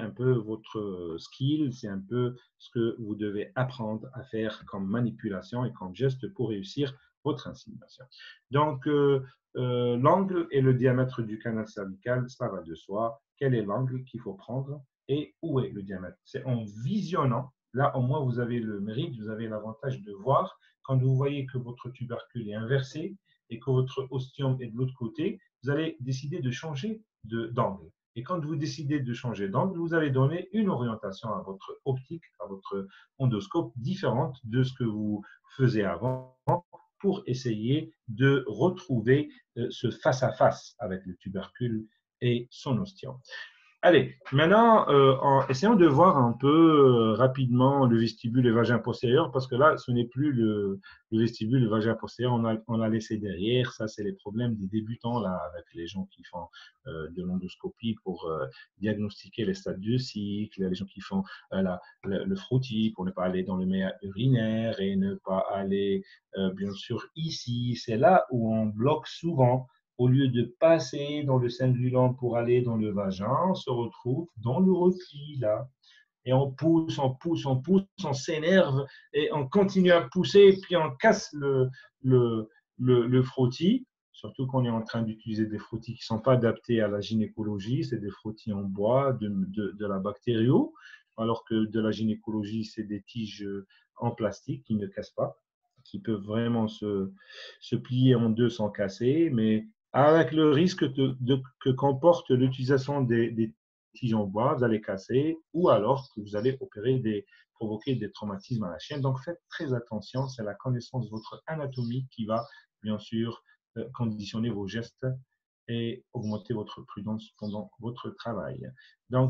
votre skill, c'est un peu ce que vous devez apprendre à faire comme manipulation et comme geste pour réussir votre insémination. Donc, l'angle et le diamètre du canal cervical, ça va de soi. Quel est l'angle qu'il faut prendre et où est le diamètre? C'est en visionnant. Là, au moins, vous avez le mérite, vous avez l'avantage de voir. Quand vous voyez que votre tubercule est inversé et que votre ostium est de l'autre côté, vous allez décider de changer d'angle. Et quand vous décidez de changer d'angle, vous allez donner une orientation à votre optique, à votre endoscope différente de ce que vous faisiez avant pour essayer de retrouver ce face-à-face avec le tubercule et son ostium. Allez, maintenant, essayons de voir un peu rapidement le vestibule et le vagin postérieur, parce que là, ce n'est plus le vestibule et le vagin postérieur, on a laissé derrière. Ça, c'est les problèmes des débutants, là, avec les gens qui font de l'endoscopie pour diagnostiquer les stades du cycle, les gens qui font le frottis pour ne pas aller dans le méa urinaire et ne pas aller, bien sûr, ici. C'est là où on bloque souvent. Au lieu de passer dans le cingulum pour aller dans le vagin, on se retrouve dans le repli, là. Et on pousse, on s'énerve et on continue à pousser, puis on casse le frottis, surtout qu'on est en train d'utiliser des frottis qui ne sont pas adaptés à la gynécologie, c'est des frottis en bois de la bactério, alors que de la gynécologie, c'est des tiges en plastique qui ne cassent pas, qui peuvent vraiment se plier en deux sans casser, mais avec le risque que comporte l'utilisation des tiges en bois, vous allez casser, ou alors que vous allez provoquer des traumatismes à la chienne. Donc faites très attention, c'est la connaissance de votre anatomie qui va bien sûr conditionner vos gestes et augmenter votre prudence pendant votre travail. Donc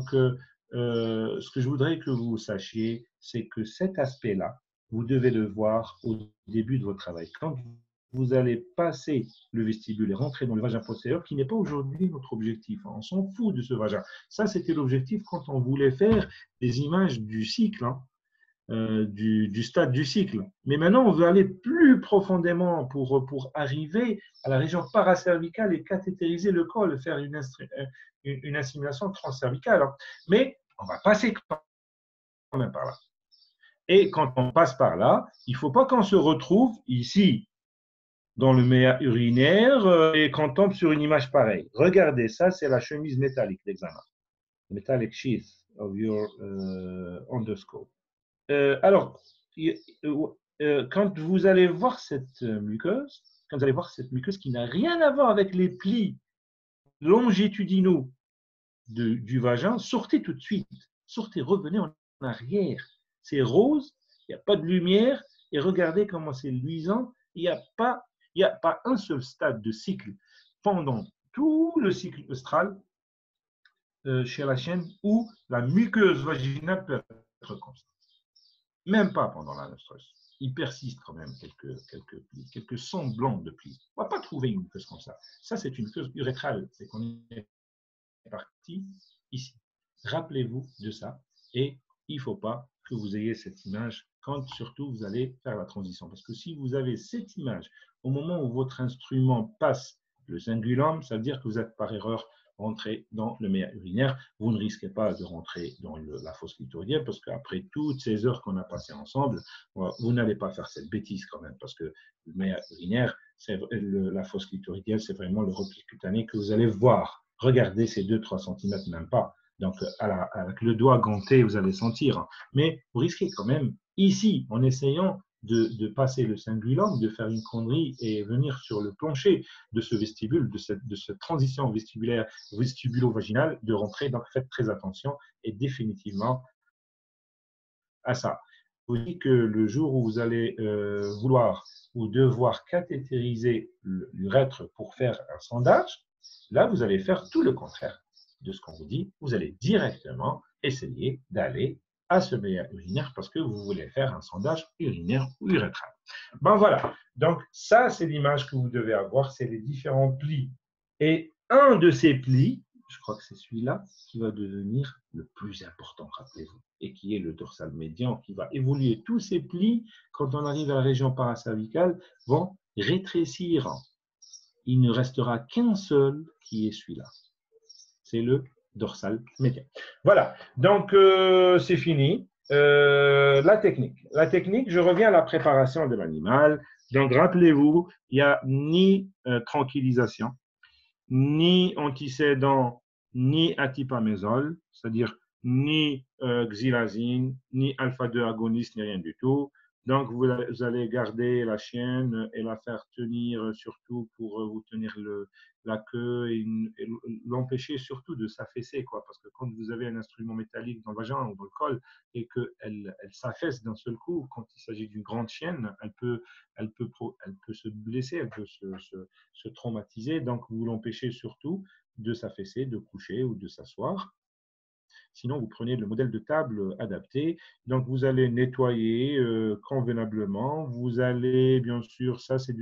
ce que je voudrais que vous sachiez, c'est que cet aspect-là, vous devez le voir au début de votre travail. Quand vous allez passer le vestibule et rentrer dans le vagin postérieur, qui n'est pas aujourd'hui notre objectif. On s'en fout de ce vagin. Ça, c'était l'objectif quand on voulait faire des images du cycle, hein, du stade du cycle. Mais maintenant, on veut aller plus profondément pour arriver à la région paracervicale et cathétériser le col, faire une assimilation transcervicale. Hein. Mais on va passer quand même par là. Et quand on passe par là, il ne faut pas qu'on se retrouve ici, dans le méa urinaire, et qu'on tombe sur une image pareille. Regardez, ça, c'est la chemise métallique d'examen. Metallic sheath of your endoscope. Alors, quand vous allez voir cette muqueuse, qui n'a rien à voir avec les plis longitudinaux du vagin, sortez tout de suite. Sortez, revenez en arrière. C'est rose, il n'y a pas de lumière, et regardez comment c'est luisant. Il n'y a pas un seul stade de cycle pendant tout le cycle austral chez la chienne où la muqueuse vaginale peut être constante. Même pas pendant la menstruation. Il persiste quand même quelques plis, quelques semblants de plis. On ne va pas trouver une muqueuse comme ça. Ça, c'est une muqueuse urétrale. C'est qu'on est parti ici. Rappelez-vous de ça et il ne faut pas que vous ayez cette image quand surtout vous allez faire la transition. Parce que si vous avez cette image au moment où votre instrument passe le cingulum, ça veut dire que vous êtes par erreur rentré dans le méa urinaire. Vous ne risquez pas de rentrer dans la fosse clitoridienne parce qu'après toutes ces heures qu'on a passées ensemble, vous n'allez pas faire cette bêtise quand même parce que le méa urinaire, la fosse clitoridienne, c'est vraiment le repli cutané que vous allez voir. Regardez ces 2-3 cm, même pas. Donc, avec le doigt ganté, vous allez sentir. Mais vous risquez quand même, ici, en essayant de passer le cingulum, de faire une connerie et venir sur le plancher de ce vestibule, de cette transition vestibulaire, vestibulo-vaginale, de rentrer. Donc, faites très attention et définitivement à ça. Je vous dis que le jour où vous allez vouloir ou devoir cathétériser l'urètre pour faire un sondage, là, vous allez faire tout le contraire de ce qu'on vous dit. Vous allez directement essayer d'aller à ce méa urinaire parce que vous voulez faire un sondage urinaire ou urétral. Ben voilà. Donc, ça, c'est l'image que vous devez avoir. C'est les différents plis. Et un de ces plis, je crois que c'est celui-là, qui va devenir le plus important, rappelez-vous, et qui est le dorsal médian, qui va évoluer. Tous ces plis, quand on arrive à la région paracervicale, vont rétrécir. Il ne restera qu'un seul qui est celui-là. C'est le dorsal médian. Voilà, donc c'est fini. La technique, je reviens à la préparation de l'animal. Donc, rappelez-vous, il n'y a ni tranquillisation, ni antisédant, ni atipamésol, c'est-à-dire ni xylazine, ni alpha-2 agoniste, ni rien du tout. Donc, vous allez garder la chienne et la faire tenir surtout pour vous tenir la queue et l'empêcher surtout de s'affaisser, quoi. Parce que quand vous avez un instrument métallique dans le vagin ou dans le col et qu'elle s'affaisse d'un seul coup, quand il s'agit d'une grande chienne, elle peut se blesser, elle peut se traumatiser. Donc, vous l'empêchez surtout de s'affaisser, de coucher ou de s'asseoir. Sinon, vous prenez le modèle de table adapté. Donc, vous allez nettoyer convenablement. Vous allez, bien sûr, ça c'est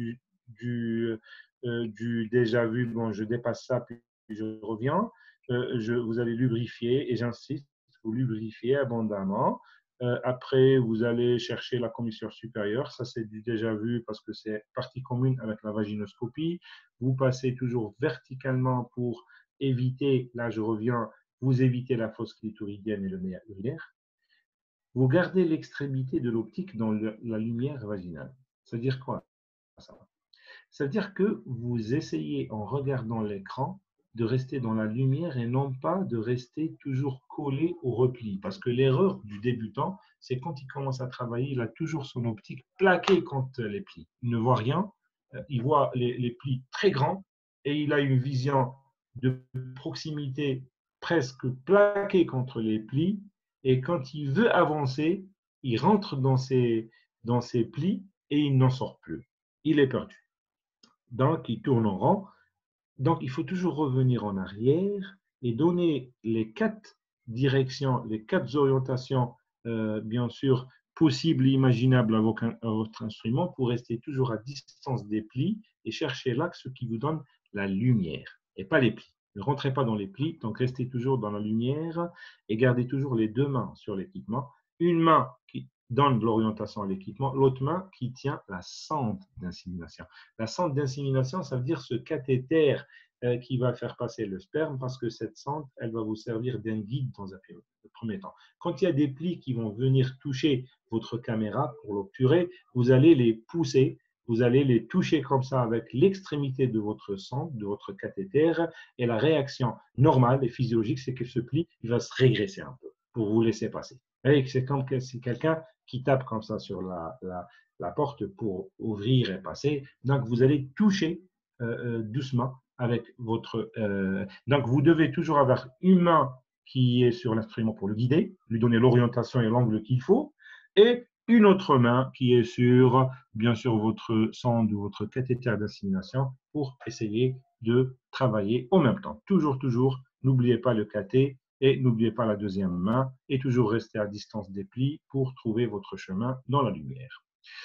du déjà vu. Bon, je dépasse ça, puis je reviens. Vous allez lubrifier, et j'insiste, vous lubrifiez abondamment. Après, vous allez chercher la commissure supérieure. Ça, c'est du déjà vu parce que c'est partie commune avec la vaginoscopie. Vous passez toujours verticalement pour éviter, là je reviens, vous évitez la fosse clitoridienne et le méa urinaire. Vous gardez l'extrémité de l'optique dans la lumière vaginale. Ça veut dire quoi ça? Ça veut dire que vous essayez, en regardant l'écran, de rester dans la lumière et non pas de rester toujours collé au repli. Parce que l'erreur du débutant, c'est quand il commence à travailler, il a toujours son optique plaquée contre les plis. Il ne voit rien, il voit les plis très grands et il a une vision de proximité presque plaquée contre les plis. Et quand il veut avancer, il rentre dans ces plis et il n'en sort plus. Il est perdu. Donc, il tourne en rond. Donc, il faut toujours revenir en arrière et donner les 4 directions, les 4 orientations, bien sûr, possibles et imaginables à votre instrument pour rester toujours à distance des plis et chercher l'axe qui vous donne la lumière et pas les plis. Ne rentrez pas dans les plis, donc restez toujours dans la lumière et gardez toujours les 2 mains sur l'équipement. Une main qui donne de l'orientation à l'équipement, l'autre main qui tient la sonde d'insémination. La sonde d'insémination, ça veut dire ce cathéter qui va faire passer le sperme parce que cette sonde, elle va vous servir d'un guide dans un premier temps. Quand il y a des plis qui vont venir toucher votre caméra pour l'obturer, vous allez les pousser, vous allez les toucher comme ça avec l'extrémité de votre sonde, de votre cathéter, et la réaction normale et physiologique, c'est que ce pli, il va se régresser un peu pour vous laisser passer. C'est comme si quelqu'un qui tape comme ça sur la porte pour ouvrir et passer. Donc, vous allez toucher doucement avec votre… donc, vous devez toujours avoir une main qui est sur l'instrument pour le guider, lui donner l'orientation et l'angle qu'il faut, et une autre main qui est sur, bien sûr, votre sonde ou votre cathéter d'assimilation pour essayer de travailler en même temps. Toujours, toujours, n'oubliez pas le cathé et n'oubliez pas la deuxième main et toujours rester à distance des plis pour trouver votre chemin dans la lumière.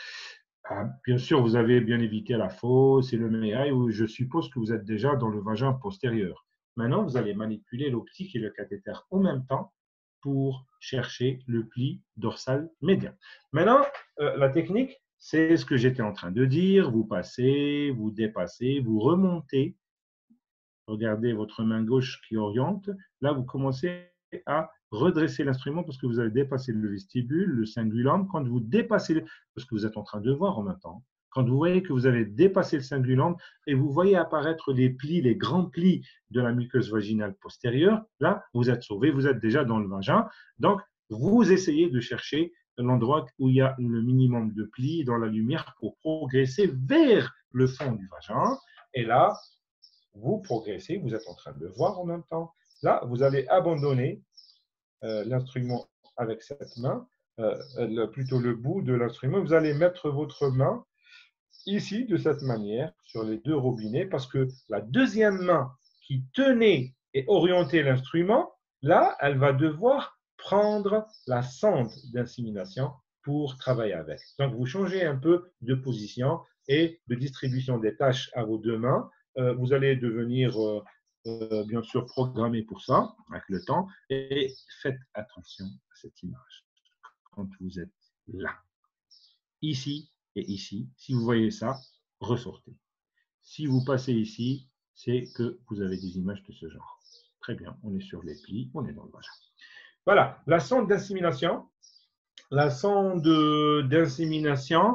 Bien sûr, vous avez bien évité la fosse et le méaille où je suppose que vous êtes déjà dans le vagin postérieur. Maintenant, vous allez manipuler l'optique et le cathéter en même temps pour chercher le pli dorsal médian. Maintenant, la technique, c'est ce que j'étais en train de dire. Vous passez, vous dépassez, vous remontez. Regardez votre main gauche qui oriente. Là, vous commencez à redresser l'instrument parce que vous avez dépassé le vestibule, le cingulum. Quand vous dépassez, parce que vous êtes en train de voir en même temps, quand vous voyez que vous avez dépassé le cingulum et vous voyez apparaître les plis, les grands plis de la muqueuse vaginale postérieure, là, vous êtes sauvé, vous êtes déjà dans le vagin. Donc, vous essayez de chercher l'endroit où il y a le minimum de plis dans la lumière pour progresser vers le fond du vagin. Et là, vous progressez, vous êtes en train de voir en même temps. Là, vous allez abandonner l'instrument avec cette main, plutôt le bout de l'instrument. Vous allez mettre votre main ici, de cette manière, sur les deux robinets, parce que la deuxième main qui tenait et orientait l'instrument, là, elle va devoir prendre la sonde d'insémination pour travailler avec. Donc, vous changez un peu de position et de distribution des tâches à vos deux mains. Vous allez devenir, bien sûr, programmé pour ça, avec le temps, et faites attention à cette image quand vous êtes là. Ici et ici, si vous voyez ça, ressortez. Si vous passez ici, c'est que vous avez des images de ce genre. Très bien, on est sur les plis, on est dans le vagin. Voilà, la sonde d'insémination. La sonde d'insémination,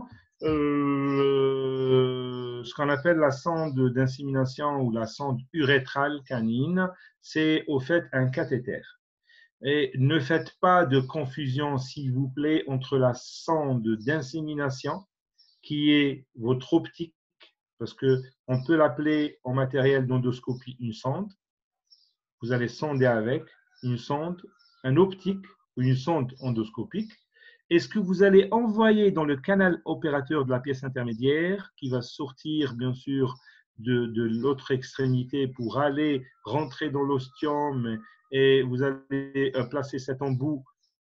ce qu'on appelle la sonde d'insémination ou la sonde urétrale canine, c'est au fait un cathéter. Et ne faites pas de confusion, s'il vous plaît, entre la sonde d'insémination, qui est votre optique, parce qu'on peut l'appeler en matériel d'endoscopie une sonde. Vous allez sonder avec une sonde, un optique ou une sonde endoscopique. Et ce que vous allez envoyer dans le canal opérateur de la pièce intermédiaire, qui va sortir, bien sûr, de l'autre extrémité pour aller rentrer dans l'ostium, et vous allez placer cet embout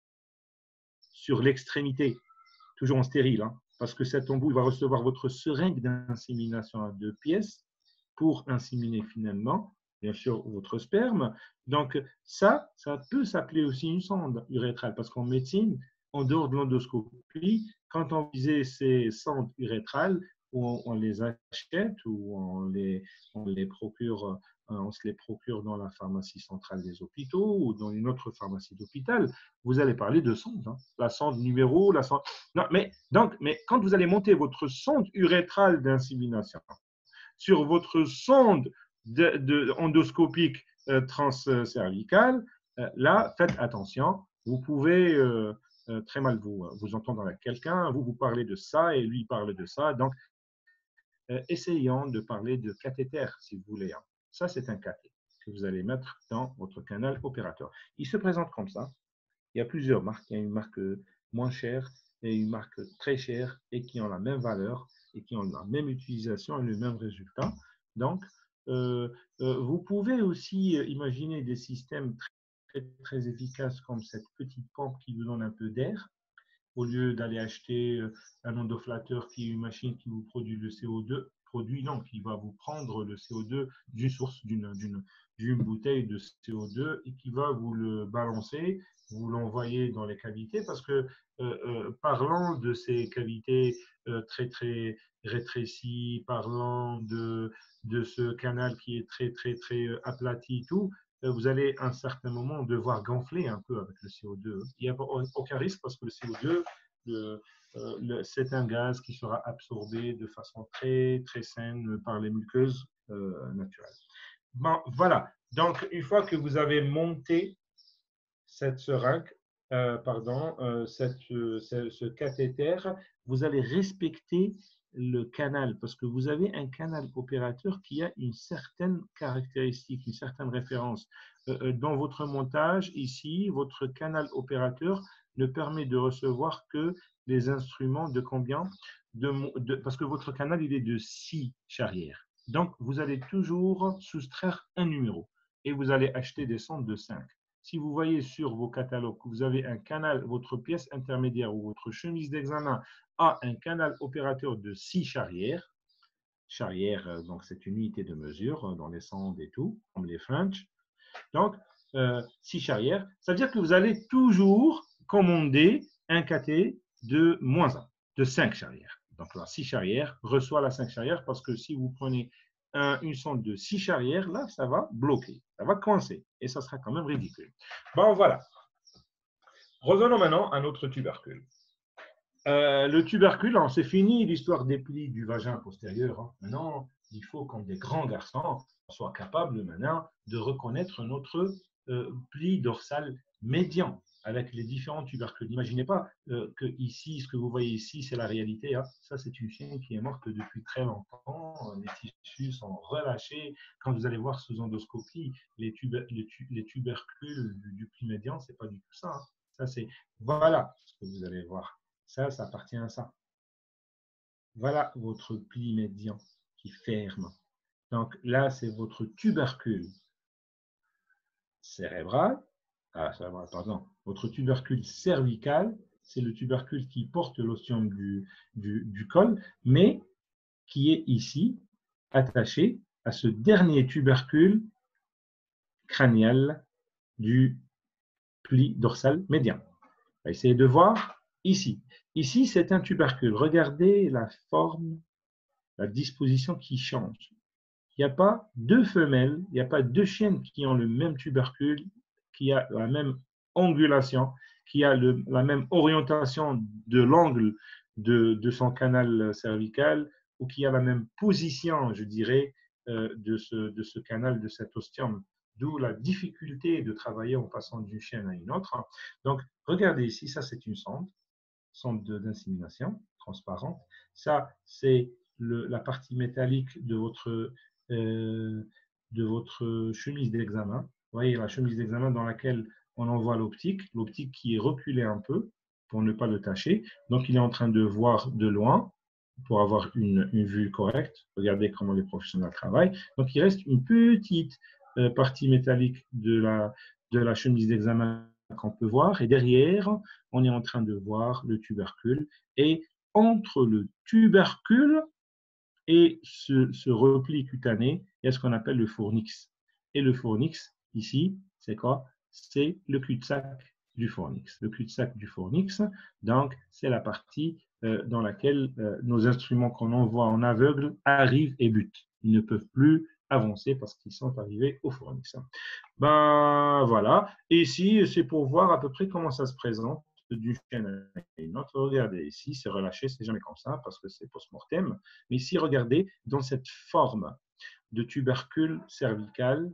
sur l'extrémité, toujours en stérile, hein, parce que cet embout va recevoir votre seringue d'insémination à 2 pièces pour inséminer finalement, bien sûr, votre sperme. Donc, ça peut s'appeler aussi une sonde urétrale, parce qu'en médecine, en dehors de l'endoscopie, quand on faisait ces sondes urétrales, on les achète ou on les procure, on se les procure dans la pharmacie centrale des hôpitaux ou dans une autre pharmacie d'hôpital, vous allez parler de sonde. Hein. La sonde numéro, la sonde… Non, mais quand vous allez monter votre sonde urétrale d'insémination sur votre sonde endoscopique transcervicale, là, faites attention. Vous pouvez très mal vous entendre avec quelqu'un. Vous parlez de ça et lui parle de ça. Donc, essayons de parler de cathéter, si vous voulez. Hein. Ça, c'est un cathéter que vous allez mettre dans votre canal opérateur. Il se présente comme ça. Il y a plusieurs marques. Il y a une marque moins chère et une marque très chère et qui ont la même valeur et qui ont la même utilisation et le même résultat. Donc, vous pouvez aussi imaginer des systèmes très, très efficaces comme cette petite pompe qui vous donne un peu d'air. Au lieu d'aller acheter un endoflatteur qui est une machine qui vous produit le CO2, qui va vous prendre le CO2 d'une source, d'une bouteille de CO2 et qui va vous le balancer, vous l'envoyer dans les cavités parce que parlant de ces cavités très très rétrécies, parlant de ce canal qui est très très très aplati, tout, vous allez à un certain moment devoir gonfler un peu avec le CO2. Il n'y a aucun risque parce que le CO2, c'est un gaz qui sera absorbé de façon très, très saine par les muqueuses naturelles. Bon, voilà. Donc, une fois que vous avez monté cette seringue, ce cathéter, vous allez respecter le canal parce que vous avez un canal opérateur qui a une certaine caractéristique, une certaine référence. Dans votre montage, ici, votre canal opérateur ne permet de recevoir que les instruments de combien parce que votre canal, il est de 6 charrières. Donc, vous allez toujours soustraire un numéro et vous allez acheter des sondes de 5. Si vous voyez sur vos catalogues que vous avez un canal, votre pièce intermédiaire ou votre chemise d'examen a un canal opérateur de 6 charrières, donc c'est une unité de mesure dans les sondes et tout, comme les French. Donc, 6 charrières, ça veut dire que vous allez toujours commander un KT de -1, de 5 charrières. Donc, la 6 charrières reçoit la 5 charrières parce que si vous prenez une sonde de 6 charrières, là, ça va bloquer, ça va coincer et ça sera quand même ridicule. Bon, voilà. Revenons maintenant à notre tubercule. Le tubercule, c'est fini l'histoire des plis du vagin postérieur. Maintenant, il faut, comme des grands garçons, on soit capable maintenant de reconnaître notre pli dorsal médian avec les différents tubercules. N'imaginez pas que ici, ce que vous voyez ici, c'est la réalité. Ça, c'est une chienne qui est morte depuis très longtemps. Les tissus sont relâchés. Quand vous allez voir sous endoscopie, les tubercules du pli médian, c'est pas du tout ça. Ça, c'est voilà ce que vous allez voir. Ça appartient à ça. Voilà votre pli médian qui ferme. Donc là, c'est votre tubercule cérébral. Votre tubercule cervical, c'est le tubercule qui porte l'ostium du col, mais qui est ici attaché à ce dernier tubercule crânial du pli dorsal médian. On va essayer de voir ici. Ici, c'est un tubercule. Regardez la forme, la disposition qui change. Il n'y a pas deux femelles, il n'y a pas deux chiennes qui ont le même tubercule, qui a la même angulation, qui a la même orientation de l'angle de son canal cervical, ou qui a la même position, je dirais, de ce canal, de cet ostium. D'où la difficulté de travailler en passant d'une chienne à une autre. Donc, regardez ici, ça c'est une sonde d'insémination transparente. Ça, c'est la partie métallique de votre chemise d'examen. Vous voyez la chemise d'examen dans laquelle on envoie l'optique qui est reculée un peu pour ne pas le tâcher. Donc, il est en train de voir de loin pour avoir une vue correcte. Regardez comment les professionnels travaillent. Donc, il reste une petite partie métallique de la chemise d'examen qu'on peut voir. Et derrière, on est en train de voir le tubercule. Et entre le tubercule et ce repli cutané, il y a ce qu'on appelle le fornix. Et le fornix, ici, c'est quoi? C'est le cul-de-sac du fornix. Le cul-de-sac du fornix, donc, c'est la partie dans laquelle nos instruments qu'on envoie en aveugle arrivent et butent. Ils ne peuvent plus avancer parce qu'ils sont arrivés au fornix. Ben voilà. Et ici, c'est pour voir à peu près comment ça se présente d'une chaîne à une autre. Regardez, ici, c'est relâché, c'est jamais comme ça parce que c'est post-mortem. Mais ici, regardez, dans cette forme de tubercule cervical,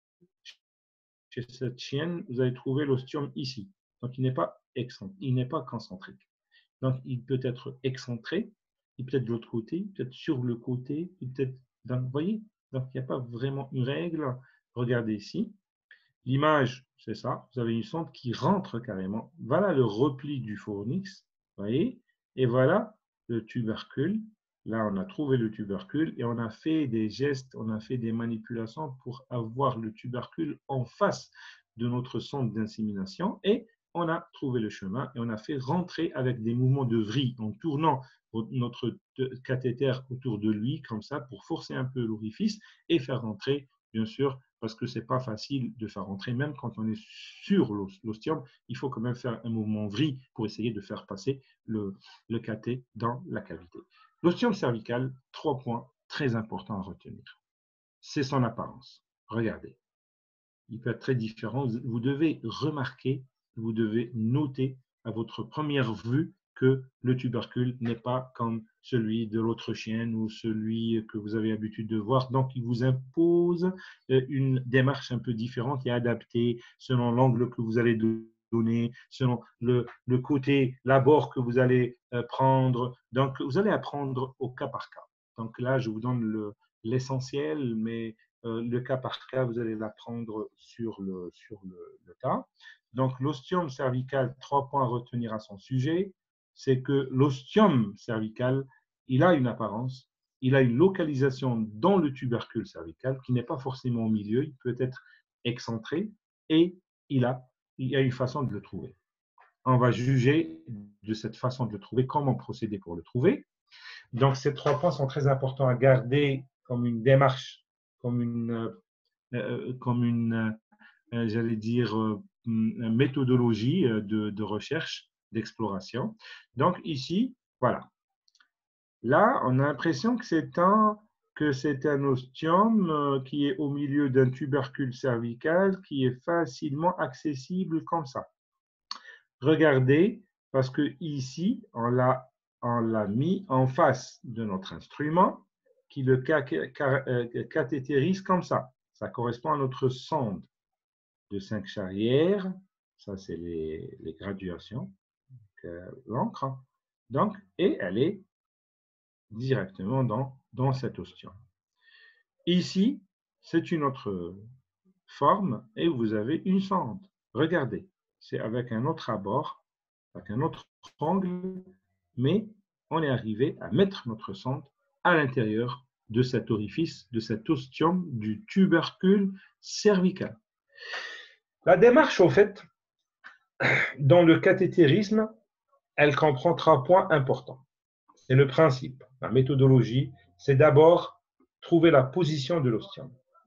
chez cette chienne, vous allez trouver l'ostium ici. Donc, il n'est pas concentrique. Donc, il peut être excentré, il peut être de l'autre côté, peut-être sur le côté, peut-être. Vous voyez? Donc, il n'y a pas vraiment une règle. Regardez ici. L'image, c'est ça. Vous avez une sonde qui rentre carrément. Voilà le repli du fornix. Vous voyez? Et voilà le tubercule. Là, on a trouvé le tubercule et on a fait des gestes, on a fait des manipulations pour avoir le tubercule en face de notre sonde d'insémination et on a trouvé le chemin et on a fait rentrer avec des mouvements de vrille en tournant notre cathéter autour de lui comme ça pour forcer un peu l'orifice et faire rentrer, bien sûr, parce que ce n'est pas facile de faire rentrer, même quand on est sur l'ostium, il faut quand même faire un mouvement vrille pour essayer de faire passer le cathé dans la cavité. L'ostium cervical, 3 points très importants à retenir. C'est son apparence. Regardez. Il peut être très différent. Vous devez remarquer, vous devez noter à votre première vue que le tubercule n'est pas comme celui de l'autre chienne ou celui que vous avez l'habitude de voir. Donc, il vous impose une démarche un peu différente et adaptée selon l'angle que vous allez donner, selon le côté, l'abord que vous allez prendre. Donc, vous allez apprendre au cas par cas. Donc là, je vous donne l'essentiel, mais le cas par cas, vous allez l'apprendre sur le tas. Donc, l'ostium cervical, 3 points à retenir à son sujet, c'est que l'ostium cervical, il a une apparence, il a une localisation dans le tubercule cervical qui n'est pas forcément au milieu, il peut être excentré et il y a une façon de le trouver. On va juger de cette façon de le trouver, comment procéder pour le trouver. Donc, ces 3 points sont très importants à garder comme une démarche, comme une j'allais dire, méthodologie de recherche, d'exploration. Donc, ici, voilà. Là, on a l'impression que c'est un ostium qui est au milieu d'un tubercule cervical qui est facilement accessible comme ça. Regardez, parce que ici, on l'a mis en face de notre instrument qui le cathétérise comme ça. Ça correspond à notre sonde de 5 charrières. Ça, c'est les graduations, l'encre. Donc, et elle est directement dans cet ostium. Ici, c'est une autre forme et vous avez une sonde. Regardez, c'est avec un autre abord, avec un autre angle, mais on est arrivé à mettre notre sonde à l'intérieur de cet orifice, de cet ostium du tubercule cervical. La démarche, au fait, dans le cathétérisme, elle comprend 3 points importants. C'est le principe, la méthodologie, c'est d'abord trouver la position de l'ostium.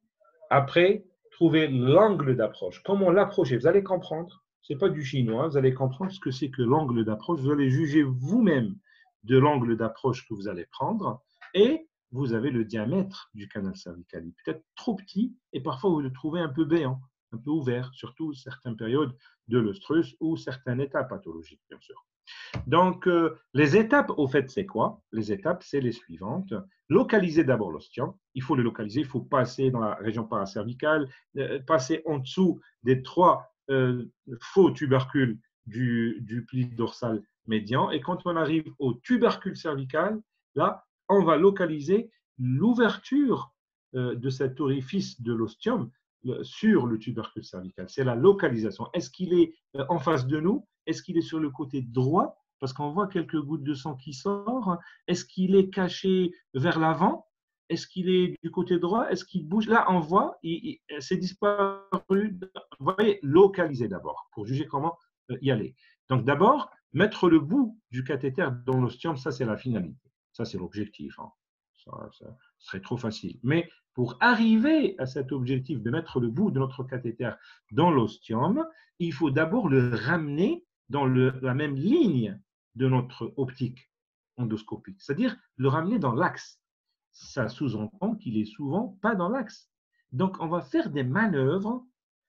Après, trouver l'angle d'approche. Comment l'approcher? Vous allez comprendre, ce n'est pas du chinois, vous allez comprendre ce que c'est que l'angle d'approche. Vous allez juger vous-même de l'angle d'approche que vous allez prendre et vous avez le diamètre du canal cervical. Il peut être trop petit et parfois vous le trouvez un peu béant, un peu ouvert, surtout certaines périodes de l'œstrus ou certains états pathologiques, bien sûr. Donc, les étapes, au fait, c'est quoi? Les étapes, c'est les suivantes. Localiser d'abord l'ostium. Il faut le localiser, il faut passer dans la région paracervicale, passer en dessous des 3 faux tubercules du pli dorsal médian. Et quand on arrive au tubercule cervical, là, on va localiser l'ouverture de cet orifice de l'ostium sur le tubercule cervical. C'est la localisation. Est-ce qu'il est en face de nous? Est-ce qu'il est sur le côté droit? Parce qu'on voit quelques gouttes de sang qui sortent. Est-ce qu'il est caché vers l'avant? Est-ce qu'il est du côté droit? Est-ce qu'il bouge? Là, on voit, c'est disparu. Vous voyez, localiser d'abord pour juger comment y aller. Donc d'abord, mettre le bout du cathéter dans l'ostium, ça c'est la finalité. Ça c'est l'objectif. Hein. Ça serait trop facile. Mais pour arriver à cet objectif de mettre le bout de notre cathéter dans l'ostium, il faut d'abord le ramener dans la même ligne de notre optique endoscopique, c'est-à-dire le ramener dans l'axe. Ça sous-entend qu'il est souvent pas dans l'axe. Donc, on va faire des manœuvres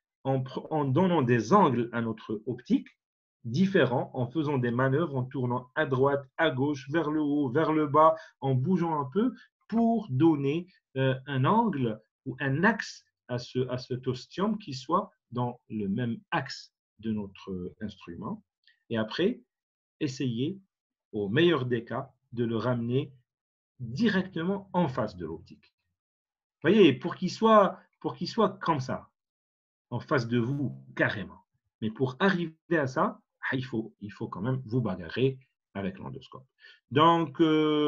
en donnant des angles à notre optique différents, en faisant des manœuvres, en tournant à droite, à gauche, vers le haut, vers le bas, en bougeant un peu pour donner un angle ou un axe à cet ostium qui soit dans le même axe de notre instrument. Et après, essayer, au meilleur des cas, de le ramener directement en face de l'optique. Vous voyez, pour qu'il soit comme ça, en face de vous, carrément. Mais pour arriver à ça, il faut quand même vous bagarrer avec l'endoscope. Donc,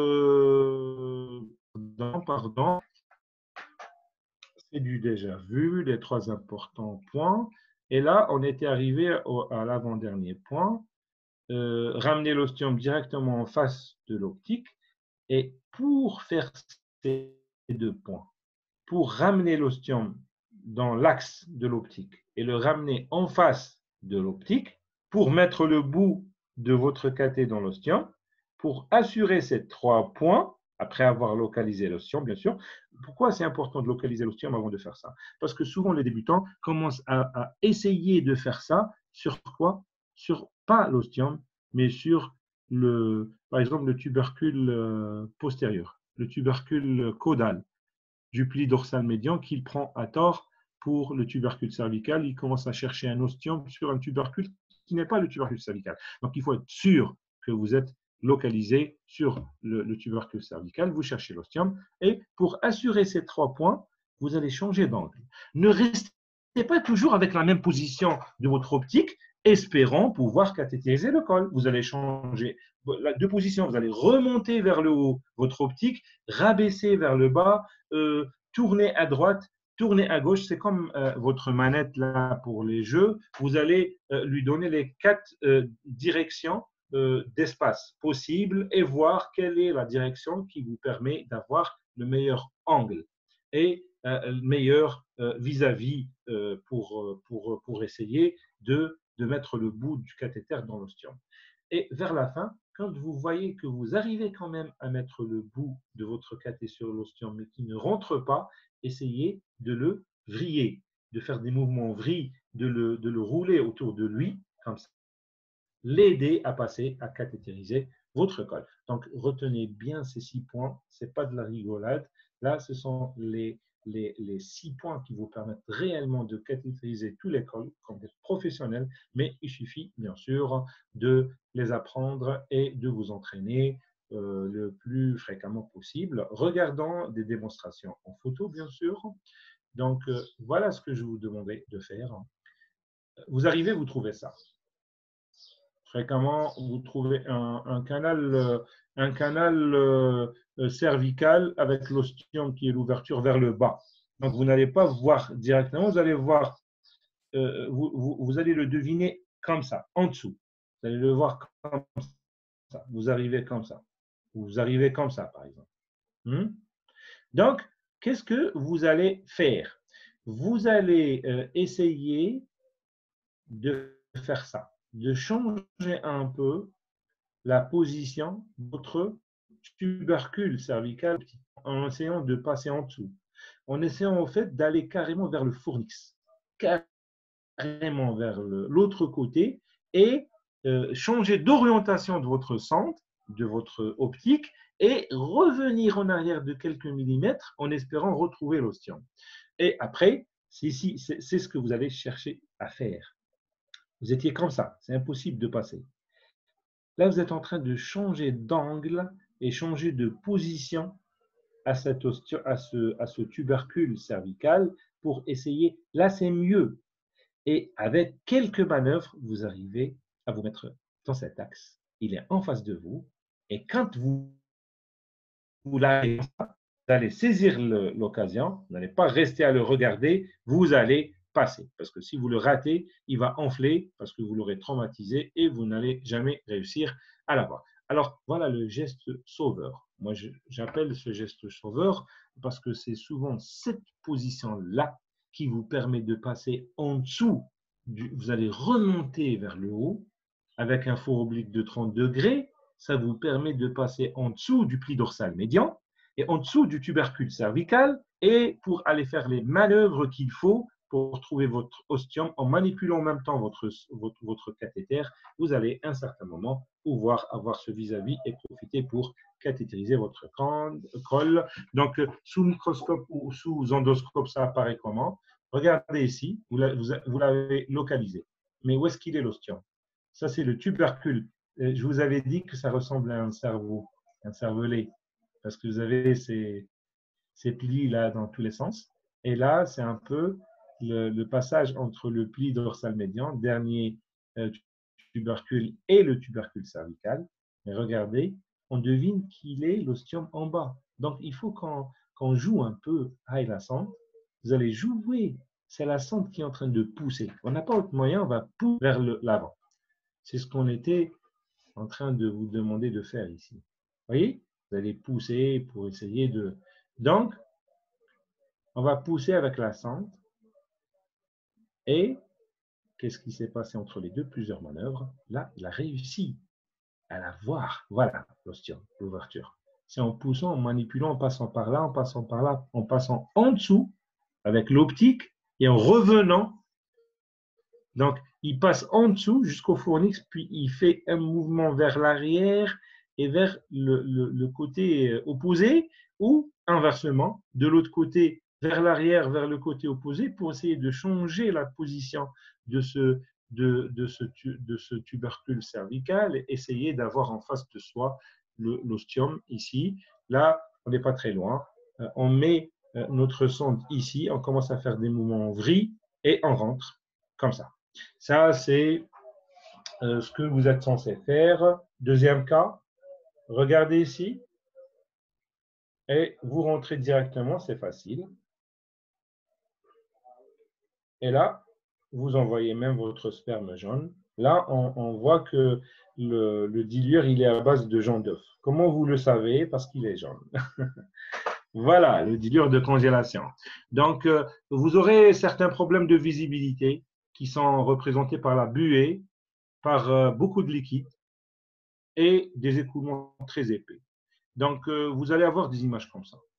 pardon, c'est du déjà vu, les 3 importants points. Et là, on était arrivé à l'avant-dernier point. Ramener l'ostium directement en face de l'optique. Et pour faire ces 2 points, pour ramener l'ostium dans l'axe de l'optique et le ramener en face de l'optique, pour mettre le bout de votre cathé dans l'ostium, pour assurer ces 3 points, après avoir localisé l'ostium, bien sûr. Pourquoi c'est important de localiser l'ostium avant de faire ça? Parce que souvent, les débutants commencent à essayer de faire ça sur quoi? Sur pas l'ostium, mais sur par exemple, le tubercule postérieur, le tubercule caudal du pli dorsal médian qu'il prend à tort pour le tubercule cervical. Il commence à chercher un ostium sur un tubercule qui n'est pas le tubercule cervical. Donc, il faut être sûr que vous êtes localisé sur le tubercule cervical. Vous cherchez l'ostium. Et pour assurer ces 3 points, vous allez changer d'angle. Ne restez pas toujours avec la même position de votre optique, espérant pouvoir cathétériser le col. Vous allez changer de position, vous allez remonter vers le haut votre optique, rabaisser vers le bas, tourner à droite, tourner à gauche. C'est comme votre manette là pour les jeux. Vous allez lui donner les 4 directions d'espace possibles et voir quelle est la direction qui vous permet d'avoir le meilleur angle et le meilleur vis-à-vis pour essayer de mettre le bout du cathéter dans l'ostium. Et vers la fin, quand vous voyez que vous arrivez quand même à mettre le bout de votre cathéter sur l'ostium mais qui ne rentre pas, essayez de le vriller, de faire des mouvements vrilles, de le rouler autour de lui, comme ça, l'aider à passer, à cathétériser votre col. Donc, retenez bien ces 6 points, ce n'est pas de la rigolade. Là, ce sont les 6 points qui vous permettent réellement de cathétériser tous les cols comme des professionnels, mais il suffit bien sûr de les apprendre et de vous entraîner le plus fréquemment possible, regardant des démonstrations en photo, bien sûr. Donc, voilà ce que je vous demandais de faire. Vous arrivez, vous trouvez ça. Fréquemment, vous trouvez un canal cervical avec l'ostium qui est l'ouverture vers le bas. Donc, vous n'allez pas voir directement, vous allez voir, vous allez le deviner comme ça, en dessous. Vous allez le voir comme ça. Vous arrivez comme ça. Vous arrivez comme ça, par exemple. Donc, qu'est-ce que vous allez faire? Vous allez essayer de faire ça, de changer un peu la position de votre tubercule cervical en essayant de passer en dessous, en essayant en fait d'aller carrément vers le fornix, carrément vers l'autre côté et changer d'orientation de votre centre, de votre optique et revenir en arrière de quelques millimètres en espérant retrouver l'ostium. Et après, c'est ce que vous allez chercher à faire. Vous étiez comme ça, c'est impossible de passer. Là, vous êtes en train de changer d'angle et changer de position à ce tubercule cervical pour essayer. Là, c'est mieux. Et avec quelques manœuvres, vous arrivez à vous mettre dans cet axe. Il est en face de vous. Et quand vous allez saisir l'occasion, vous n'allez pas rester à le regarder, vous allez passer. Parce que si vous le ratez, il va enfler parce que vous l'aurez traumatisé et vous n'allez jamais réussir à l'avoir. Alors, voilà le geste sauveur. Moi, j'appelle ce geste sauveur parce que c'est souvent cette position-là qui vous permet de passer en dessous. Vous allez remonter vers le haut avec un faux oblique de 30 degrés. Ça vous permet de passer en dessous du pli dorsal médian et en dessous du tubercule cervical et pour aller faire les manœuvres qu'il faut pour trouver votre ostium en manipulant en même temps votre cathéter, vous allez à un certain moment pouvoir avoir ce vis-à-vis et profiter pour cathétériser votre col. Donc, sous microscope ou sous endoscope, ça apparaît comment? Regardez ici, vous l'avez localisé. Mais où est-ce qu'il est l'ostium? Ça, c'est le tubercule. Je vous avais dit que ça ressemble à un cerveau, un cervelet, parce que vous avez ces plis là dans tous les sens. Et là, c'est un peu le passage entre le pli dorsal médian, dernier tubercule, et le tubercule cervical. Mais regardez, on devine qu'il est l'ostium en bas. Donc, il faut qu'on joue un peu à la sonde. Vous allez jouer. C'est la sonde qui est en train de pousser. On n'a pas autre moyen, on va pousser vers l'avant. C'est ce qu'on était en train de vous demander de faire ici. Vous voyez? Vous allez pousser pour essayer de... Donc, on va pousser avec la sonde. Et qu'est-ce qui s'est passé entre les deux? Plusieurs manœuvres. Là, il a réussi à la voir. Voilà l'ostium, l'ouverture. C'est en poussant, en manipulant, en passant par là, en passant par là, en passant en dessous avec l'optique et en revenant. Donc, il passe en dessous jusqu'au fornix, puis il fait un mouvement vers l'arrière et vers le côté opposé ou inversement, de l'autre côté vers l'arrière, vers le côté opposé pour essayer de changer la position de ce tubercule cervical et essayer d'avoir en face de soi l'ostium ici. Là, on n'est pas très loin. On met notre sonde ici, on commence à faire des mouvements en vrille et on rentre comme ça. Ça, c'est ce que vous êtes censé faire. Deuxième cas, regardez ici et vous rentrez directement, c'est facile. Et là, vous envoyez même votre sperme jaune. Là, on voit que le dilueur, il est à base de jaune d'œuf. Comment vous le savez? Parce qu'il est jaune. Voilà, le dilueur de congélation. Donc, vous aurez certains problèmes de visibilité qui sont représentés par la buée, par beaucoup de liquide et des écoulements très épais. Donc, vous allez avoir des images comme ça.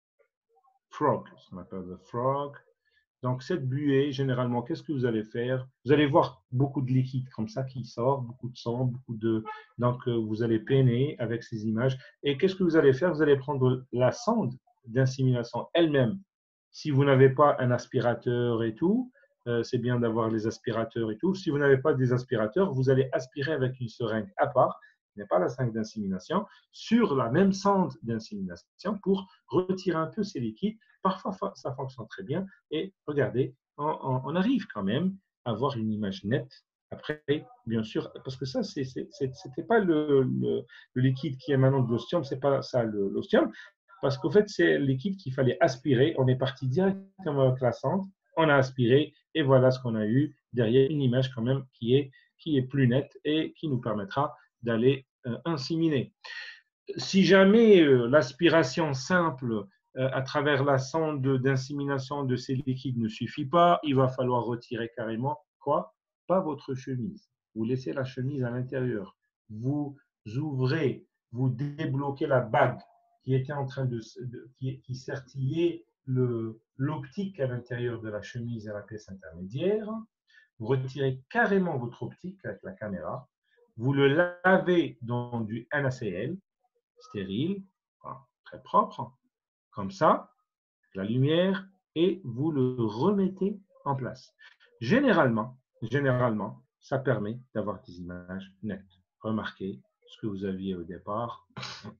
Frog, ce qu'on appelle le frog. Donc, cette buée, généralement, qu'est-ce que vous allez faire? Vous allez voir beaucoup de liquide comme ça qui sort, beaucoup de sang, beaucoup de… Donc, vous allez peiner avec ces images. Et qu'est-ce que vous allez faire? Vous allez prendre la sonde d'insémination elle-même. Si vous n'avez pas un aspirateur et tout, c'est bien d'avoir les aspirateurs et tout. Si vous n'avez pas des aspirateurs, vous allez aspirer avec une seringue à part, ce n'est pas la seringue d'insémination, sur la même sonde d'insémination pour retirer un peu ces liquides. Parfois, ça fonctionne très bien. Et regardez, on arrive quand même à avoir une image nette. Après, bien sûr, parce que ça, ce n'était pas le liquide qui est maintenant de l'ostium, ce n'est pas ça l'ostium, parce qu'au fait, c'est le liquide qu'il fallait aspirer. On est parti directement avec la sonde, on a aspiré, et voilà ce qu'on a eu derrière, une image quand même qui est plus nette et qui nous permettra d'aller inséminer. Si jamais l'aspiration simple à travers la sonde d'insémination de ces liquides ne suffit pas, il va falloir retirer carrément quoi? Pas votre chemise. Vous laissez la chemise à l'intérieur. Vous ouvrez, vous débloquez la bague qui était en train qui sertillait l'optique à l'intérieur de la chemise à la pièce intermédiaire. Vous retirez carrément votre optique avec la caméra. Vous le lavez dans du NaCl stérile, très propre, comme ça, la lumière, et vous le remettez en place. Généralement, ça permet d'avoir des images nettes. Remarquez ce que vous aviez au départ,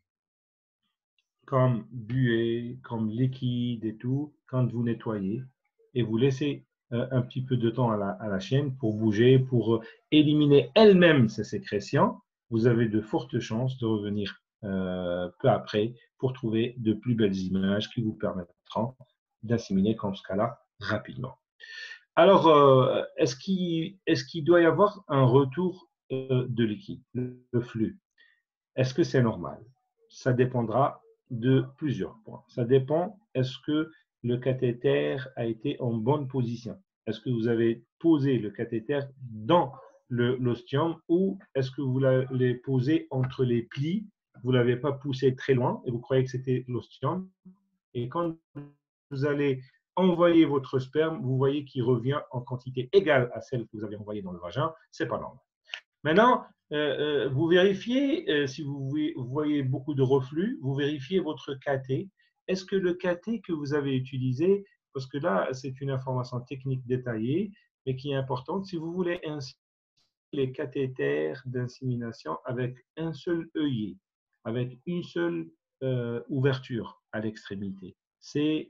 comme buée, comme liquide et tout, quand vous nettoyez, et vous laissez un petit peu de temps à la chaîne pour bouger, pour éliminer elle-même ces sécrétions, vous avez de fortes chances de revenir peu après pour trouver de plus belles images qui vous permettront d'inséminer comme ce cas-là rapidement. Alors, est-ce qu'il doit y avoir un retour de liquide, le flux? Est-ce que c'est normal? Ça dépendra de plusieurs points. Ça dépend, est-ce que le cathéter a été en bonne position? Est-ce que vous avez posé le cathéter dans l'ostium ou est-ce que vous l'avez posé entre les plis? Vous ne l'avez pas poussé très loin et vous croyez que c'était l'ostium. Et quand vous allez envoyer votre sperme, vous voyez qu'il revient en quantité égale à celle que vous avez envoyée dans le vagin. Ce n'est pas normal. Maintenant, vous vérifiez, si vous voyez beaucoup de reflux, vous vérifiez votre cathé. Est-ce que le cathé que vous avez utilisé, parce que là, c'est une information technique détaillée, mais qui est importante, si vous voulez inséminer les cathéters d'insémination avec un seul œillet, avec une seule ouverture à l'extrémité, c'est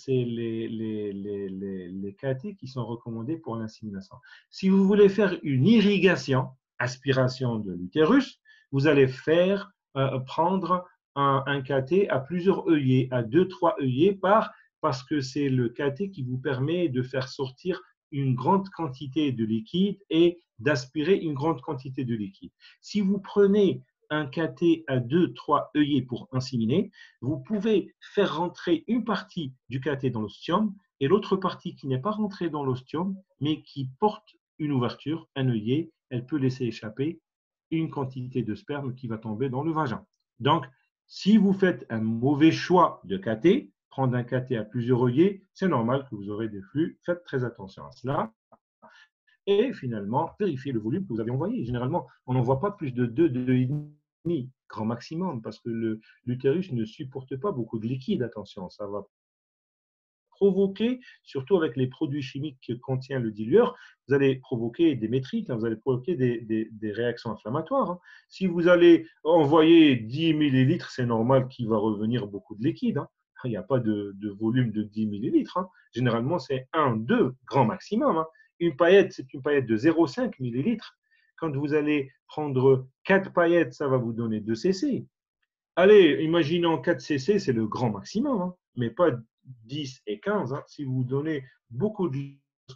les cathés qui sont recommandés pour l'insémination. Si vous voulez faire une irrigation, aspiration de l'utérus, vous allez prendre un cathé à plusieurs œillets, à 2-3 œillets parce que c'est le cathé qui vous permet de faire sortir une grande quantité de liquide et d'aspirer une grande quantité de liquide. Si vous prenez un cathé à 2-3 œillets pour inséminer, vous pouvez faire rentrer une partie du cathé dans l'ostium et l'autre partie qui n'est pas rentrée dans l'ostium, mais qui porte une ouverture, un œillet, elle peut laisser échapper une quantité de sperme qui va tomber dans le vagin. Donc, si vous faites un mauvais choix de cathé, prendre un cathé à plusieurs œillets, c'est normal que vous aurez des flux. Faites très attention à cela. Et finalement, vérifiez le volume que vous avez envoyé. Généralement, on n'envoie pas plus de 2,5 grand maximum parce que l'utérus ne supporte pas beaucoup de liquide. Attention, ça va provoquer, surtout avec les produits chimiques que contient le dilueur, vous allez provoquer des métrites, vous allez provoquer des réactions inflammatoires. Si vous allez envoyer 10 millilitres, c'est normal qu'il va revenir beaucoup de liquide. il n'y a pas de volume de 10 millilitres. Hein. Généralement, c'est 1, 2 grand maximum. Hein. Une paillette, c'est une paillette de 0,5 millilitres. Quand vous allez prendre 4 paillettes, ça va vous donner 2 cc. Allez, imaginons 4 cc, c'est le grand maximum, hein, mais pas 10 et 15. Hein. Si vous donnez beaucoup de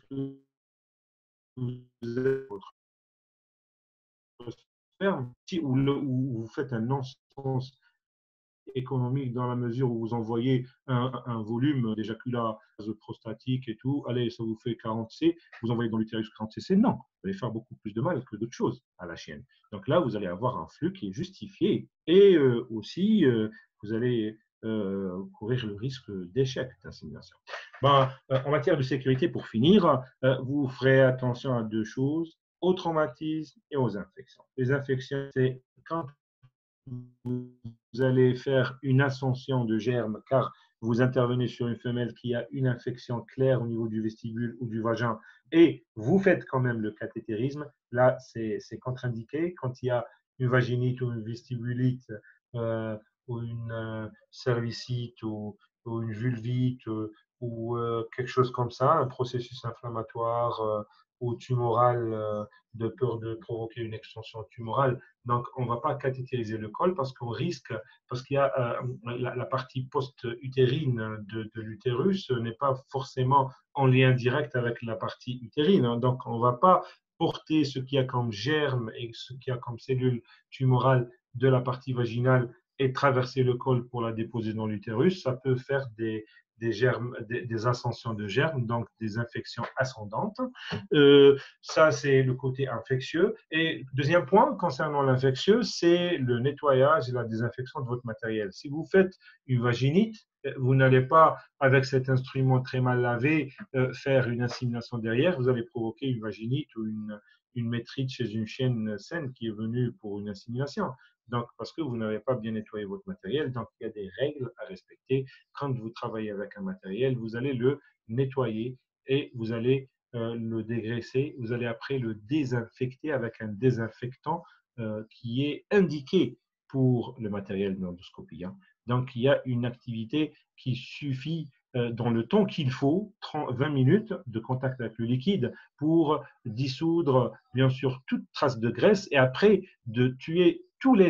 votre sperme, ou vous faites un non-sens économique dans la mesure où vous envoyez un volume d'éjaculat prostatique et tout, allez, ça vous fait 40 C, vous envoyez dans l'utérus 40 cc, non, vous allez faire beaucoup plus de mal que d'autres choses à la chienne. Donc là, vous allez avoir un flux qui est justifié et aussi, vous allez courir le risque d'échec d'insémination. Ben, en matière de sécurité, pour finir, vous ferez attention à deux choses, aux traumatismes et aux infections. Les infections, c'est quand vous allez faire une ascension de germes car vous intervenez sur une femelle qui a une infection claire au niveau du vestibule ou du vagin et vous faites quand même le cathétérisme, là c'est contre-indiqué. Quand il y a une vaginite ou une vestibulite ou une cervicite ou une vulvite ou quelque chose comme ça, un processus inflammatoire ou tumoral de peur de provoquer une extension tumorale. Donc, on ne va pas cathétériser le col parce qu'on risque, parce qu'il y a la partie post-utérine de l'utérus n'est pas forcément en lien direct avec la partie utérine. Hein. Donc, on ne va pas porter ce qu'il y a comme germe et ce qu'il y a comme cellule tumorale de la partie vaginale et traverser le col pour la déposer dans l'utérus. Ça peut faire germes, des ascensions de germes, donc des infections ascendantes. Ça, c'est le côté infectieux. Et deuxième point, concernant l'infectieux, c'est le nettoyage et la désinfection de votre matériel. Si vous faites une vaginite, vous n'allez pas, avec cet instrument très mal lavé, faire une insémination derrière. Vous allez provoquer une vaginite ou une métrite chez une chienne saine qui est venue pour une insémination. Donc, parce que vous n'avez pas bien nettoyé votre matériel, donc il y a des règles à respecter. Quand vous travaillez avec un matériel, vous allez le nettoyer et vous allez le dégraisser. Vous allez après le désinfecter avec un désinfectant qui est indiqué pour le matériel d'endoscopie. Hein. Donc, il y a une activité qui suffit dans le temps qu'il faut, 20 minutes de contact avec le liquide pour dissoudre, bien sûr, toute trace de graisse et après de tuer tous les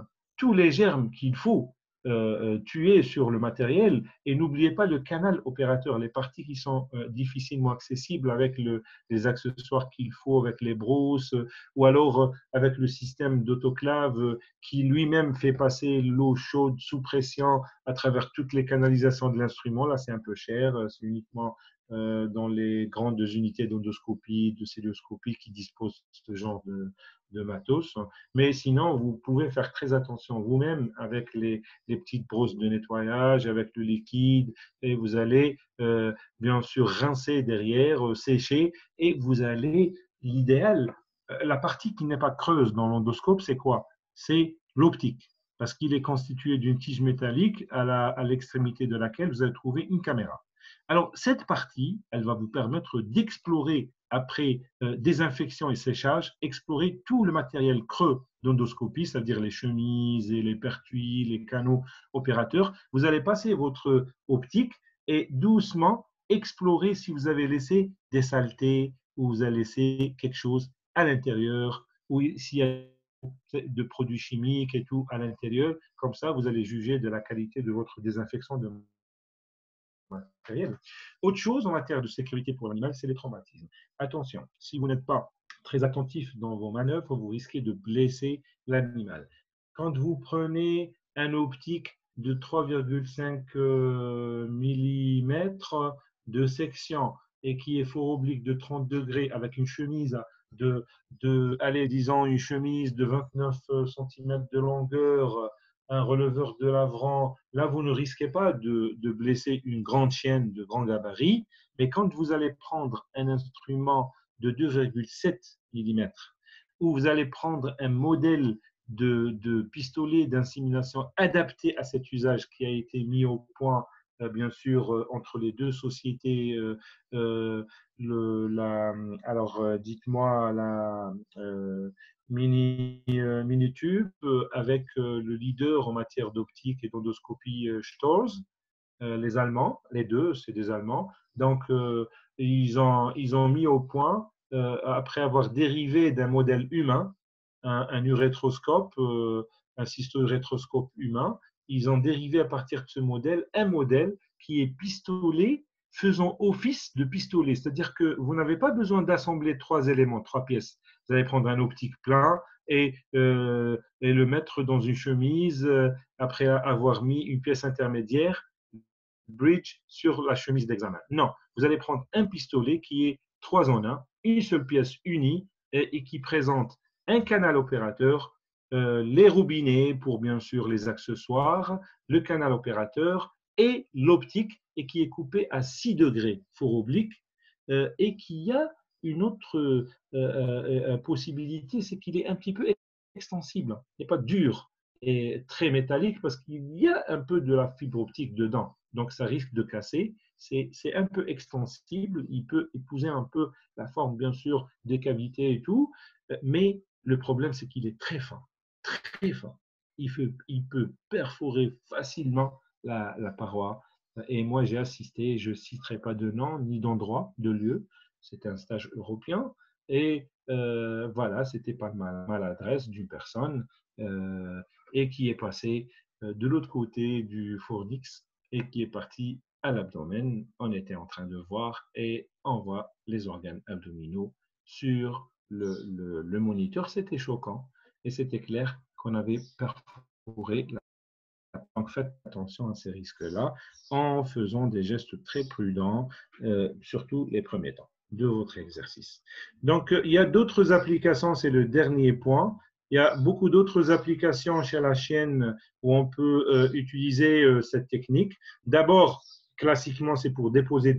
germes qu'il faut tuer sur le matériel. Et n'oubliez pas le canal opérateur, les parties qui sont difficilement accessibles avec les accessoires qu'il faut, avec les brosses, ou alors avec le système d'autoclave qui lui-même fait passer l'eau chaude sous pression à travers toutes les canalisations de l'instrument. Là, c'est un peu cher, c'est uniquement dans les grandes unités d'endoscopie, de célioscopie qui disposent de ce genre de matos. Mais sinon, vous pouvez faire très attention vous-même avec les petites brosses de nettoyage, avec le liquide, et vous allez bien sûr rincer derrière, sécher, et vous allez, l'idéal, la partie qui n'est pas creuse dans l'endoscope, c'est quoi? C'est l'optique, parce qu'il est constitué d'une tige métallique à l'extrémité de laquelle vous allez trouver une caméra. Alors, cette partie, elle va vous permettre d'explorer, après désinfection et séchage, explorer tout le matériel creux d'endoscopie, c'est-à-dire les chemises et les pertuis, les canaux opérateurs. Vous allez passer votre optique et doucement explorer si vous avez laissé des saletés ou vous avez laissé quelque chose à l'intérieur ou s'il y a de produits chimiques et tout à l'intérieur. Comme ça, vous allez juger de la qualité de votre désinfection de matériel. Autre chose en matière de sécurité pour l'animal, c'est les traumatismes. Attention, si vous n'êtes pas très attentif dans vos manœuvres, vous risquez de blesser l'animal. Quand vous prenez un optique de 3,5 mm de section et qui est fort oblique de 30 degrés avec une chemise allez, disons une chemise de 29 cm de longueur, un releveur de l'avant, là, vous ne risquez pas de blesser une grande chienne de grand gabarit, mais quand vous allez prendre un instrument de 2,7 mm, où vous allez prendre un modèle de pistolet d'insémination adapté à cet usage qui a été mis au point, bien sûr, entre les deux sociétés. Dites-moi, la Minitube avec le leader en matière d'optique et d'endoscopie Storz. les Allemands, les deux, c'est des Allemands. Donc, ils ont mis au point, après avoir dérivé d'un modèle humain, un urétroscope, un cysto-urétroscope humain, ils ont dérivé à partir de ce modèle un modèle qui est pistolet faisant office de pistolet. C'est-à-dire que vous n'avez pas besoin d'assembler 3 éléments, 3 pièces. Vous allez prendre un optique plein et le mettre dans une chemise après avoir mis une pièce intermédiaire, bridge, sur la chemise d'examen. Non, vous allez prendre un pistolet qui est 3 en 1, une seule pièce unie et qui présente un canal opérateur, les robinets pour bien sûr les accessoires, le canal opérateur et l'optique, et qui est coupé à 6 degrés fort oblique, et qui a une autre possibilité, c'est qu'il est un petit peu extensible, il n'est pas dur et très métallique parce qu'il y a un peu de la fibre optique dedans, donc ça risque de casser. C'est un peu extensible, il peut épouser un peu la forme bien sûr des cavités et tout, mais le problème c'est qu'il est très fin, très fin. Il peut perforer facilement la paroi. Et moi, j'ai assisté, je ne citerai pas de nom ni d'endroit, de lieu. C'était un stage européen. Et voilà, c'était pas de maladresse d'une personne et qui est passé de l'autre côté du fornix et qui est parti à l'abdomen. On était en train de voir et on voit les organes abdominaux sur le moniteur. C'était choquant et c'était clair qu'on avait perforé la. Donc, faites attention à ces risques-là en faisant des gestes très prudents, surtout les premiers temps de votre exercice. Donc, il y a d'autres applications, c'est le dernier point. Il y a beaucoup d'autres applications chez la chienne où on peut utiliser cette technique. D'abord, classiquement, c'est pour déposer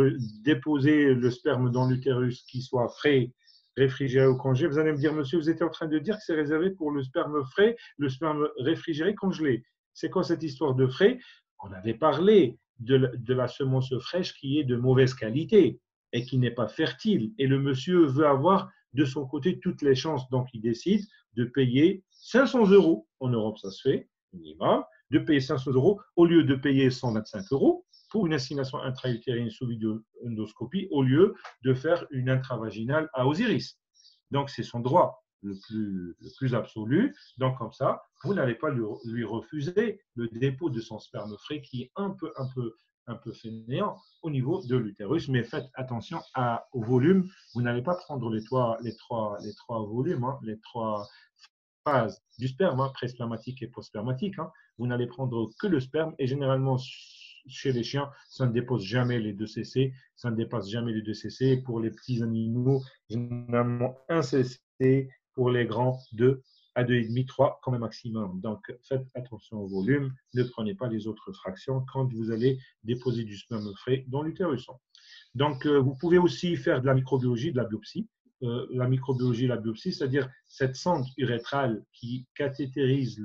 le sperme dans l'utérus qui soit frais, réfrigéré ou congelé. Vous allez me dire, monsieur, vous étiez en train de dire que c'est réservé pour le sperme frais, le sperme réfrigéré, congelé. C'est quoi cette histoire de frais? On avait parlé de la semence fraîche qui est de mauvaise qualité et qui n'est pas fertile. Et le monsieur veut avoir de son côté toutes les chances. Donc, il décide de payer 500 €. En Europe, ça se fait, minimum, de payer 500 € au lieu de payer 125 € pour une insémination intra-utérine sous vidéo-endoscopie au lieu de faire une intravaginale à Osiris. Donc, c'est son droit le plus absolu. Donc, comme ça, vous n'allez pas lui refuser le dépôt de son sperme frais qui est un peu fainéant au niveau de l'utérus. Mais faites attention au volume. Vous n'allez pas prendre les trois volumes, hein, les 3 phases du sperme, hein, pré-spermatique et post-spermatique. Hein. Vous n'allez prendre que le sperme et généralement, chez les chiens, ça ne dépose jamais les 2 cc, ça ne dépasse jamais les 2 cc. Pour les petits animaux, généralement 1 cc. Pour les grands, 2 à 2,5, 3 comme un maximum. Donc, faites attention au volume. Ne prenez pas les autres fractions quand vous allez déposer du sperme frais dans l'utérus. Donc, vous pouvez aussi faire de la microbiologie, de la biopsie. La microbiologie, la biopsie, c'est-à-dire cette sonde urétrale qui cathétérise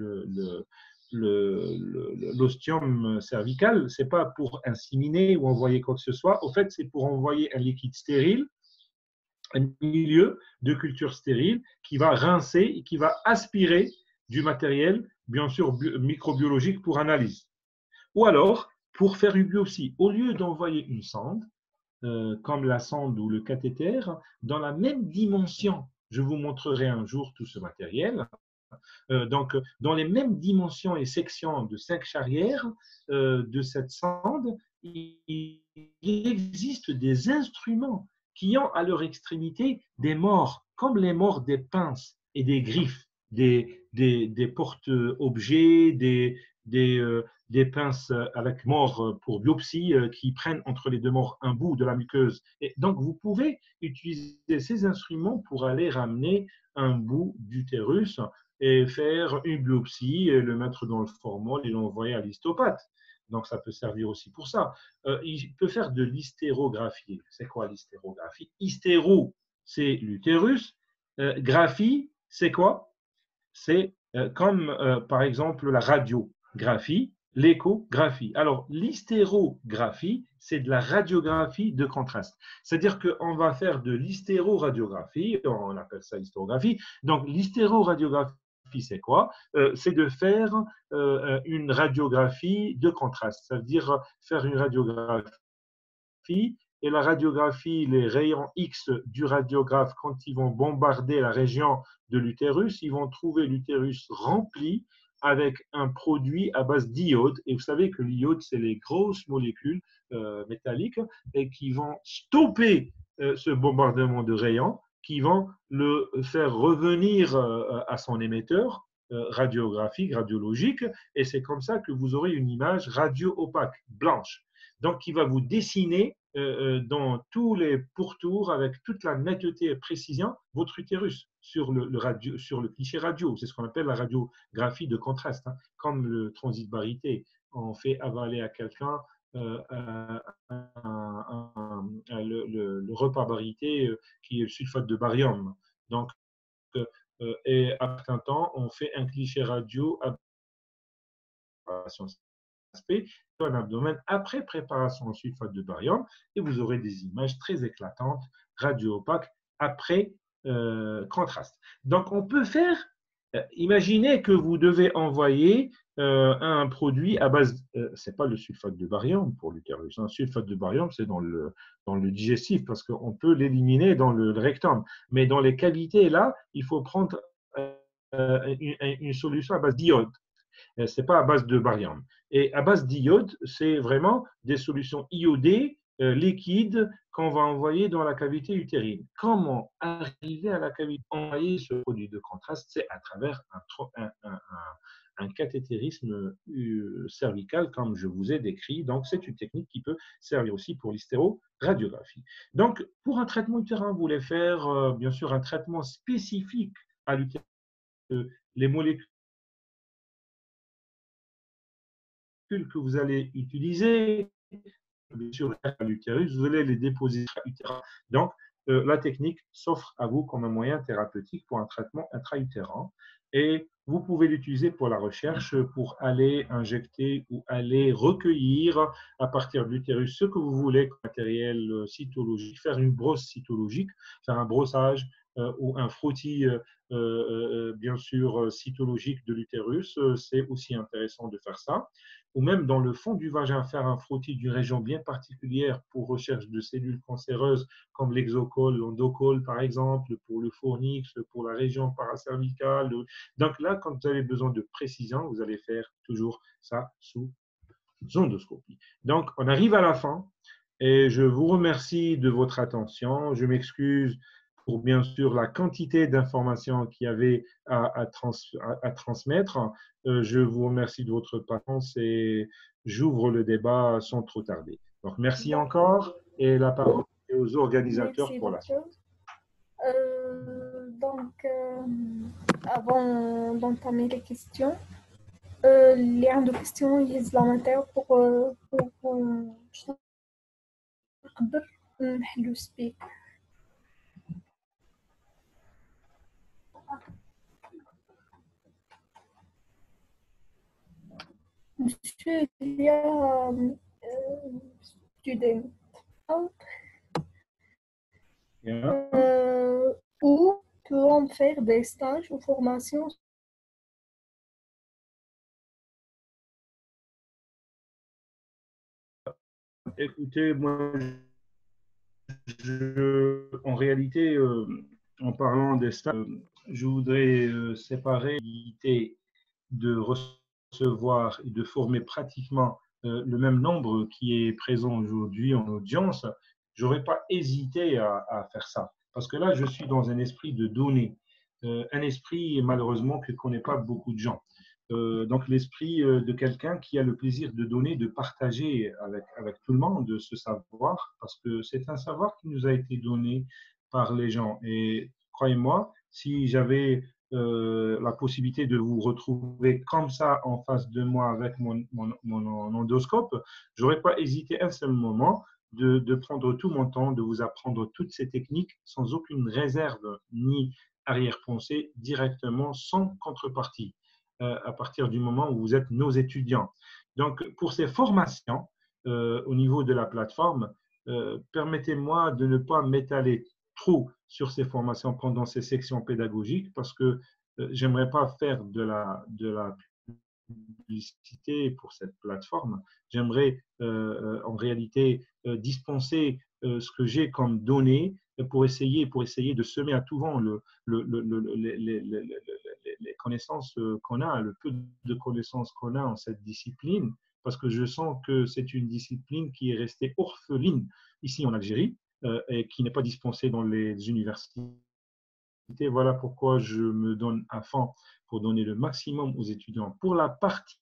l'ostium cervical. Ce n'est pas pour inséminer ou envoyer quoi que ce soit. Au fait, c'est pour envoyer un liquide stérile, un milieu de culture stérile qui va rincer et qui va aspirer du matériel, bien sûr, microbiologique pour analyse. Ou alors, pour faire une biopsie, au lieu d'envoyer une sonde, comme la sonde ou le cathéter, dans la même dimension, je vous montrerai un jour tout ce matériel, donc dans les mêmes dimensions et sections de 5 charrières de cette sonde, il existe des instruments qui ont à leur extrémité des morts, comme les morts des pinces et des griffes, des porte-objets, des pinces avec mort pour biopsie qui prennent entre les deux morts un bout de la muqueuse. Et donc, vous pouvez utiliser ces instruments pour aller ramener un bout d'utérus et faire une biopsie, et le mettre dans le formol et l'envoyer à l'histopathe. Donc, ça peut servir aussi pour ça. Il peut faire de l'hystérographie. C'est quoi l'hystérographie? Hystéro, c'est l'utérus. Graphie, c'est quoi? C'est comme, par exemple, la radiographie, l'échographie. Alors, l'hystérographie, c'est de la radiographie de contraste. C'est-à-dire qu'on va faire de l'hystéroradiographie, on appelle ça hystérographie. Donc, l'hystéroradiographie, c'est quoi? C'est de faire une radiographie de contraste, ça veut dire faire une radiographie et la radiographie, les rayons X du radiographe, quand ils vont bombarder la région de l'utérus, ils vont trouver l'utérus rempli avec un produit à base d'iode. Et vous savez que l'iode, c'est les grosses molécules métalliques et qui vont stopper ce bombardement de rayons, qui vont le faire revenir à son émetteur radiographique, radiologique, et c'est comme ça que vous aurez une image radio-opaque, blanche. Donc, qui va vous dessiner dans tous les pourtours, avec toute la netteté et précision, votre utérus sur le cliché radio. C'est ce qu'on appelle la radiographie de contraste. Hein. Comme le transit barité, on fait avaler à quelqu'un le repas barité qui est le sulfate de barium. Donc, et après un temps, on fait un cliché radio à aspect un abdomen après préparation au sulfate de barium et vous aurez des images très éclatantes, radio-opaques, après contraste. Donc, on peut faire, imaginez que vous devez envoyer un produit à base, c'est pas le sulfate de barium pour l'utérus, un sulfate de barium, c'est dans le digestif parce qu'on peut l'éliminer dans le rectum, mais dans les cavités, là, il faut prendre une solution à base d'iode. Ce n'est pas à base de barium. Et à base d'iode, c'est vraiment des solutions iodées, liquides, qu'on va envoyer dans la cavité utérine. Comment arriver à la cavité? Envoyer ce produit de contraste, c'est à travers un cathétérisme cervical, comme je vous ai décrit. Donc, c'est une technique qui peut servir aussi pour l'hystéroradiographie. Donc, pour un traitement utérin, vous voulez faire, bien sûr, un traitement spécifique à l'utérus. Les molécules que vous allez utiliser, bien sûr, à l'utérus, vous allez les déposer intra-utérin. Donc, la technique s'offre à vous comme un moyen thérapeutique pour un traitement intra-utérin. Et vous pouvez l'utiliser pour la recherche, pour aller injecter ou aller recueillir à partir de l'utérus ce que vous voulez comme matériel cytologique, faire une brosse cytologique, faire un brossage ou un frottis, bien sûr, cytologique de l'utérus. C'est aussi intéressant de faire ça. Ou même dans le fond du vagin, faire un frottis d'une région bien particulière pour recherche de cellules cancéreuses comme l'exocole, l'endocole par exemple, pour le fornix, pour la région paracervicale. Donc là, quand vous avez besoin de précision, vous allez faire toujours ça sous endoscopie. Donc, on arrive à la fin et je vous remercie de votre attention. Je m'excuse pour bien sûr la quantité d'informations qu'il y avait à transmettre. Je vous remercie de votre patience et j'ouvre le débat sans trop tarder. Donc, merci encore et la parole est aux organisateurs
Merci,
pour la suite.
Avant d'entamer les questions, اللي عنده question يهز la main pour نقدر نحلو speak. Monsieur, il y a student où peut-on faire des stages ou formations?
Écoutez, moi, en réalité, en parlant des stages, je voudrais séparer l'idée de recevoir et de former pratiquement le même nombre qui est présent aujourd'hui en audience. Je n'aurais pas hésité à faire ça. Parce que là, je suis dans un esprit de donner, un esprit malheureusement que ne connaît pas beaucoup de gens. Donc l'esprit de quelqu'un qui a le plaisir de donner, de partager avec tout le monde ce savoir, parce que c'est un savoir qui nous a été donné par les gens. Et croyez-moi, si j'avais la possibilité de vous retrouver comme ça en face de moi avec mon endoscope, je n'aurais pas hésité un seul moment de prendre tout mon temps, de vous apprendre toutes ces techniques sans aucune réserve ni arrière-pensée, directement, sans contrepartie, à partir du moment où vous êtes nos étudiants. Donc, pour ces formations, au niveau de la plateforme, permettez-moi de ne pas m'étaler trop sur ces formations pendant ces sections pédagogiques parce que j'aimerais pas faire de la publicité pour cette plateforme. J'aimerais en réalité dispenser ce que j'ai comme données pour essayer de semer à tout vent les connaissances qu'on a, le peu de connaissances qu'on a en cette discipline, parce que je sens que c'est une discipline qui est restée orpheline ici en Algérie et qui n'est pas dispensée dans les universités. Voilà pourquoi je me donne à fond pour donner le maximum aux étudiants. Pour la partie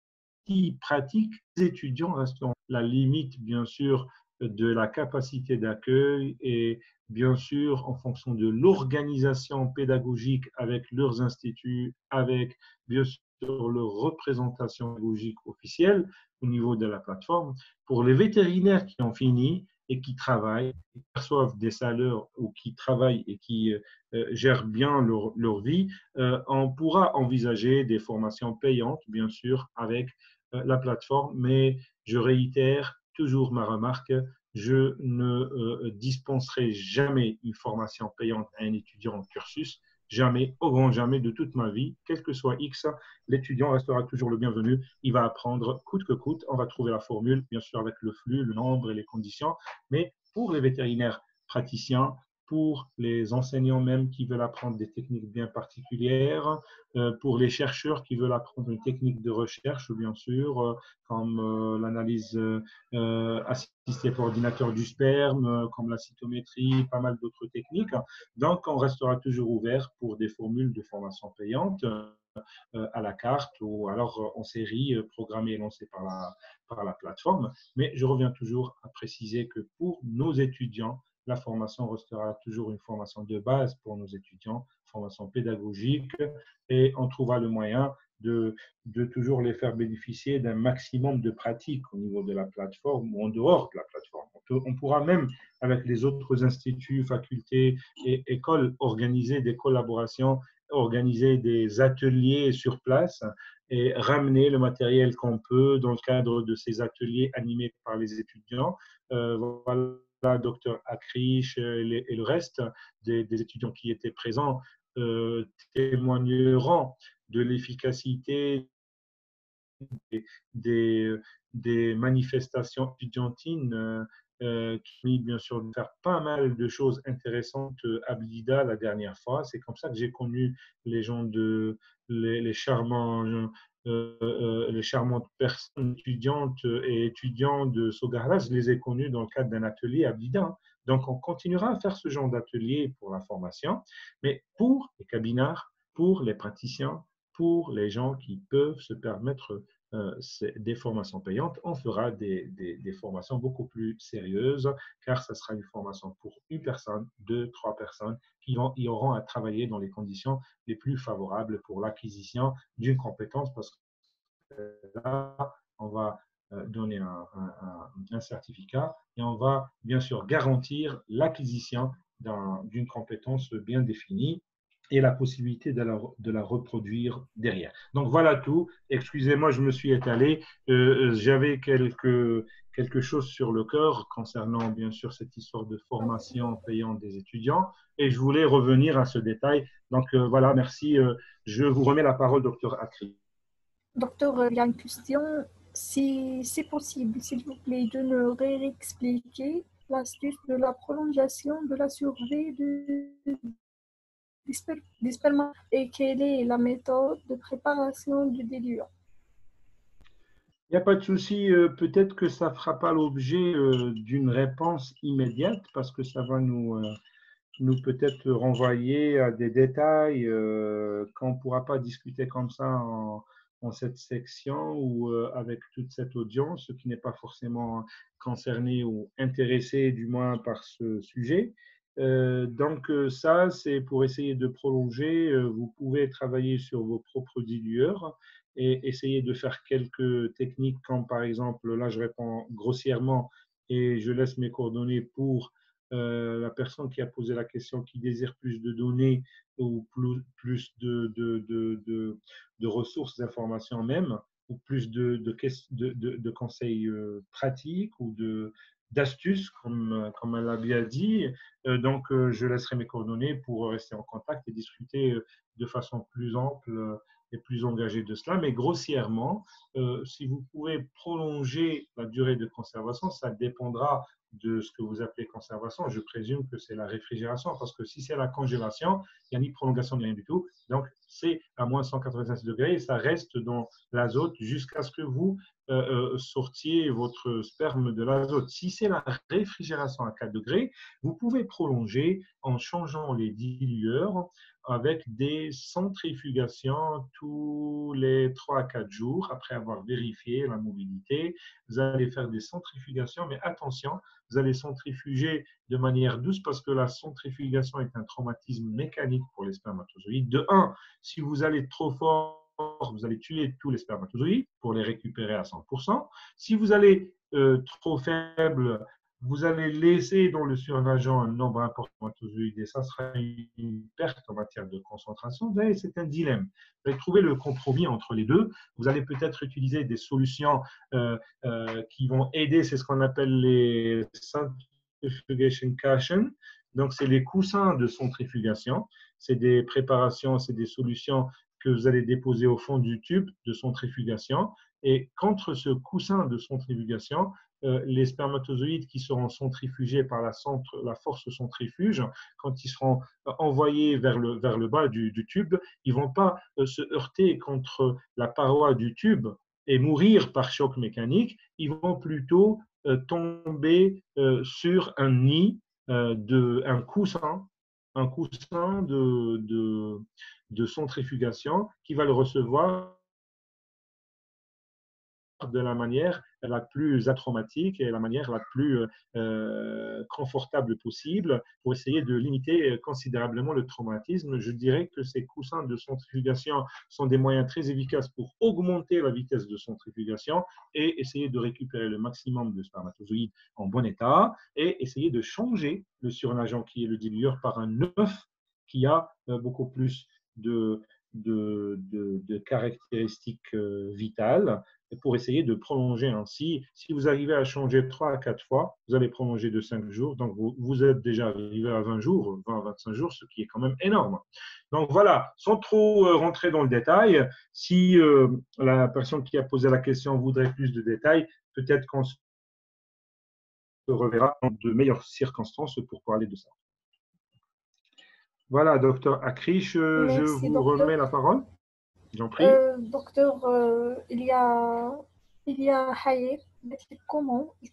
pratique, les étudiants restent la limite, bien sûr, de la capacité d'accueil et bien sûr en fonction de l'organisation pédagogique avec leurs instituts, avec bien sûr leur représentation pédagogique officielle au niveau de la plateforme. Pour les vétérinaires qui ont fini et qui travaillent, qui perçoivent des salaires ou qui travaillent et qui gèrent bien leur vie, on pourra envisager des formations payantes, bien sûr, avec la plateforme, mais je réitère toujours ma remarque, je ne dispenserai jamais une formation payante à un étudiant en cursus, jamais, au grand jamais de toute ma vie, quel que soit X, l'étudiant restera toujours le bienvenu, il va apprendre coûte que coûte, on va trouver la formule, bien sûr avec le flux, le nombre et les conditions, mais pour les vétérinaires praticiens, pour les enseignants même qui veulent apprendre des techniques bien particulières, pour les chercheurs qui veulent apprendre une technique de recherche, bien sûr, comme l'analyse assistée par ordinateur du sperme, comme la cytométrie, pas mal d'autres techniques. Donc, on restera toujours ouvert pour des formules de formation payante à la carte ou alors en série programmée et lancée par la plateforme. Mais je reviens toujours à préciser que pour nos étudiants, la formation restera toujours une formation de base pour nos étudiants, formation pédagogique, et on trouvera le moyen de toujours les faire bénéficier d'un maximum de pratiques au niveau de la plateforme ou en dehors de la plateforme. On pourra même, avec les autres instituts, facultés et écoles, organiser des collaborations, organiser des ateliers sur place et ramener le matériel qu'on peut dans le cadre de ces ateliers animés par les étudiants. Voilà, docteur Akrish et le reste des étudiants qui étaient présents témoigneront de l'efficacité des, des manifestations étudiantines qui, bien sûr, de faire pas mal de choses intéressantes à Blida la dernière fois. C'est comme ça que j'ai connu les gens les charmants, les charmantes personnes étudiantes et étudiants de Sogarla. Je les ai connus dans le cadre d'un atelier à Blida. Donc, on continuera à faire ce genre d'atelier pour la formation, mais pour les cabinards, pour les praticiens, pour les gens qui peuvent se permettre des formations payantes, on fera des formations beaucoup plus sérieuses, car ce sera une formation pour une personne, deux, trois personnes qui auront à travailler dans les conditions les plus favorables pour l'acquisition d'une compétence, parce que là, on va donner un certificat et on va bien sûr garantir l'acquisition d'une compétence bien définie et la possibilité de la reproduire derrière. Donc voilà tout. Excusez-moi, je me suis étalé. J'avais quelque chose sur le cœur concernant bien sûr cette histoire de formation payante des étudiants et je voulais revenir à ce détail. Donc voilà, merci. Je vous remets la parole, docteur Akri.
Docteur, il y a une question. Si c'est possible, s'il vous plaît, de nous réexpliquer l'astuce de la prolongation de la survie des spermates et quelle est la méthode de préparation du diluant.
Il n'y a pas de souci. Peut-être que ça ne fera pas l'objet d'une réponse immédiate parce que ça va nous peut-être renvoyer à des détails qu'on ne pourra pas discuter comme ça en cette section ou avec toute cette audience, ce qui n'est pas forcément concerné ou intéressé du moins par ce sujet. Donc ça, c'est pour essayer de prolonger. Vous pouvez travailler sur vos propres dilueurs et essayer de faire quelques techniques comme par exemple, là je réponds grossièrement et je laisse mes coordonnées pour la personne qui a posé la question, qui désire plus de données ou plus de ressources d'informations même, ou plus de conseils pratiques ou d'astuces, comme elle l'a bien dit. Donc, je laisserai mes coordonnées pour rester en contact et discuter de façon plus ample et plus engagée de cela. Mais grossièrement, si vous pouvez prolonger la durée de conservation, ça dépendra de ce que vous appelez conservation. Je présume que c'est la réfrigération, parce que si c'est la congélation, il n'y a ni prolongation ni rien du tout. Donc, c'est à moins 186 degrés et ça reste dans l'azote jusqu'à ce que vous sortiez votre sperme de l'azote. Si c'est la réfrigération à 4 degrés, vous pouvez prolonger en changeant les dilueurs avec des centrifugations tous les 3 à 4 jours après avoir vérifié la mobilité. Vous allez faire des centrifugations, mais attention, vous allez centrifuger de manière douce parce que la centrifugation est un traumatisme mécanique pour les spermatozoïdes. De un, si vous allez trop fort, vous allez tuer tous les spermatozoïdes pour les récupérer à 100%. Si vous allez trop faible, vous allez laisser dans le surnageant un nombre important de spermatozoïdes et ça sera une perte en matière de concentration. C'est un dilemme. Vous allez trouver le compromis entre les deux. Vous allez peut-être utiliser des solutions qui vont aider, c'est ce qu'on appelle les centrifugation cushions. Donc, c'est les coussins de centrifugation. C'est des préparations, c'est des solutions que vous allez déposer au fond du tube de centrifugation. Et contre ce coussin de centrifugation, les spermatozoïdes qui seront centrifugés par la force centrifuge, quand ils seront envoyés vers le bas du tube, ils ne vont pas se heurter contre la paroi du tube et mourir par choc mécanique, ils vont plutôt tomber sur un nid, un coussin de centrifugation qui va le recevoir de la manière la plus atraumatique et la manière la plus confortable possible pour essayer de limiter considérablement le traumatisme. Je dirais que ces coussins de centrifugation sont des moyens très efficaces pour augmenter la vitesse de centrifugation et essayer de récupérer le maximum de spermatozoïdes en bon état et essayer de changer le surnageant qui est le dilueur par un œuf qui a beaucoup plus de caractéristiques vitales pour essayer de prolonger ainsi. Si vous arrivez à changer 3 à 4 fois, vous allez prolonger de 5 jours. Donc, vous êtes déjà arrivé à 20 jours, 20 à 25 jours, ce qui est quand même énorme. Donc, voilà, sans trop rentrer dans le détail, si la personne qui a posé la question voudrait plus de détails, peut-être qu'on se reverra dans de meilleures circonstances pour parler de ça. Voilà, docteur Akrish, je vous remets la parole. J'en prie.
Docteur, il y a Hayek. Comment je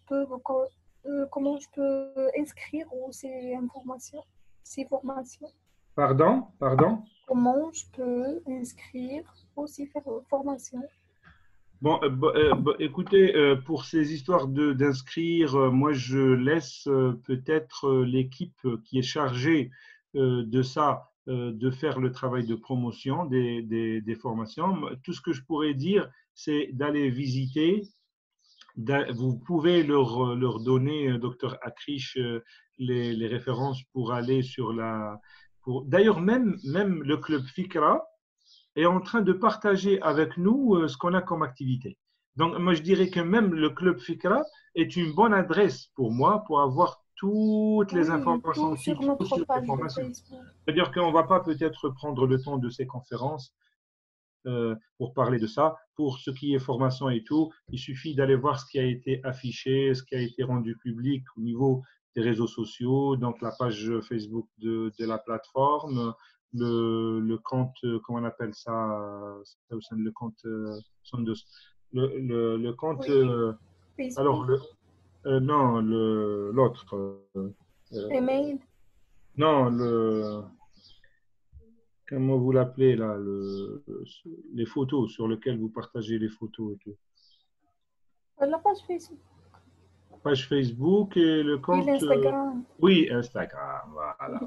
peux inscrire ces formations?
Pardon?
Comment je peux inscrire ces formations?
Bon, écoutez, pour ces histoires d'inscrire, moi je laisse peut-être l'équipe qui est chargée de ça, de faire le travail de promotion des formations. Tout ce que je pourrais dire, c'est d'aller visiter. Vous pouvez leur donner, docteur Akrish, les références pour aller sur la… D'ailleurs, même le club Fikra est en train de partager avec nous ce qu'on a comme activité. Donc, moi, je dirais que même le club Fikra est une bonne adresse pour moi pour avoir toutes les informations
sur notre page de Facebook.
C'est-à-dire qu'on ne va pas peut-être prendre le temps de ces conférences pour parler de ça. Pour ce qui est formation et tout, il suffit d'aller voir ce qui a été affiché, ce qui a été rendu public au niveau des réseaux sociaux, donc la page Facebook de la plateforme, le compte, comment on appelle ça, le compte Sondos, le compte, alors non, l'autre.
Email.
Non, comment vous l'appelez là, les photos sur lesquelles vous partagez les photos et tout.
La page Facebook.
Page Facebook et le compte.
Oui, Instagram.
Oui, Instagram, voilà.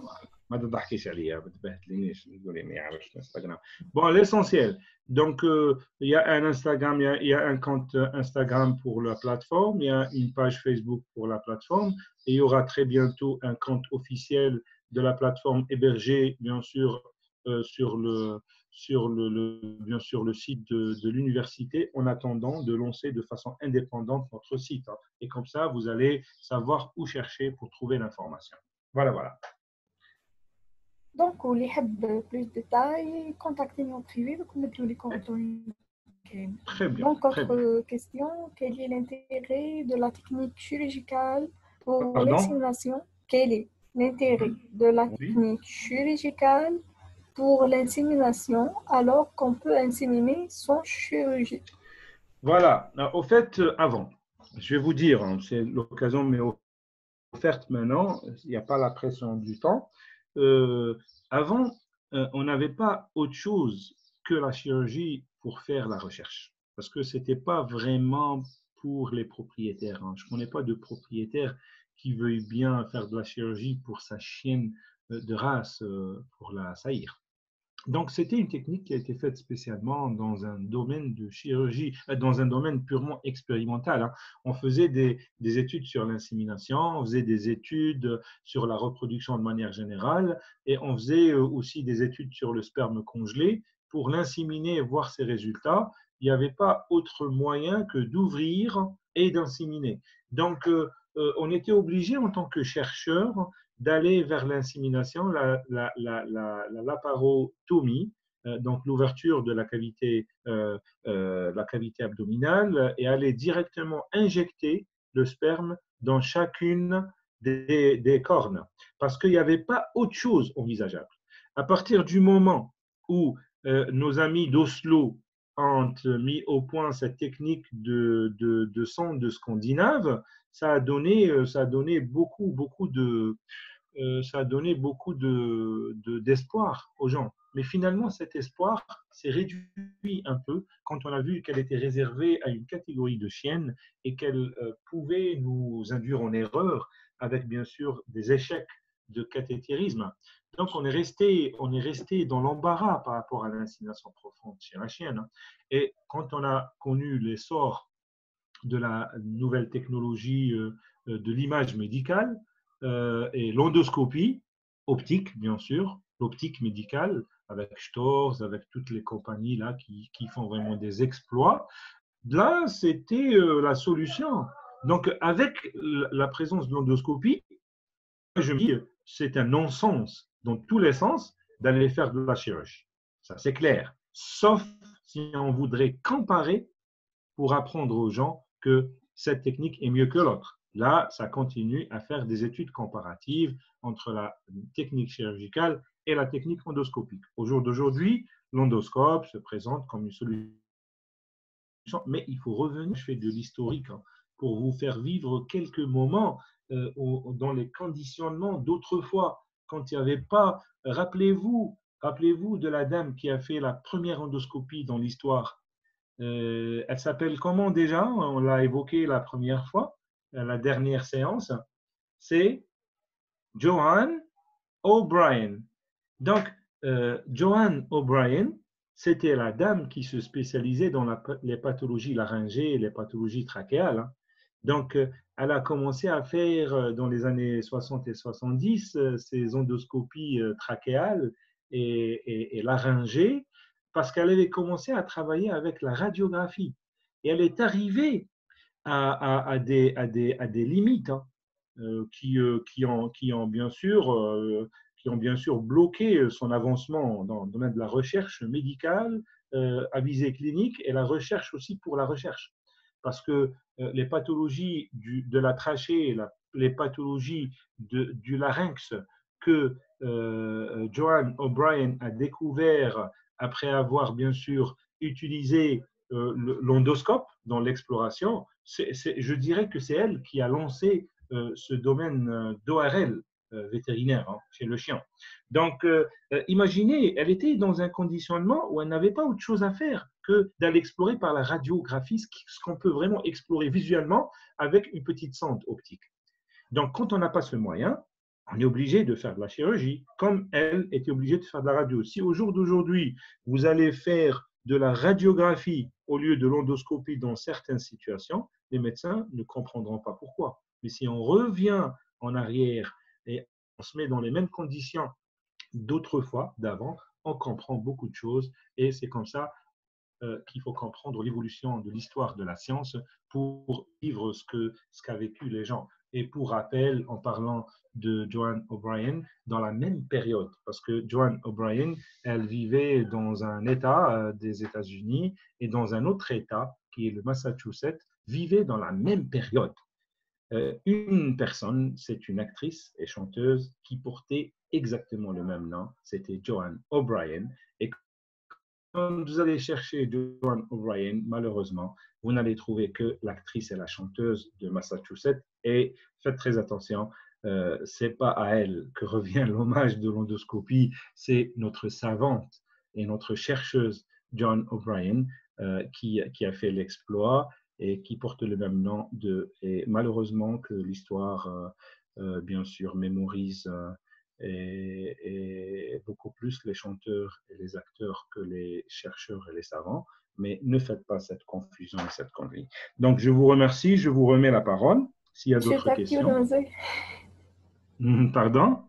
Bon, l'essentiel. Donc, il y a un Instagram, il y a un compte Instagram pour la plateforme, il y a une page Facebook pour la plateforme et il y aura très bientôt un compte officiel de la plateforme hébergé, bien sûr, bien sûr, le site de l'université en attendant de lancer de façon indépendante notre site. Et comme ça, vous allez savoir où chercher pour trouver l'information. Voilà, voilà.
Donc, واللي يحب plus de détails, contactez-nous en privé, donc on mettra les coordonnées.
Très bien.
Donc,
Très bien.
autre question, quel est l'intérêt de la technique chirurgicale pour
Pardon?
l'insémination? Quel est l'intérêt de la
Oui.
technique chirurgicale pour l'insémination alors qu'on peut inséminer sans chirurgie?
Voilà. Au fait, avant, je vais vous dire, c'est l'occasion m'est offerte maintenant, il n'y a pas la pression du temps. Avant, on n'avait pas autre chose que la chirurgie pour faire la recherche, parce que ce n'était pas vraiment pour les propriétaires. Je ne connais pas de propriétaire qui veuille bien faire de la chirurgie pour sa chienne de race, pour la saillir. Donc, c'était une technique qui a été faite spécialement dans un domaine de chirurgie, dans un domaine purement expérimental. On faisait des études sur l'insémination, on faisait des études sur la reproduction de manière générale, et on faisait aussi des études sur le sperme congelé pour l'inséminer et voir ses résultats. Il n'y avait pas autre moyen que d'ouvrir et d'inséminer. Donc, on était obligé en tant que chercheur d'aller vers l'insémination, la laparotomie, donc l'ouverture de la cavité abdominale, et aller directement injecter le sperme dans chacune des cornes, parce qu'il n'y avait pas autre chose envisageable. À partir du moment où nos amis d'Oslo ont mis au point cette technique de sonde scandinave, ça a donné beaucoup d'espoir aux gens. Mais finalement, cet espoir s'est réduit un peu quand on a vu qu'elle était réservée à une catégorie de chiennes et qu'elle pouvait nous induire en erreur avec bien sûr des échecs de cathétérisme. Donc on est resté dans l'embarras par rapport à l'insémination profonde chez la chienne. Et quand on a connu l'essor de la nouvelle technologie de l'image médicale et l'endoscopie optique, bien sûr, l'optique médicale, avec Storz, avec toutes les compagnies là qui font vraiment des exploits. Là, c'était la solution. Donc, avec la présence de l'endoscopie, je me dis, c'est un non-sens dans tous les sens d'aller faire de la chirurgie. Ça, c'est clair. Sauf si on voudrait comparer pour apprendre aux gens que cette technique est mieux que l'autre. Là, ça continue à faire des études comparatives entre la technique chirurgicale et la technique endoscopique. Au jour d'aujourd'hui, l'endoscope se présente comme une solution, mais il faut revenir, je fais de l'historique, pour vous faire vivre quelques moments dans les conditionnements d'autrefois, quand il n'y avait pas, rappelez-vous de la dame qui a fait la première endoscopie dans l'histoire. Elle s'appelle comment déjà? On l'a évoqué la première fois, la dernière séance. C'est Joanne O'Brien. Donc, Joanne O'Brien, c'était la dame qui se spécialisait dans les pathologies laryngées et les pathologies trachéales. Donc, elle a commencé à faire dans les années 60 et 70 ces endoscopies trachéales et laryngées parce qu'elle avait commencé à travailler avec la radiographie. Et elle est arrivée à des limites qui ont bien sûr bloqué son avancement dans le domaine de la recherche médicale à visée clinique et la recherche aussi pour la recherche. Parce que les pathologies de la trachée, les pathologies du larynx que Joanne O'Brien a découvert après avoir bien sûr utilisé l'endoscope dans l'exploration, je dirais que c'est elle qui a lancé ce domaine d'ORL vétérinaire chez le chien. Donc, imaginez, elle était dans un conditionnement où elle n'avait pas autre chose à faire que d'aller explorer par la radiographie ce qu'on peut vraiment explorer visuellement avec une petite sonde optique. Donc, quand on n'a pas ce moyen, on est obligé de faire de la chirurgie, comme elle était obligée de faire de la radio. Si au jour d'aujourd'hui, vous allez faire de la radiographie au lieu de l'endoscopie dans certaines situations, les médecins ne comprendront pas pourquoi. Mais si on revient en arrière et on se met dans les mêmes conditions d'autrefois, d'avant, on comprend beaucoup de choses et c'est comme ça qu'il faut comprendre l'évolution de l'histoire de la science pour vivre ce qu'a vécu les gens. Et pour rappel, en parlant de Joan O'Brien, dans la même période, parce que Joan O'Brien, elle vivait dans un État des États-Unis et dans un autre État, qui est le Massachusetts, vivait dans la même période. Une personne, c'est une actrice et chanteuse qui portait exactement le même nom, c'était Joan O'Brien. Et quand vous allez chercher Joan O'Brien, malheureusement, vous n'allez trouver que l'actrice et la chanteuse de Massachusetts. Et faites très attention, ce n'est pas à elle que revient l'hommage de l'endoscopie, c'est notre savante et notre chercheuse Joan O'Brien qui a fait l'exploit et qui porte le même nom. Et malheureusement que l'histoire, bien sûr, mémorise et beaucoup plus les chanteurs et les acteurs que les chercheurs et les savants, mais ne faites pas cette confusion et cette connerie. Donc, je vous remercie, je vous remets la parole. S'il y a d'autres questions. Pardon?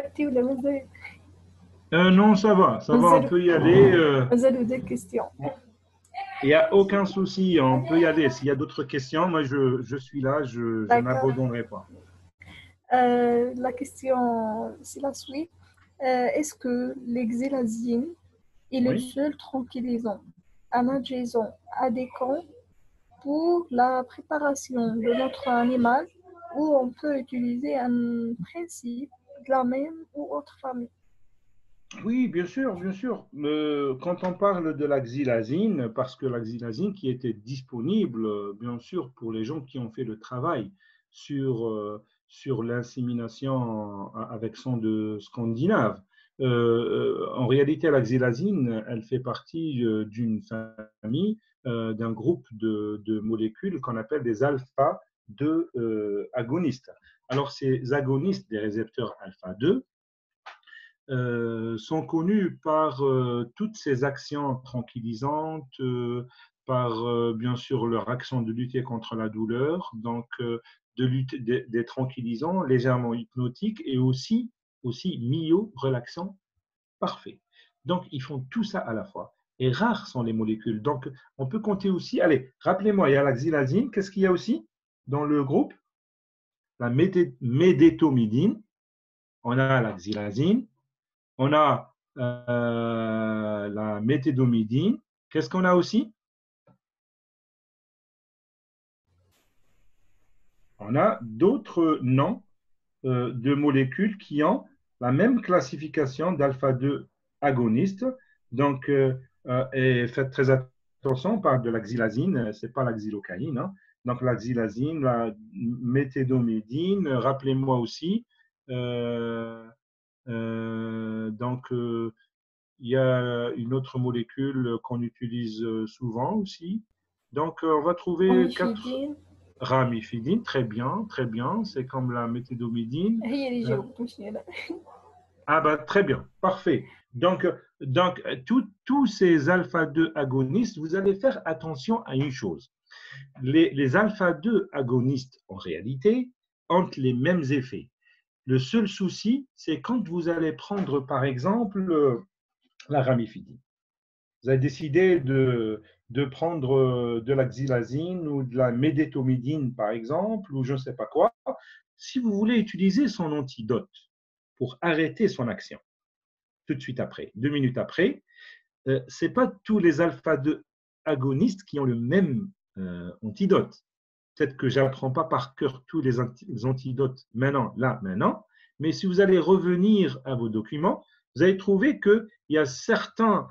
Non, ça va, on peut y aller.
Vous avez des questions.
Il n'y a aucun souci, on peut y aller. S'il y a d'autres questions, moi je suis là, je n'abandonnerai pas.
La question, c'est la suite. Est-ce que l'exilazine est le seul tranquillisant analgésant adéquat pour la préparation de notre animal ou on peut utiliser un principe de la même ou autre famille?
Oui, bien sûr, bien sûr. Quand on parle de la xylazine, parce que la xylazine qui était disponible, bien sûr, pour les gens qui ont fait le travail sur l'insémination avec son de scandinave. En réalité, la xylazine, elle fait partie d'une famille, d'un groupe de molécules qu'on appelle des alpha-2 agonistes. Alors, ces agonistes des récepteurs alpha-2 sont connus par toutes ces actions tranquillisantes, par bien sûr leur action de lutter contre la douleur, donc des tranquillisants légèrement hypnotiques et aussi myo-relaxants parfaits. Donc ils font tout ça à la fois. Et rares sont les molécules. Donc on peut compter aussi, allez, rappelez-moi, il y a la xylazine, qu'est-ce qu'il y a aussi dans le groupe? La médétomidine, on a la xylazine, on a la méthédomidine. Qu'est-ce qu'on a aussi? On a d'autres noms de molécules qui ont la même classification d'alpha-2 agonistes. Donc, et faites très attention, on parle de la xylazine, ce n'est pas la xylocaïne. Hein. Donc, la xylazine, la méthédomidine, rappelez-moi aussi. Donc, il y a une autre molécule qu'on utilise souvent aussi. Donc, on va trouver ramifidine, très bien, c'est comme la méthédomidine. Ah ben, très bien, parfait. Donc tous ces alpha-2 agonistes, vous allez faire attention à une chose. Les alpha-2 agonistes, en réalité, ont les mêmes effets. Le seul souci, c'est quand vous allez prendre, par exemple, la ramifidine. Vous avez décidé de prendre de la xylazine ou de la médétomidine, par exemple, ou je ne sais pas quoi. Si vous voulez utiliser son antidote pour arrêter son action, tout de suite après, 2 minutes après, ce n'est pas tous les alpha-2 agonistes qui ont le même antidote. Peut-être que je n'apprends pas par cœur tous les antidotes maintenant, mais si vous allez revenir à vos documents, vous allez trouver qu'il y a certains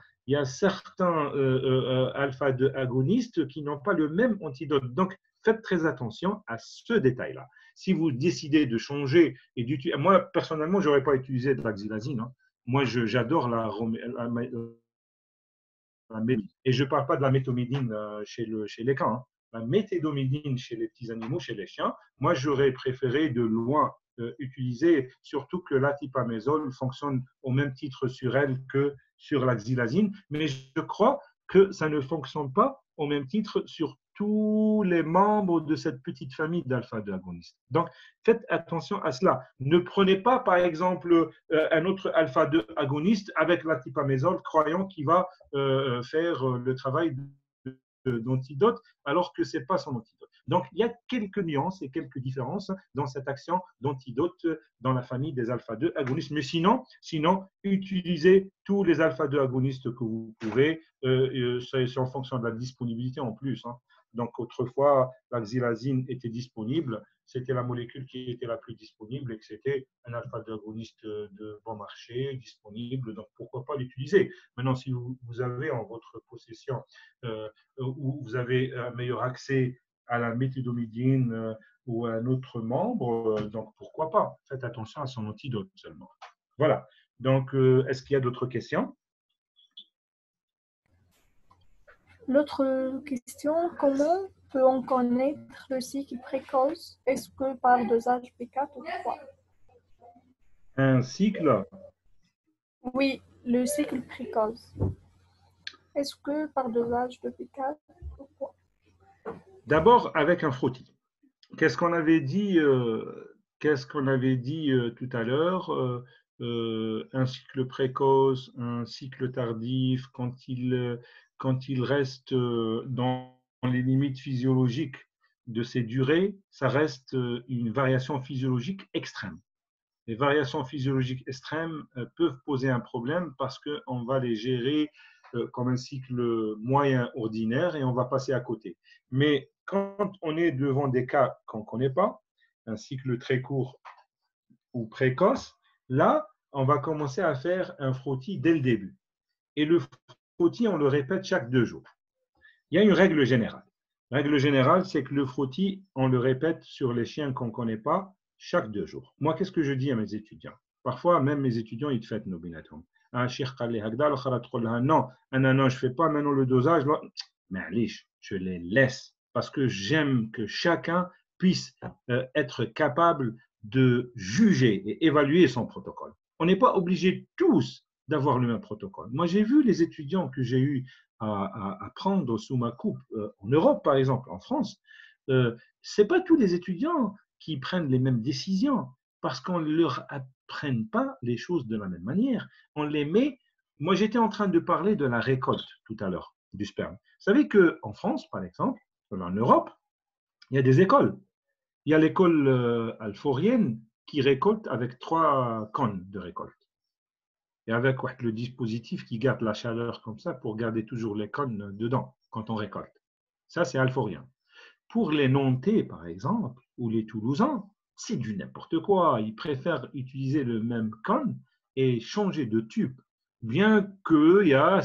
alpha-2 agonistes qui n'ont pas le même antidote. Donc, faites très attention à ce détail-là. Si vous décidez de changer et d'utiliser, moi, personnellement, je n'aurais pas utilisé de la xylazine. Hein. Moi, j'adore la et je ne parle pas de la méthomidine chez les cans. Hein. La méthédomidine chez les petits animaux, chez les chiens, moi, j'aurais préféré de loin utiliser, surtout que l'atipamezole fonctionne au même titre sur elle que sur la xylazine, mais je crois que ça ne fonctionne pas au même titre sur tous les membres de cette petite famille d'alpha-2 agonistes. Donc, faites attention à cela. Ne prenez pas, par exemple, un autre alpha-2 agoniste avec la thipamézole, croyant qu'il va faire le travail d'antidote, alors que ce n'est pas son antidote. Donc, il y a quelques nuances et quelques différences dans cette action d'antidote dans la famille des alpha-2 agonistes. Mais sinon, utilisez tous les alpha-2 agonistes que vous pouvez. C'est en fonction de la disponibilité en plus. Hein. Donc, autrefois, la xylazine était disponible. C'était la molécule qui était la plus disponible et que c'était un alpha-2 agoniste de bon marché, disponible. Donc, pourquoi pas l'utiliser? Maintenant, si vous avez en votre possession où vous avez un meilleur accès à la méthidomédine ou à un autre membre, donc pourquoi pas? Faites attention à son antidote seulement. Voilà. Donc, est-ce qu'il y a d'autres questions?
L'autre question, comment peut-on connaître le cycle précoce? Est-ce que par dosage P4 ou 3?
Un cycle?
Oui, le cycle précoce. Est-ce que par dosage de P4 ou 3?
D'abord avec un frottis. Qu'est-ce qu'on avait dit tout à l'heure? Un cycle précoce, un cycle tardif, quand il reste dans les limites physiologiques de ces durées, ça reste une variation physiologique extrême. Les variations physiologiques extrêmes peuvent poser un problème parce qu'on va les gérer comme un cycle moyen ordinaire et on va passer à côté. Mais quand on est devant des cas qu'on ne connaît pas, un cycle très court ou précoce, là, on va commencer à faire un frottis dès le début. Et le frottis, on le répète chaque 2 jours. Il y a une règle générale. La règle générale, c'est que le frottis, on le répète sur les chiens qu'on ne connaît pas chaque 2 jours. Moi, qu'est-ce que je dis à mes étudiants? Parfois, même mes étudiants, ils font nos binatom. Non, non, je ne fais pas maintenant le dosage. Mais je les laisse parce que j'aime que chacun puisse être capable de juger et évaluer son protocole. On n'est pas obligé tous d'avoir le même protocole. Moi, j'ai vu les étudiants que j'ai eu à prendre sous ma coupe en Europe, par exemple, en France. Ce n'est pas tous les étudiants qui prennent les mêmes décisions parce qu'on ne leur apprenne pas les choses de la même manière. On les met. Moi, j'étais en train de parler de la récolte tout à l'heure du sperme. Vous savez qu'en France, par exemple, en Europe, il y a des écoles. Il y a l'école alforienne qui récolte avec 3 cônes de récolte. Et avec le dispositif qui garde la chaleur comme ça pour garder toujours les cônes dedans quand on récolte. Ça, c'est alforien. Pour les Nantais, par exemple, ou les Toulousains, c'est du n'importe quoi. Ils préfèrent utiliser le même cône et changer de tube. Bien qu'il y a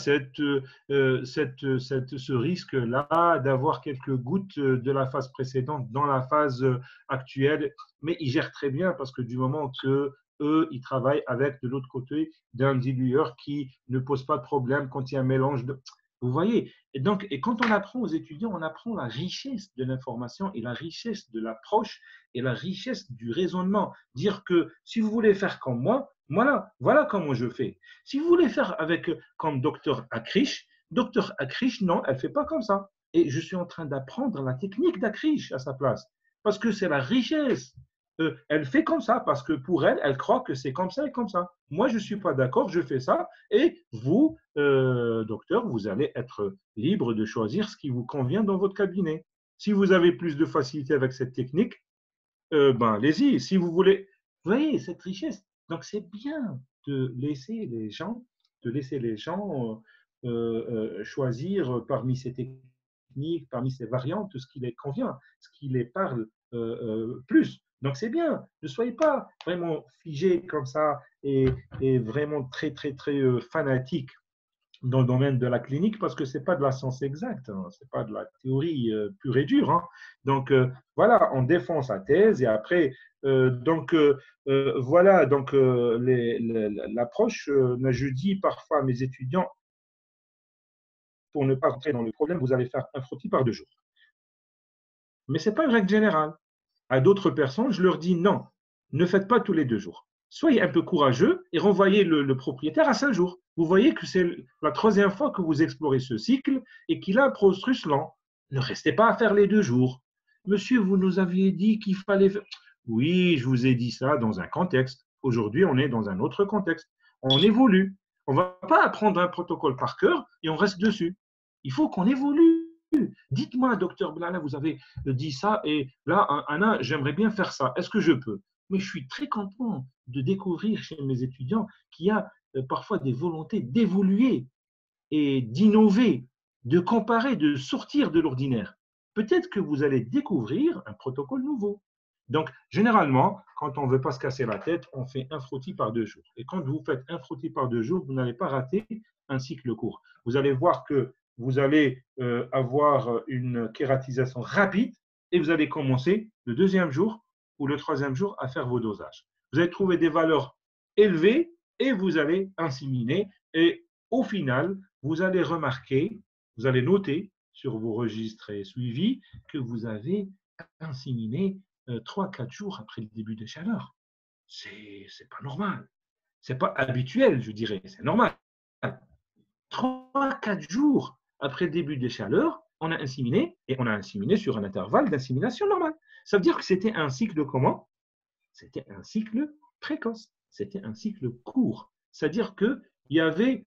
ce risque-là d'avoir quelques gouttes de la phase précédente dans la phase actuelle, mais ils gèrent très bien parce que du moment que eux, ils travaillent avec de l'autre côté d'un dilueur qui ne pose pas de problème quand il y a un mélange de… Vous voyez, et quand on apprend aux étudiants, on apprend la richesse de l'information et la richesse de l'approche et la richesse du raisonnement. Dire que si vous voulez faire comme moi, voilà comment je fais. Si vous voulez faire comme Dr Akrish, non, elle ne fait pas comme ça. Et je suis en train d'apprendre la technique d'Akrish à sa place. Parce que c'est la richesse. Elle fait comme ça parce que pour elle, elle croit que c'est comme ça et comme ça. Moi, je ne suis pas d'accord, je fais ça. Et vous, docteur, vous allez être libre de choisir ce qui vous convient dans votre cabinet. Si vous avez plus de facilité avec cette technique, allez-y. Si vous voulez, vous voyez cette richesse. Donc, c'est bien de laisser les gens, choisir parmi ces techniques, parmi ces variantes, ce qui les convient, ce qui les parle plus. Donc, c'est bien. Ne soyez pas vraiment figé comme ça et vraiment très, très, très fanatique dans le domaine de la clinique parce que ce n'est pas de la science exacte, hein, ce n'est pas de la théorie pure et dure. Hein. Donc, voilà, on défend sa thèse et après, voilà, donc l'approche, je dis parfois à mes étudiants, pour ne pas rentrer dans le problème, vous allez faire un frottis par 2 jours. Mais ce n'est pas une règle générale. À d'autres personnes, je leur dis non, ne faites pas tous les 2 jours. Soyez un peu courageux et renvoyez le propriétaire à 5 jours. Vous voyez que c'est la 3e fois que vous explorez ce cycle et qu'il a un prostrus lent. Ne restez pas à faire les 2 jours. Monsieur, vous nous aviez dit qu'il fallait faire… Oui, je vous ai dit ça dans un contexte. Aujourd'hui, on est dans un autre contexte. On évolue. On ne va pas apprendre un protocole par cœur et on reste dessus. Il faut qu'on évolue. Dites-moi, docteur Blala, vous avez dit ça et là, Anna, j'aimerais bien faire ça. Est-ce que je peux? Mais je suis très content de découvrir chez mes étudiants qu'il y a parfois des volontés d'évoluer et d'innover, de comparer, de sortir de l'ordinaire. Peut-être que vous allez découvrir un protocole nouveau. Donc, généralement, quand on ne veut pas se casser la tête, on fait un frottis par 2 jours. Et quand vous faites un frottis par 2 jours, vous n'allez pas rater un cycle court. Vous allez voir que vous allez avoir une kératisation rapide et vous allez commencer le 2e jour ou le 3e jour à faire vos dosages. Vous allez trouver des valeurs élevées et vous allez inséminer. Et au final, vous allez remarquer, vous allez noter sur vos registres et suivis que vous avez inséminé 3-4 jours après le début des chaleurs. C'est pas normal. C'est pas habituel, je dirais. C'est normal. 3-4 jours après le début des chaleurs, on a inséminé et on a inséminé sur un intervalle d'insémination normal. Ça veut dire que c'était un cycle comment? C'était un cycle précoce. C'était un cycle court. C'est-à-dire qu'il y avait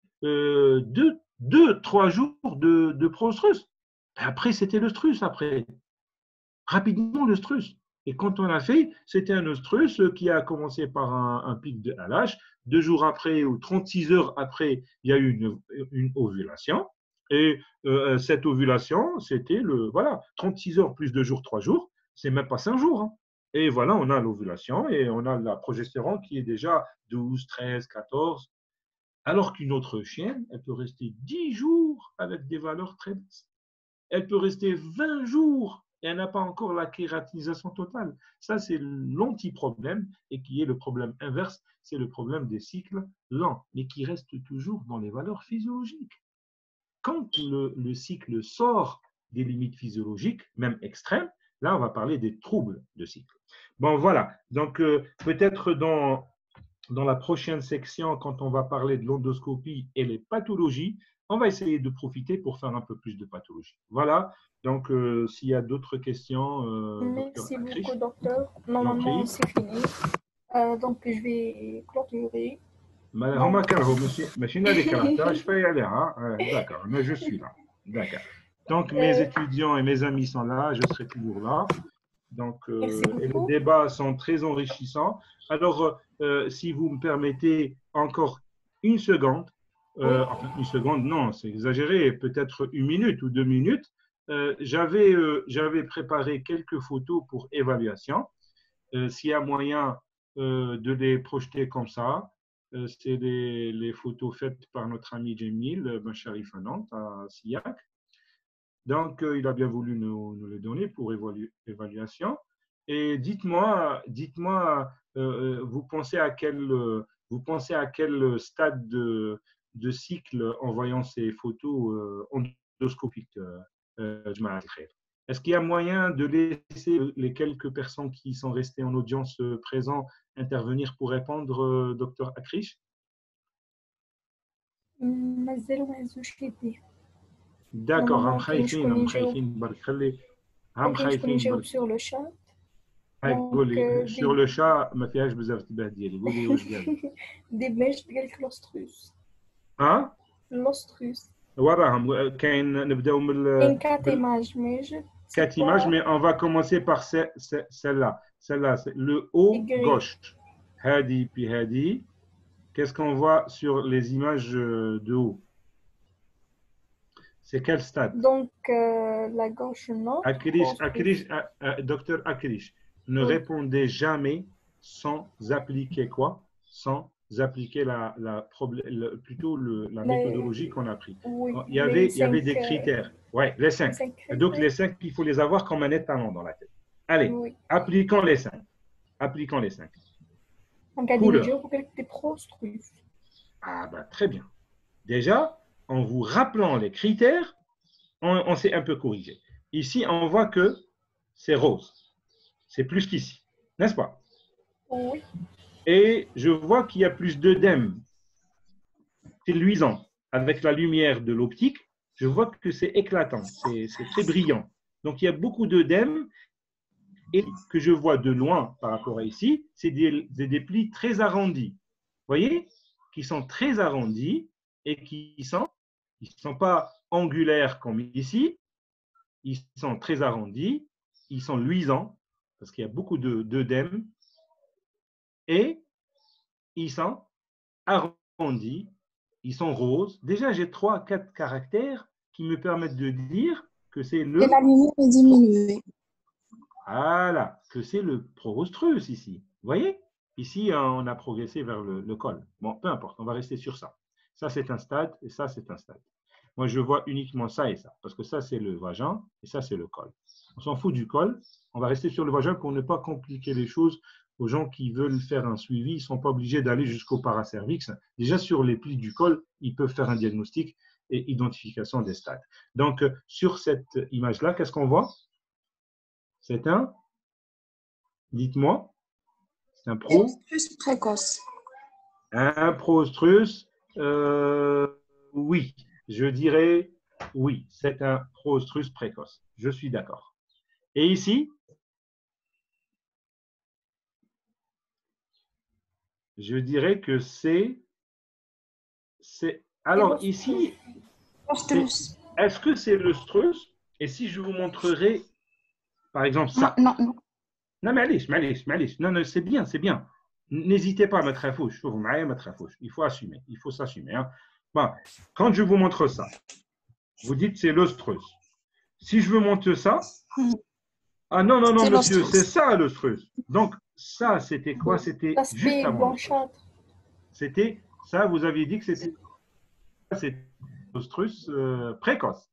2-3 jours de prostrus. Après, c'était l'œstrus après. Rapidement, l'œstrus. Et quand on l'a fait, c'était un œstrus qui a commencé par un pic de LH. 2 jours après ou 36 heures après, il y a eu une ovulation. Et cette ovulation, c'était 36 heures plus 2 jours, 3 jours. C'est même pas 5 jours. Hein. Et voilà, on a l'ovulation et on a la progestérone qui est déjà 12, 13, 14. Alors qu'une autre chienne, elle peut rester 10 jours avec des valeurs très basses. Elle peut rester 20 jours et elle n'a pas encore la kératisation totale. Ça, c'est l'anti-problème et qui est le problème inverse, c'est le problème des cycles lents, mais qui reste toujours dans les valeurs physiologiques. Quand le cycle sort des limites physiologiques, même extrêmes, là, on va parler des troubles de cycle. Bon, voilà. Donc, peut-être dans la prochaine section, quand on va parler de l'endoscopie et les pathologies, on va essayer de profiter pour faire un peu plus de pathologie. Voilà. Donc, s'il y a d'autres questions,
merci beaucoup, docteur. Normalement, c'est fini. Donc, je vais clôturer.
D'accord, mais je suis là. D'accord. Donc, mes étudiants et mes amis sont là, je serai toujours là. Donc, et les débats sont très enrichissants. Alors, si vous me permettez encore une seconde, enfin une seconde, non, c'est exagéré, peut-être 1 minute ou 2 minutes, j'avais préparé quelques photos pour évaluation. S'il y a moyen de les projeter comme ça, c'est les photos faites par notre ami Jamil Benchari à Nantes, à Sillac. Donc, il a bien voulu nous les donner pour évaluation. Et dites-moi, vous pensez à quel stade de cycle en voyant ces photos endoscopiques, Jamaat al-Khair? Est-ce qu'il y a moyen de laisser les quelques personnes qui sont restées en audience présents intervenir pour répondre, docteur Akrish? D'accord, هم خايفين برك خلي هم خايفين برك
sur le chat.
هاي قولي sur le chat ما فيهاش بزاف تباه ديالي قولي واش قال
دي ماش قال لك لوستروس لوستروس
وراهم كاين نبداو من
quatre images mais
4 images mais on va commencer par celle-là c'est le haut gauche هادي puis هادي qu'est-ce qu'on voit sur les images de haut? C'est quel stade?
Donc, la gauche, non.
Docteur Akrish, ne répondez jamais sans appliquer quoi? Sans appliquer plutôt la méthodologie qu'on a prise.
Oui,
il y avait des critères. Oui, les 5. Donc, les 5, il faut les avoir comme un étalon dans la tête. Allez, oui. Appliquons les 5. Appliquons les 5. Couleur. Ah, bah, très bien. Déjà, en vous rappelant les critères, on s'est un peu corrigé. Ici, on voit que c'est rose. C'est plus qu'ici, n'est-ce pas?
Oui.
Et je vois qu'il y a plus d'œdème. C'est luisant. Avec la lumière de l'optique, je vois que c'est éclatant, c'est très brillant. Donc, il y a beaucoup d'œdèmes et que je vois de loin par rapport à ici, c'est des plis très arrondis. Vous voyez? Qui sont très arrondis et qui sont pas angulaires comme ici, ils sont très arrondis, ils sont luisants, parce qu'il y a beaucoup d'œdèmes, et ils sont arrondis, ils sont roses. Déjà, j'ai 3-4 caractères qui me permettent de dire que c'est le...
Et la lumière est diminuée.
Voilà, que c'est le prostrus ici. Vous voyez? Ici, on a progressé vers le col. Bon, peu importe, on va rester sur ça. Ça, c'est un stade et ça, c'est un stade. Moi, je vois uniquement ça et ça, parce que ça, c'est le vagin et ça, c'est le col. On s'en fout du col. On va rester sur le vagin pour ne pas compliquer les choses aux gens qui veulent faire un suivi. Ils ne sont pas obligés d'aller jusqu'au paracervix. Déjà, sur les plis du col, ils peuvent faire un diagnostic et identification des stades. Donc, sur cette image-là, qu'est-ce qu'on voit? C'est un, dites-moi, c'est un
Prostrus précoce.
Un prostrus, oui, je dirais oui, c'est un prostrus précoce. Je suis d'accord. Et ici, je dirais que c'est alors ici, est-ce que c'est le strus? Et si je vous montrerai, par exemple, ça.
Non, non.
Non, mais allez. Non, c'est bien, c'est bien. N'hésitez pas à mettre à fouche. Il faut assumer, il faut s'assumer. Hein. Bon, quand je vous montre ça, vous dites c'est l'ostrus. Si je vous montre ça, ah non, monsieur, c'est ça l'ostrus. Donc, ça, c'était quoi? C'était juste avant. C'était ça, vous aviez dit que c'était l'ostrus précoce.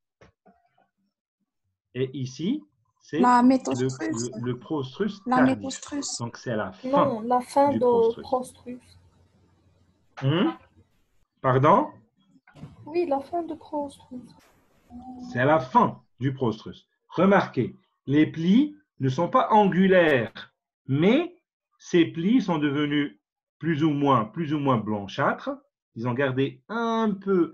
Et ici, c'est le prostrus tardif. Donc, c'est la fin.
Non, la fin du prostrus.
Pardon?
Oui, la fin du prostrus.
C'est la fin du prostrus. Remarquez, les plis ne sont pas angulaires, mais ces plis sont devenus plus ou moins blanchâtres. Ils ont gardé un peu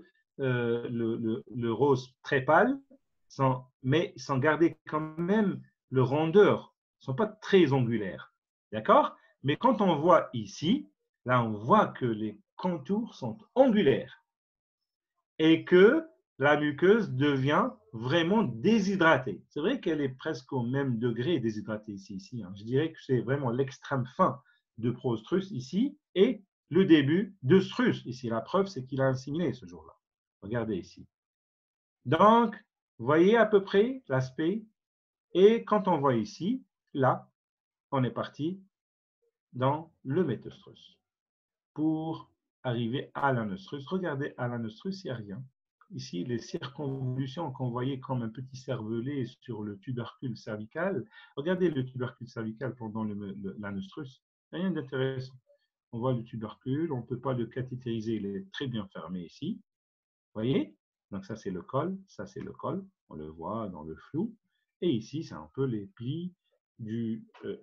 le rose très pâle, mais sans garder quand même le rondeur. Ils ne sont pas très angulaires. D'accord? Mais quand on voit ici, là, on voit que les contours sont angulaires et que la muqueuse devient vraiment déshydratée. C'est vrai qu'elle est presque au même degré déshydratée ici. Hein. Je dirais que c'est vraiment l'extrême fin de prostrus ici et le début de strus ici. La preuve, c'est qu'il a inséminé ce jour-là. Regardez ici. Donc, vous voyez à peu près l'aspect. Et quand on voit ici, là, on est parti dans le métastrus pour arriver à l'anostrus. Regardez, à l'anostrus, il n'y a rien. Ici, les circonvolutions qu'on voyait comme un petit cervelet sur le tubercule cervical. Regardez le tubercule cervical pendant l'anostrus. Rien d'intéressant. On voit le tubercule, on ne peut pas le cathétériser, il est très bien fermé ici. Vous voyez? Donc ça, c'est le col. Ça, c'est le col. On le voit dans le flou. Et ici, c'est un peu les plis du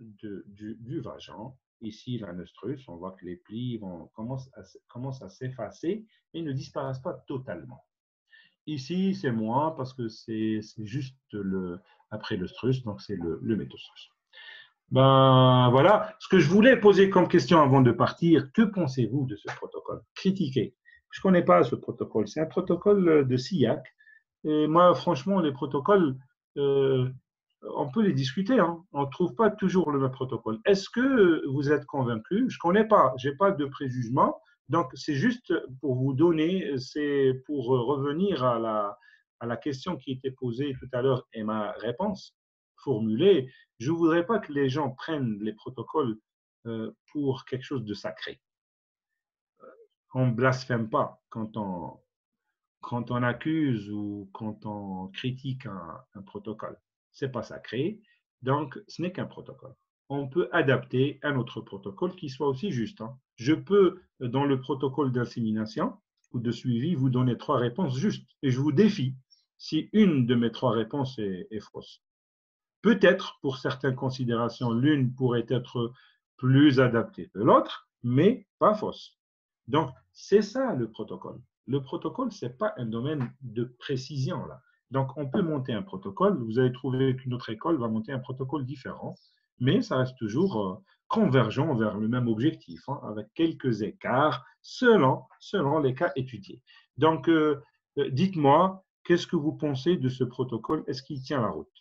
vagin. Ici, l'anostrus, on voit que les plis commencent à s'effacer et ne disparaissent pas totalement. Ici, c'est moins parce que c'est juste après l'ostrus, donc c'est le métastrus. Ben voilà, ce que je voulais poser comme question avant de partir, que pensez-vous de ce protocole? Critiquez. Je ne connais pas ce protocole. C'est un protocole de SIAC. Et moi, franchement, les protocoles, on peut les discuter. Hein. On ne trouve pas toujours le même protocole. Est-ce que vous êtes convaincu? Je ne connais pas. Je n'ai pas de préjugement. Donc, c'est juste pour vous donner, c'est pour revenir à la question qui était posée tout à l'heure et ma réponse formulée. Je ne voudrais pas que les gens prennent les protocoles pour quelque chose de sacré. On ne blasphème pas quand on accuse ou quand on critique un protocole. Ce n'est pas sacré, donc ce n'est qu'un protocole. On peut adapter un autre protocole qui soit aussi juste. Hein. Je peux, dans le protocole d'insémination ou de suivi, vous donner 3 réponses justes et je vous défie si une de mes 3 réponses est fausse. Peut-être, pour certaines considérations, l'une pourrait être plus adaptée que l'autre, mais pas fausse. Donc, c'est ça le protocole. Le protocole, ce n'est pas un domaine de précision. Là. Donc, on peut monter un protocole. Vous allez trouver qu'une autre école va monter un protocole différent, mais ça reste toujours convergent vers le même objectif, hein, avec quelques écarts selon les cas étudiés. Donc, dites-moi, qu'est-ce que vous pensez de ce protocole? Est-ce qu'il tient la route?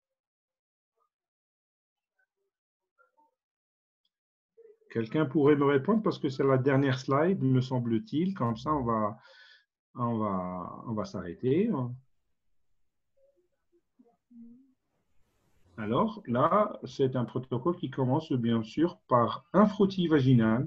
Quelqu'un pourrait me répondre parce que c'est la dernière slide, me semble-t-il. Comme ça, on va s'arrêter. Alors, là, c'est un protocole qui commence bien sûr par un frottis vaginal.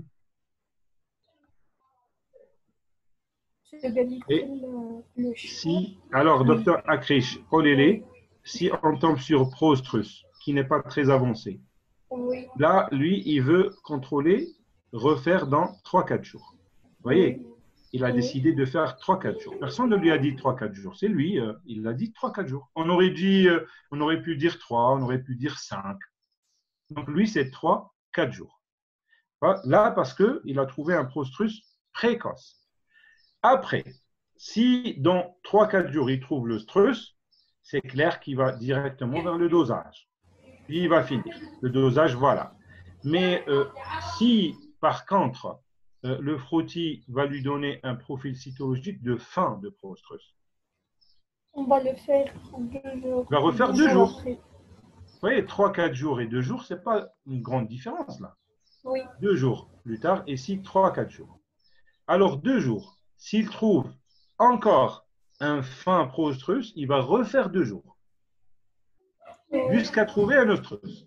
Et si, alors, docteur Akrish, Olélé, si on tombe sur Prostrus, qui n'est pas très avancé,
Oui.
là, lui, il veut contrôler, refaire dans 3-4 jours. Vous voyez, il a décidé de faire 3-4 jours. Personne ne lui a dit 3-4 jours. C'est lui, il l'a dit 3-4 jours. On aurait pu dire 3, on aurait pu dire 5. Donc, lui, c'est 3-4 jours. Là, parce qu'il a trouvé un prostrus précoce. Après, si dans 3-4 jours, il trouve le strus, c'est clair qu'il va directement vers le dosage. Puis il va finir. Le dosage, voilà. Mais si, par contre, le frottis va lui donner un profil cytologique de fin de prostrus,
on va le faire en 2 jours.
Il va refaire 2 jours.
Après.
Vous voyez, 3-4 jours et 2 jours, ce n'est pas une grande différence là.
Oui.
2 jours plus tard, et si 3-4 jours. Alors, 2 jours, s'il trouve encore un fin prostrus, il va refaire 2 jours. Jusqu'à trouver un ostrus.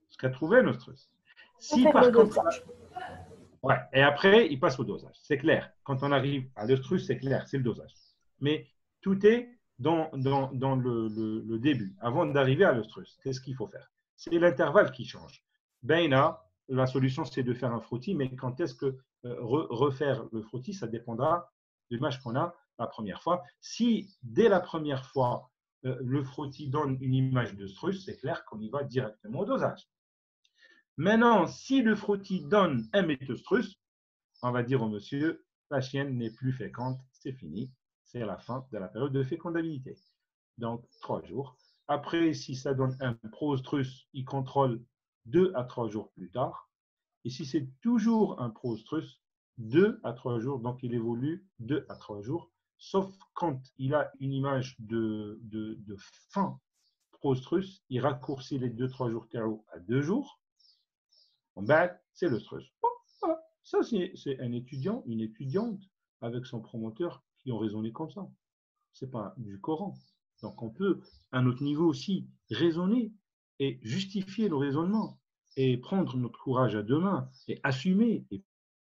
Si par contre. Ouais, et après, il passe au dosage. C'est clair. Quand on arrive à l'ostrus, c'est clair, c'est le dosage. Mais tout est dans le début, avant d'arriver à l'ostrus. Qu'est-ce qu'il faut faire? C'est l'intervalle qui change. Là, la solution, c'est de faire un frottis, mais quand est-ce que refaire le frottis, ça dépendra de l'image qu'on a la première fois. Si, dès la première fois, le frottis donne une image d'ostrus, c'est clair qu'on y va directement au dosage. Maintenant, si le frottis donne un métostrus, on va dire au monsieur, la chienne n'est plus féconde, c'est fini, c'est la fin de la période de fécondabilité. Donc, 3 jours. Après, si ça donne un prostrus, il contrôle 2 à 3 jours plus tard. Et si c'est toujours un prostrus, 2 à 3 jours, donc il évolue 2 à 3 jours, sauf quand il a une image de fin prostrus, il raccourcit les 2-3 jours KO à 2 jours. En bas, c'est le stress. Voilà. Ça, c'est un étudiant, une étudiante avec son promoteur qui ont raisonné comme ça. Ce n'est pas du Coran. Donc, on peut, à notre niveau aussi, raisonner et justifier le raisonnement et prendre notre courage à 2 mains et assumer et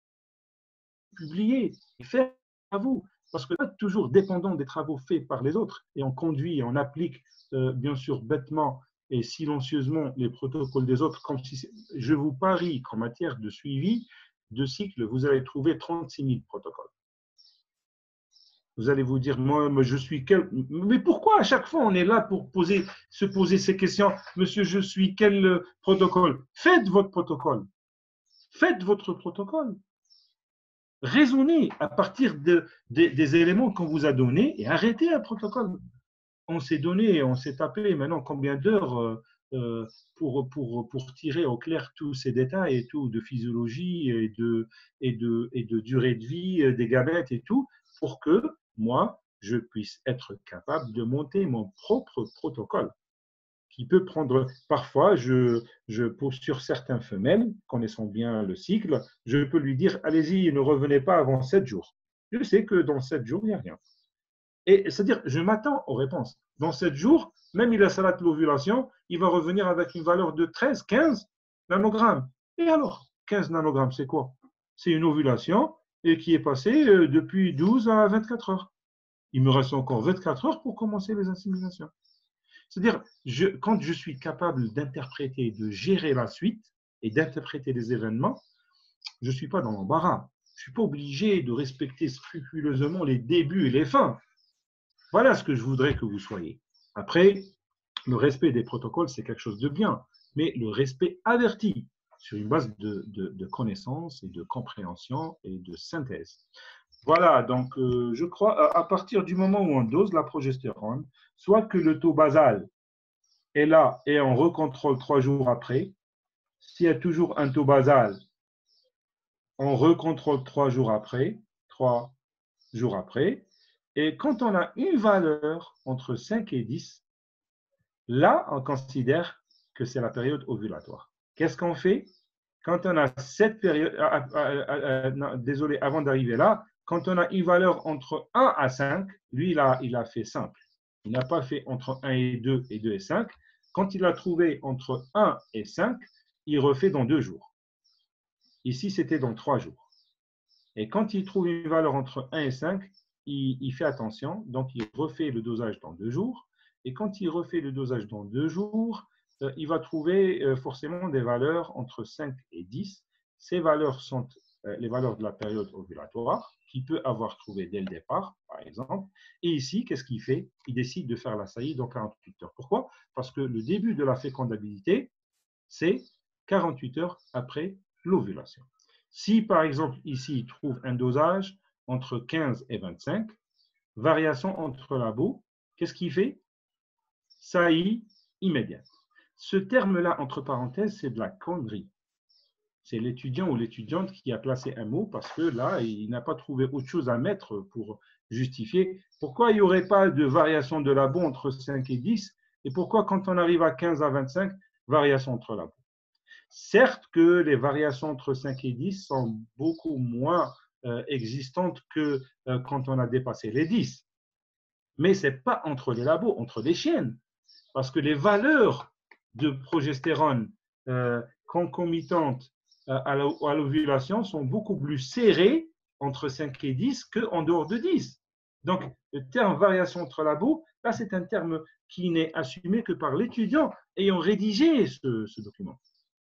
publier et faire à vous. Parce que pas toujours dépendant des travaux faits par les autres et on conduit et on applique, bien sûr, bêtement et silencieusement les protocoles des autres, comme si je vous parie qu'en matière de suivi de cycle, vous allez trouver 36 000 protocoles. Vous allez vous dire, moi je suis quel... Mais pourquoi à chaque fois on est là pour se poser ces questions? Monsieur, je suis quel protocole? Faites votre protocole. Faites votre protocole. Raisonnez à partir des éléments qu'on vous a donnés et arrêtez un protocole. On s'est donné, on s'est tapé maintenant combien d'heures pour tirer au clair tous ces détails et tout, de physiologie et de durée de vie des gamètes et tout, pour que moi, je puisse être capable de monter mon propre protocole qui peut prendre, parfois, sur certaines femelles, connaissant bien le cycle, je peux lui dire, allez-y, ne revenez pas avant 7 jours. Je sais que dans 7 jours, il n'y a rien. Et c'est-à-dire, je m'attends aux réponses. Dans 7 jours, même il a salat l'ovulation, il va revenir avec une valeur de 13, 15 nanogrammes. Et alors, 15 nanogrammes, c'est quoi? C'est une ovulation et qui est passée depuis 12 à 24 heures. Il me reste encore 24 heures pour commencer les inséminations. C'est-à-dire, quand je suis capable d'interpréter, de gérer la suite et d'interpréter les événements, je ne suis pas dans l'embarras. Je ne suis pas obligé de respecter scrupuleusement les débuts et les fins. Voilà ce que je voudrais que vous soyez. Après, le respect des protocoles, c'est quelque chose de bien, mais le respect averti sur une base de connaissances et de compréhension et de synthèse. Voilà, donc je crois à partir du moment où on dose la progestérone, soit que le taux basal est là et on recontrôle 3 jours après. S'il y a toujours un taux basal, on recontrôle 3 jours après, 3 jours après. Et quand on a une valeur entre 5 et 10, là, on considère que c'est la période ovulatoire. Qu'est-ce qu'on fait? Quand on a cette période, non, désolé, avant d'arriver là, quand on a une valeur entre 1 à 5, lui, il a fait simple. Il n'a pas fait entre 1 et 2 et 2 et 5. Quand il a trouvé entre 1 et 5, il refait dans 2 jours. Ici, c'était dans 3 jours. Et quand il trouve une valeur entre 1 et 5, il fait attention. Donc, il refait le dosage dans 2 jours. Et quand il refait le dosage dans 2 jours, il va trouver forcément des valeurs entre 5 et 10. Ces valeurs sont les valeurs de la période ovulatoire qu'il peut avoir trouvé dès le départ, par exemple. Et ici, qu'est-ce qu'il fait? Il décide de faire la saillie dans 48 heures. Pourquoi? Parce que le début de la fécondabilité, c'est 48 heures après l'ovulation. Si, par exemple, ici, il trouve un dosage entre 15 et 25, variation entre labos, qu'est-ce qu'il fait? Saillie immédiate. Ce terme-là, entre parenthèses, c'est de la connerie. C'est l'étudiant ou l'étudiante qui a placé un mot parce que là, il n'a pas trouvé autre chose à mettre pour justifier. Pourquoi il n'y aurait pas de variation de labo entre 5 et 10? Et pourquoi, quand on arrive à 15 à 25, variation entre labos? Certes que les variations entre 5 et 10 sont beaucoup moins existantes que quand on a dépassé les 10. Mais ce n'est pas entre les labos, entre les chiennes. Parce que les valeurs de progestérone concomitantes à l'ovulation sont beaucoup plus serrées entre 5 et 10 qu'en dehors de 10. Donc, le terme variation entre labos, là, c'est un terme qui n'est assumé que par l'étudiant ayant rédigé ce document.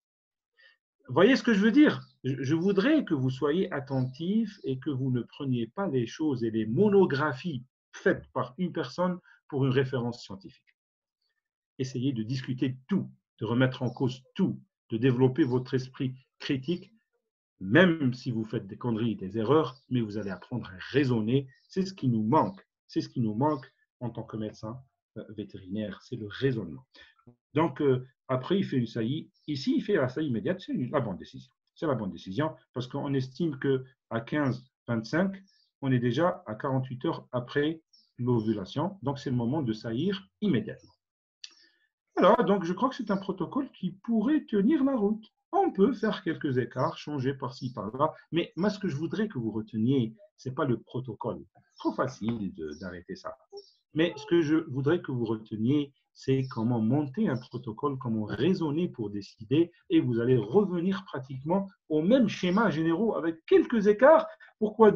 Voyez ce que je veux dire? Je voudrais que vous soyez attentifs et que vous ne preniez pas les choses et les monographies faites par une personne pour une référence scientifique. Essayez de discuter de tout, de remettre en cause tout, de développer votre esprit critique, même si vous faites des conneries, des erreurs, mais vous allez apprendre à raisonner. C'est ce qui nous manque. C'est ce qui nous manque en tant que médecin vétérinaire, c'est le raisonnement. Donc, après, il fait une saillie. Ici, il fait la saillie immédiate. C'est la bonne décision. C'est la bonne décision parce qu'on estime qu'à 15-25, on est déjà à 48 heures après l'ovulation. Donc, c'est le moment de saillir immédiatement. Alors, donc, je crois que c'est un protocole qui pourrait tenir la route. On peut faire quelques écarts, changer par-ci, par-là. Mais moi, ce que je voudrais que vous reteniez, ce n'est pas le protocole. Trop facile d'arrêter ça. Mais ce que je voudrais que vous reteniez, c'est comment monter un protocole, comment raisonner pour décider, et vous allez revenir pratiquement au même schéma généraux avec quelques écarts. Pourquoi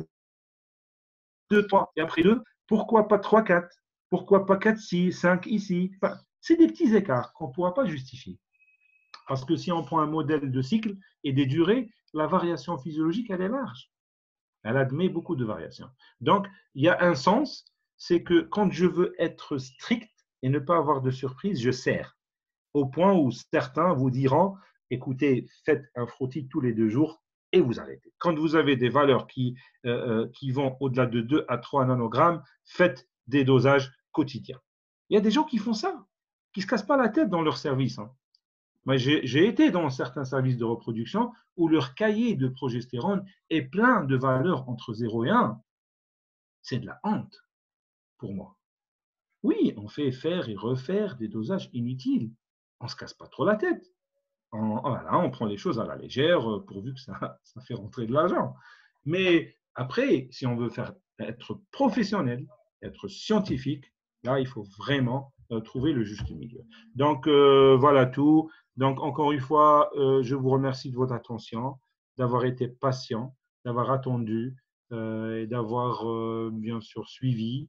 2, 3 et après 2? Pourquoi pas 3, 4? Pourquoi pas 4, 6, 5 ici? Enfin, c'est des petits écarts qu'on ne pourra pas justifier. Parce que si on prend un modèle de cycle et des durées, la variation physiologique, elle est large. Elle admet beaucoup de variations. Donc, il y a un sens, c'est que quand je veux être strict et ne pas avoir de surprise, je serre. Au point où certains vous diront, écoutez, faites un frottis tous les 2 jours et vous arrêtez. Quand vous avez des valeurs qui vont au-delà de 2 à 3 nanogrammes, faites des dosages quotidiens. Il y a des gens qui font ça, qui ne se cassent pas la tête dans leur service. Moi, j'ai été dans certains services de reproduction où leur cahier de progestérone est plein de valeurs entre 0 et 1. C'est de la honte pour moi. Oui, on fait faire et refaire des dosages inutiles. On ne se casse pas trop la tête. Voilà, on prend les choses à la légère pourvu que ça fait rentrer de l'argent. Mais après, si on veut être professionnel, être scientifique, là, il faut vraiment trouver le juste milieu. Donc, voilà tout. Donc, encore une fois, je vous remercie de votre attention, d'avoir été patient, d'avoir attendu et d'avoir bien sûr suivi.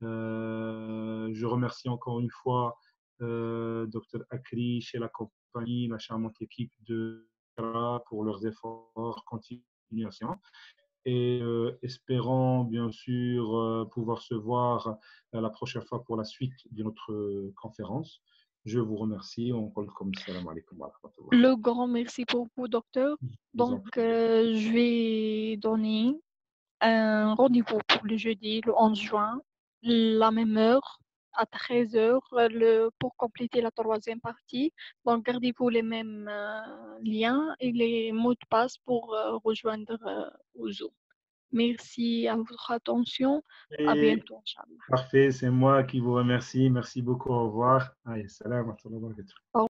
Je remercie encore une fois Dr Akrish et la compagnie, la charmante équipe de pour leurs efforts, continuation. Et espérons bien sûr pouvoir se voir la prochaine fois pour la suite de notre conférence. Je vous remercie. On colle comme salam alaikum wa rahmatullah.
Le grand merci pour vous, docteur. Donc, je vais donner un rendez-vous pour le jeudi, le 11 juin, la même heure, à 13 h, pour compléter la troisième partie. Donc, gardez-vous les mêmes liens et les mots de passe pour rejoindre au Zoom. Merci à votre attention. À
Et
bientôt, Inch'Allah.
parfait, c'est moi qui vous remercie. Merci beaucoup. Au revoir. Allez, salam wa rahmatullahi wa barakatuh.
Au